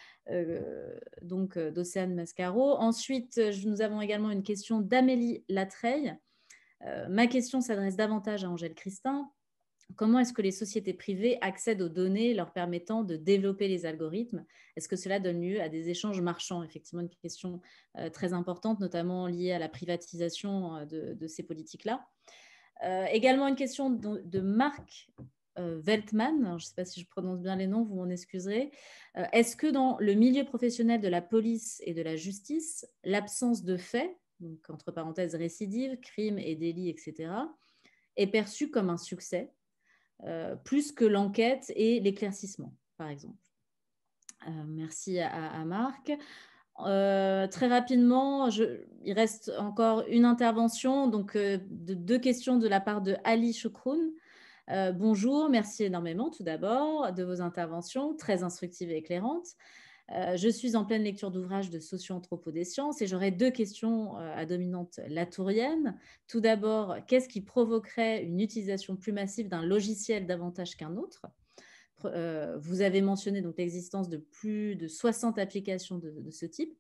donc d'Océane Mascaro. Ensuite, nous avons également une question d'Amélie Latreille. Ma question s'adresse davantage à Angèle Christin. Comment est-ce que les sociétés privées accèdent aux données leur permettant de développer les algorithmes? Est-ce que cela donne lieu à des échanges marchands? Effectivement, une question très importante, notamment liée à la privatisation de ces politiques-là. Également une question de Marc Veltman. Alors, je ne sais pas si je prononce bien les noms, vous m'en excuserez. Est-ce que dans le milieu professionnel de la police et de la justice, l'absence de faits, donc entre parenthèses récidives, crimes et délits, etc., est perçue comme un succès? Plus que l'enquête et l'éclaircissement, par exemple. Merci à Marc. Très rapidement, il reste encore une intervention, donc deux questions de la part de Ali Choukroun. Bonjour, merci énormément tout d'abord de vos interventions, très instructives et éclairantes. Je suis en pleine lecture d'ouvrages de socio-anthropo des sciences et j'aurais deux questions à dominante latourienne. Tout d'abord, qu'est-ce qui provoquerait une utilisation plus massive d'un logiciel davantage qu'un autre? Vous avez mentionné donc l'existence de plus de 60 applications de ce type.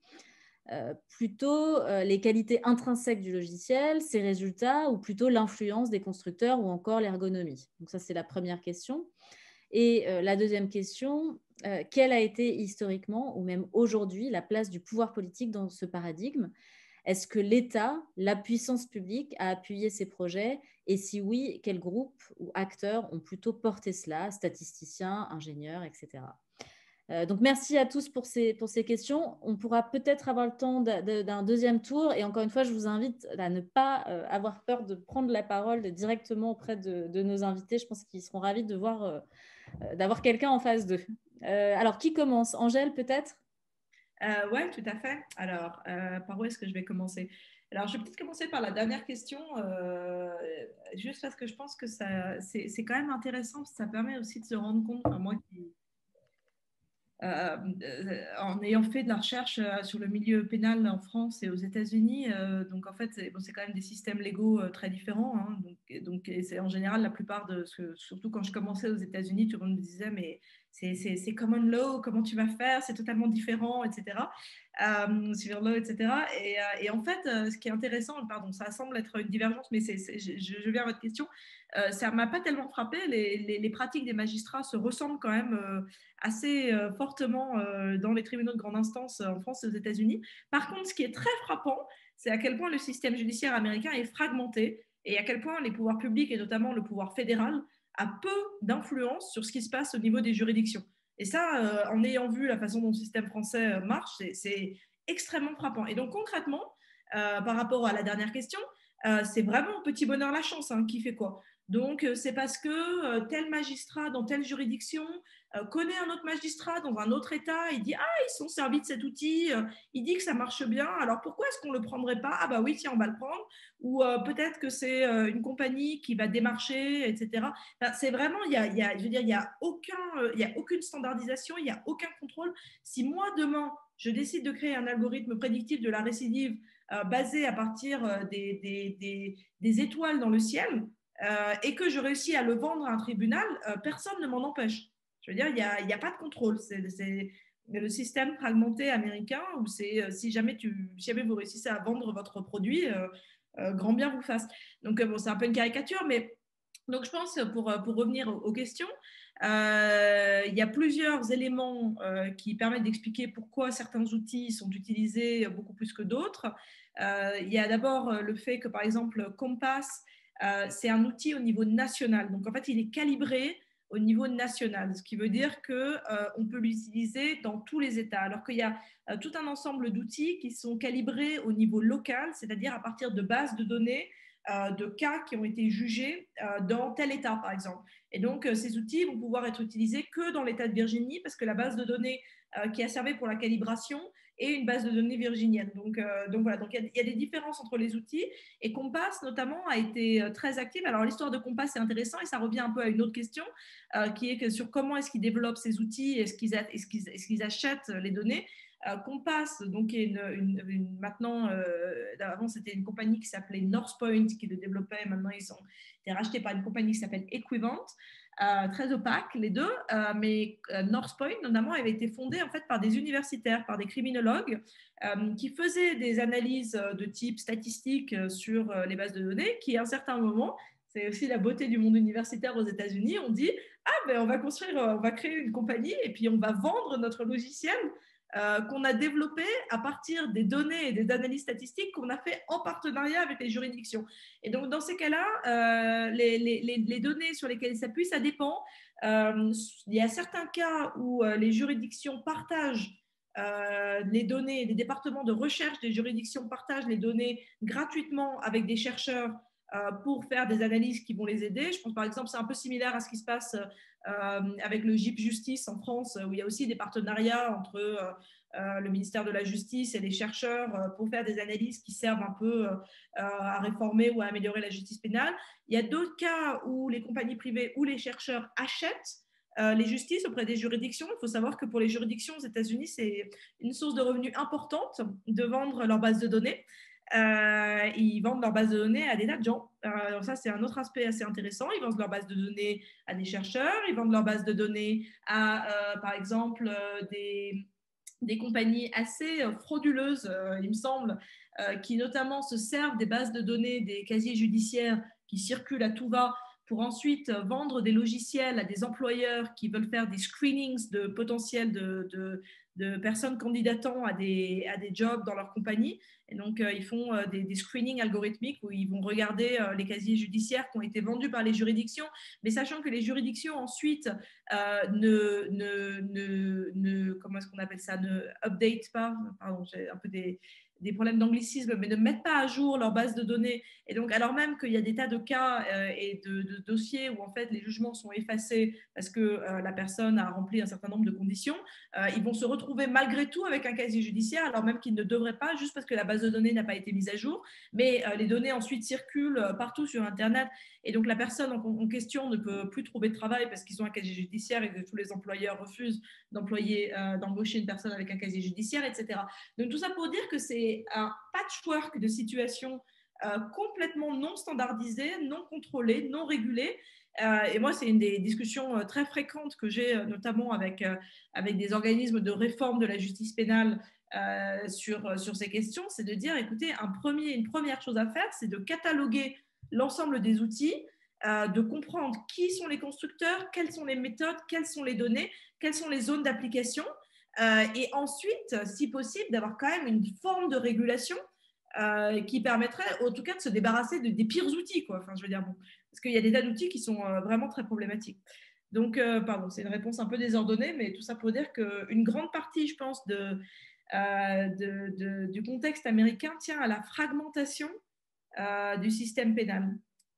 Plutôt les qualités intrinsèques du logiciel, ses résultats, ou plutôt l'influence des constructeurs ou encore l'ergonomie. Donc ça, c'est la première question. Et la deuxième question, quelle a été historiquement ou même aujourd'hui la place du pouvoir politique dans ce paradigme? Est-ce que l'État, la puissance publique a appuyé ces projets? Et si oui, quels groupes ou acteurs ont plutôt porté cela? Statisticiens, ingénieurs, etc. Donc merci à tous pour ces questions. On pourra peut-être avoir le temps d'un deuxième tour. Et encore une fois, je vous invite à ne pas avoir peur de prendre la parole directement auprès de nos invités. Je pense qu'ils seront ravis de voir d'avoir quelqu'un en face d'eux. Alors, qui commence? Angèle, peut-être? Oui, tout à fait. Alors, par où est-ce que je vais commencer? Alors, je vais peut-être commencer par la dernière question, juste parce que je pense que c'est quand même intéressant, parce que ça permet aussi de se rendre compte, enfin, moi qui... en ayant fait de la recherche sur le milieu pénal en France et aux États-Unis, donc en fait, c'est quand même des systèmes légaux très différents. Hein, donc c'est en général la plupart de ce, surtout quand je commençais aux États-Unis, tout le monde me disait mais c'est common law, comment tu vas faire? C'est totalement différent, etc. Civil law, etc. Et en fait, ce qui est intéressant, pardon, ça semble être une divergence, mais je viens à votre question. Ça ne m'a pas tellement frappé. Les pratiques des magistrats se ressemblent quand même assez fortement dans les tribunaux de grande instance en France et aux États-Unis. Par contre, ce qui est très frappant, c'est à quel point le système judiciaire américain est fragmenté et à quel point les pouvoirs publics et notamment le pouvoir fédéral a peu d'influence sur ce qui se passe au niveau des juridictions. Et ça, en ayant vu la façon dont le système français marche, c'est extrêmement frappant. Et donc concrètement, par rapport à la dernière question, c'est vraiment petit bonheur la chance hein, qui fait quoi. Donc, c'est parce que tel magistrat dans telle juridiction connaît un autre magistrat dans un autre État, il dit « Ah, ils sont servis de cet outil, il dit que ça marche bien, alors pourquoi est-ce qu'on ne le prendrait pas? Ah bah oui, tiens, on va le prendre. » Ou peut-être que c'est une compagnie qui va démarcher, etc. Enfin, c'est vraiment, je veux dire, il n'y a aucune standardisation, il n'y a aucun contrôle. Si moi, demain, je décide de créer un algorithme prédictif de la récidive basé à partir des étoiles dans le ciel, et que je réussis à le vendre à un tribunal, personne ne m'en empêche. Je veux dire, il n'y a pas de contrôle. le système fragmenté américain, où c'est si jamais vous réussissez à vendre votre produit, grand bien vous fasse. Donc, bon, c'est un peu une caricature, mais donc je pense, pour revenir aux questions, il y a plusieurs éléments qui permettent d'expliquer pourquoi certains outils sont utilisés beaucoup plus que d'autres. Il y a d'abord le fait que, par exemple, Compass, c'est un outil au niveau national. Donc, en fait, il est calibré au niveau national, ce qui veut dire qu'on peut l'utiliser dans tous les États, alors qu'il y a tout un ensemble d'outils qui sont calibrés au niveau local, c'est-à-dire à partir de bases de données de cas qui ont été jugés dans tel État, par exemple. Et donc, ces outils vont pouvoir être utilisés que dans l'État de Virginie, parce que la base de données qui a servi pour la calibration est une base de données virginienne. Donc voilà, donc il y a des différences entre les outils. Et Compass, notamment, a été très active. Alors, l'histoire de Compass est intéressante et ça revient un peu à une autre question, qui est que sur comment est-ce qu'ils développent ces outils, est-ce qu'ils achètent les données. Compass, donc, est maintenant, avant c'était une compagnie qui s'appelait Northpoint qui le développait, maintenant ils ont été rachetés par une compagnie qui s'appelle Equivant, très opaque les deux, mais Northpoint notamment avait été fondé en fait par des universitaires, par des criminologues qui faisaient des analyses de type statistique sur les bases de données, qui à un certain moment, c'est aussi la beauté du monde universitaire aux États-Unis, on dit on va créer une compagnie et puis on va vendre notre logiciel qu'on a développé à partir des données et des analyses statistiques qu'on a fait en partenariat avec les juridictions. Et donc, dans ces cas-là, les données sur lesquelles ils s'appuient, ça dépend. Il y a certains cas où les juridictions partagent les données, les départements de recherche des juridictions partagent les données gratuitement avec des chercheurs pour faire des analyses qui vont les aider. Je pense par exemple, c'est un peu similaire à ce qui se passe avec le GIP Justice en France, où il y a aussi des partenariats entre le ministère de la Justice et les chercheurs pour faire des analyses qui servent un peu à réformer ou à améliorer la justice pénale. Il y a d'autres cas où les compagnies privées ou les chercheurs achètent les justices auprès des juridictions. Il faut savoir que pour les juridictions aux États-Unis, c'est une source de revenus importante de vendre leur base de données. Ils vendent leur base de données à des tas de gens. Alors ça, c'est un autre aspect assez intéressant. Ils vendent leur base de données à des chercheurs, ils vendent leur base de données à, par exemple, des compagnies assez frauduleuses, il me semble, qui notamment se servent des bases de données des casiers judiciaires qui circulent à tout va pour ensuite vendre des logiciels à des employeurs qui veulent faire des screenings de potentiels de personnes candidatant à des jobs dans leur compagnie. Et donc, ils font des screenings algorithmiques où ils vont regarder les casiers judiciaires qui ont été vendus par les juridictions, mais sachant que les juridictions ensuite comment est-ce qu'on appelle ça, ne update pas, pardon, j'ai un peu des problèmes d'anglicisme, mais ne mettent pas à jour leur base de données. Et donc, alors même qu'il y a des tas de cas et de dossiers où en fait les jugements sont effacés parce que la personne a rempli un certain nombre de conditions, ils vont se retrouver malgré tout avec un casier judiciaire, alors même qu'ils ne devraient pas, juste parce que la base de données n'a pas été mise à jour. Mais les données ensuite circulent partout sur Internet. Et donc, la personne en question ne peut plus trouver de travail parce qu'ils ont un casier judiciaire et que tous les employeurs refusent d'embaucher une personne avec un casier judiciaire, etc. Donc, tout ça pour dire que c'est un patchwork de situations complètement non standardisées, non contrôlées, non régulées. Et moi, c'est une des discussions très fréquentes que j'ai, notamment avec des organismes de réforme de la justice pénale sur ces questions, c'est de dire, écoutez, une première chose à faire, c'est de cataloguer l'ensemble des outils, de comprendre qui sont les constructeurs, quelles sont les méthodes, quelles sont les données, quelles sont les zones d'application, et ensuite, si possible, d'avoir quand même une forme de régulation qui permettrait, en tout cas, de se débarrasser des pires outils, quoi. Enfin, je veux dire, bon, parce qu'il y a des tas d'outils qui sont vraiment très problématiques. Donc, pardon, c'est une réponse un peu désordonnée, mais tout ça pour dire qu'une grande partie, je pense, du contexte américain tient à la fragmentation du système pénal.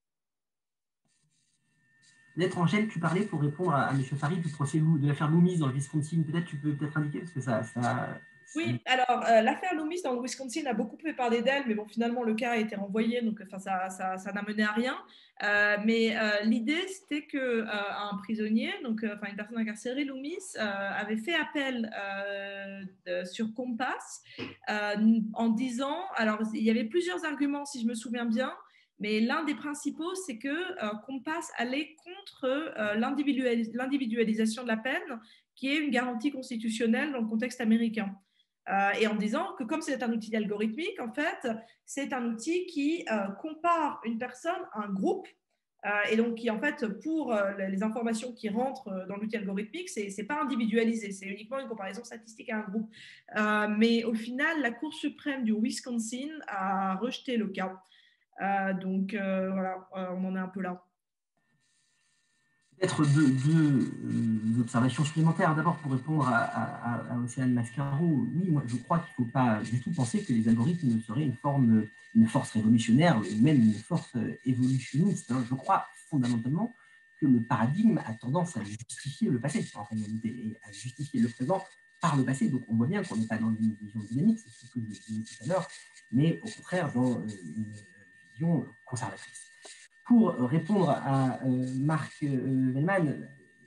Maître Angèle, tu parlais pour répondre à M. Farid du procès de l'affaire Loomis dans le Wisconsin. Peut-être tu peux indiquer parce que ça... Oui, alors l'affaire Loomis dans le Wisconsin a beaucoup fait parler d'elle, mais bon, finalement le cas a été renvoyé, donc ça n'a mené à rien. Mais l'idée, c'était qu'un prisonnier, donc une personne incarcérée, Loomis, avait fait appel sur Compass en disant, alors il y avait plusieurs arguments, si je me souviens bien. Mais l'un des principaux, c'est qu'on passe à aller contre l'individualisation de la peine, qui est une garantie constitutionnelle dans le contexte américain. Et en disant que comme c'est un outil algorithmique, en fait, c'est un outil qui compare une personne à un groupe. Et donc, qui, en fait, pour les informations qui rentrent dans l'outil algorithmique, ce n'est pas individualisé, c'est uniquement une comparaison statistique à un groupe. Mais au final, la Cour suprême du Wisconsin a rejeté le cas. Donc, voilà, on en est un peu là. Peut-être deux observations supplémentaires. D'abord, pour répondre à Océane Mascaro, oui, moi, je crois qu'il ne faut pas du tout penser que les algorithmes seraient une force révolutionnaire, même une force évolutionniste. Je crois fondamentalement que le paradigme a tendance à justifier le passé, en réalité, et à justifier le présent par le passé. Donc, on voit bien qu'on n'est pas dans une vision dynamique, c'est ce que je disais tout à l'heure, mais au contraire dans une vision conservatrice. Pour répondre à Marc Vellman,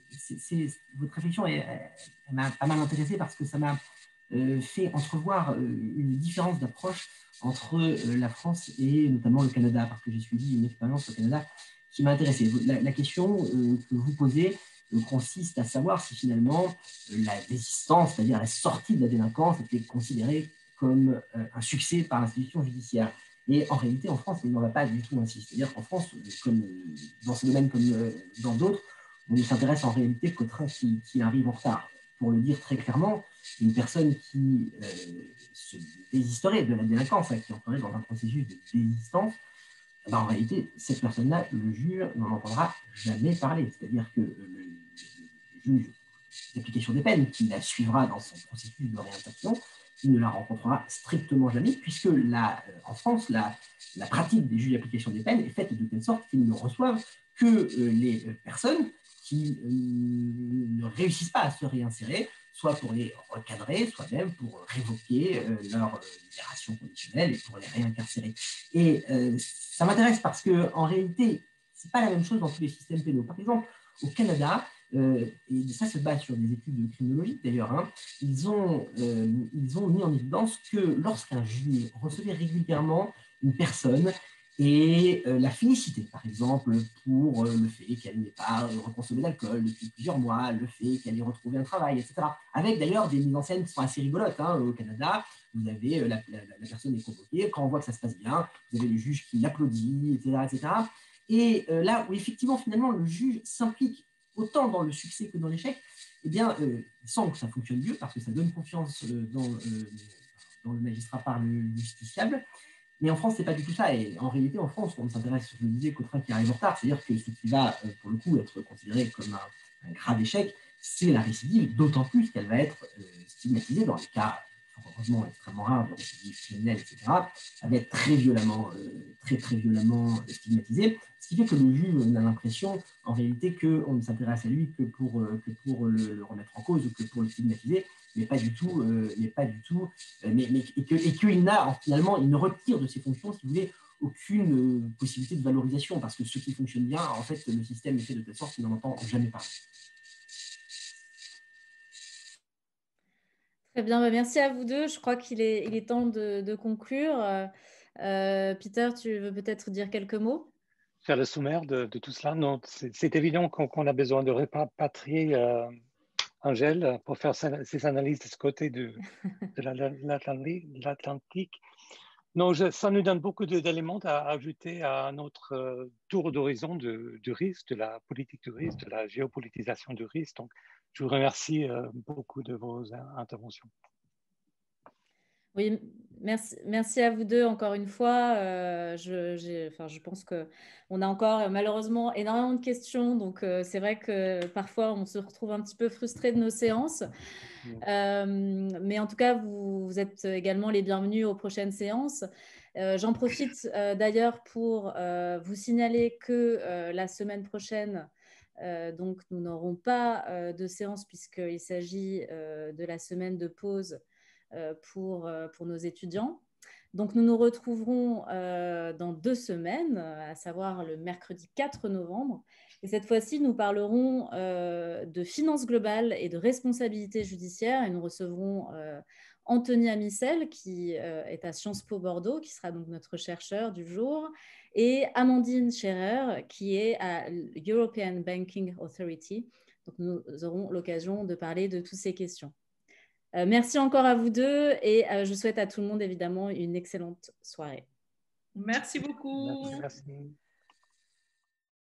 votre réflexion m'a pas mal intéressé parce que ça m'a fait entrevoir une différence d'approche entre la France et notamment le Canada, parce que j'ai suivi une expérience au Canada qui m'a intéressé. La question que vous posez consiste à savoir si finalement la résistance, c'est-à-dire la sortie de la délinquance, était considérée comme un succès par l'institution judiciaire. Et en réalité, en France, il n'en va pas du tout ainsi. C'est-à-dire qu'en France, comme dans ce domaine comme dans d'autres, on ne s'intéresse en réalité qu'au train qui arrive en retard. Pour le dire très clairement, une personne qui se désisterait de la délinquance, qui entrerait dans un processus de désistance, en réalité, cette personne-là, le juge n'en entendra jamais parler. C'est-à-dire que le juge d'application des peines, qui la suivra dans son processus de réinsertion, il ne la rencontrera strictement jamais, puisque en France, la pratique des juges d'application des peines est faite de telle sorte qu'ils ne reçoivent que les personnes qui ne réussissent pas à se réinsérer, soit pour les recadrer, soit même pour révoquer leur libération conditionnelle et pour les réincarcérer. Et ça m'intéresse parce qu'en réalité, ce n'est pas la même chose dans tous les systèmes pénaux. Par exemple, au Canada, et ça se base sur des études criminologiques d'ailleurs, ils ont mis en évidence que lorsqu'un juge recevait régulièrement une personne et la félicité, par exemple, pour le fait qu'elle n'ait pas reconsommé d'alcool depuis plusieurs mois, le fait qu'elle ait retrouvé un travail, etc. Avec d'ailleurs des mises en scène qui sont assez rigolotes. Au Canada, vous avez la personne est convoquée, quand on voit que ça se passe bien, vous avez le juge qui l'applaudit, etc., etc. Et là où effectivement, finalement, le juge s'implique autant dans le succès que dans l'échec, eh bien, il semble que ça fonctionne mieux parce que ça donne confiance dans le magistrat par le justiciable. Mais en France, ce n'est pas du tout ça. Et en réalité, en France, on s'intéresse, je le disais, qu'au train qui arrive en retard. C'est-à-dire que ce qui va, pour le coup, être considéré comme un grave échec, c'est la récidive, d'autant plus qu'elle va être stigmatisée dans les cas, heureusement, extrêmement rares de récidive criminelle, etc. Elle va être très violemment stigmatisée. Ce qui fait que le juge a l'impression, en réalité, qu'on ne s'intéresse à lui que pour le remettre en cause ou que pour le stigmatiser, mais pas du tout, et qu'il n'a, finalement, il ne retire de ses fonctions, si vous voulez, aucune possibilité de valorisation, parce que ce qui fonctionne bien, en fait, le système est fait de telle sorte qu'il n'en entend jamais parler. Très bien, merci à vous deux. Je crois qu'il est temps de conclure. Peter, tu veux peut-être dire quelques mots? Faire le sommaire de tout cela. Non, c'est évident qu'on a besoin de répatrier Angèle pour faire ses analyses de ce côté de l'Atlantique. Non, ça nous donne beaucoup d'éléments à ajouter à notre tour d'horizon du risque, de la politique du risque, de la géopolitisation du risque. Donc, je vous remercie beaucoup de vos interventions. Oui, merci à vous deux encore une fois. Je pense qu'on a encore malheureusement énormément de questions, donc c'est vrai que parfois on se retrouve un petit peu frustré de nos séances. Mais en tout cas, vous êtes également les bienvenus aux prochaines séances. J'en profite d'ailleurs pour vous signaler que la semaine prochaine, donc nous n'aurons pas de séance puisqu'il s'agit de la semaine de pause pour nos étudiants. Donc, nous nous retrouverons dans 2 semaines, à savoir le mercredi 4 novembre. Et cette fois-ci, nous parlerons de finances globales et de responsabilité judiciaire. Et nous recevrons Anthony Amissel, qui est à Sciences Po Bordeaux, qui sera donc notre chercheur du jour, et Amandine Scherer, qui est à l'European Banking Authority. Donc, nous aurons l'occasion de parler de toutes ces questions. Merci encore à vous deux et je souhaite à tout le monde évidemment une excellente soirée. Merci beaucoup. Merci.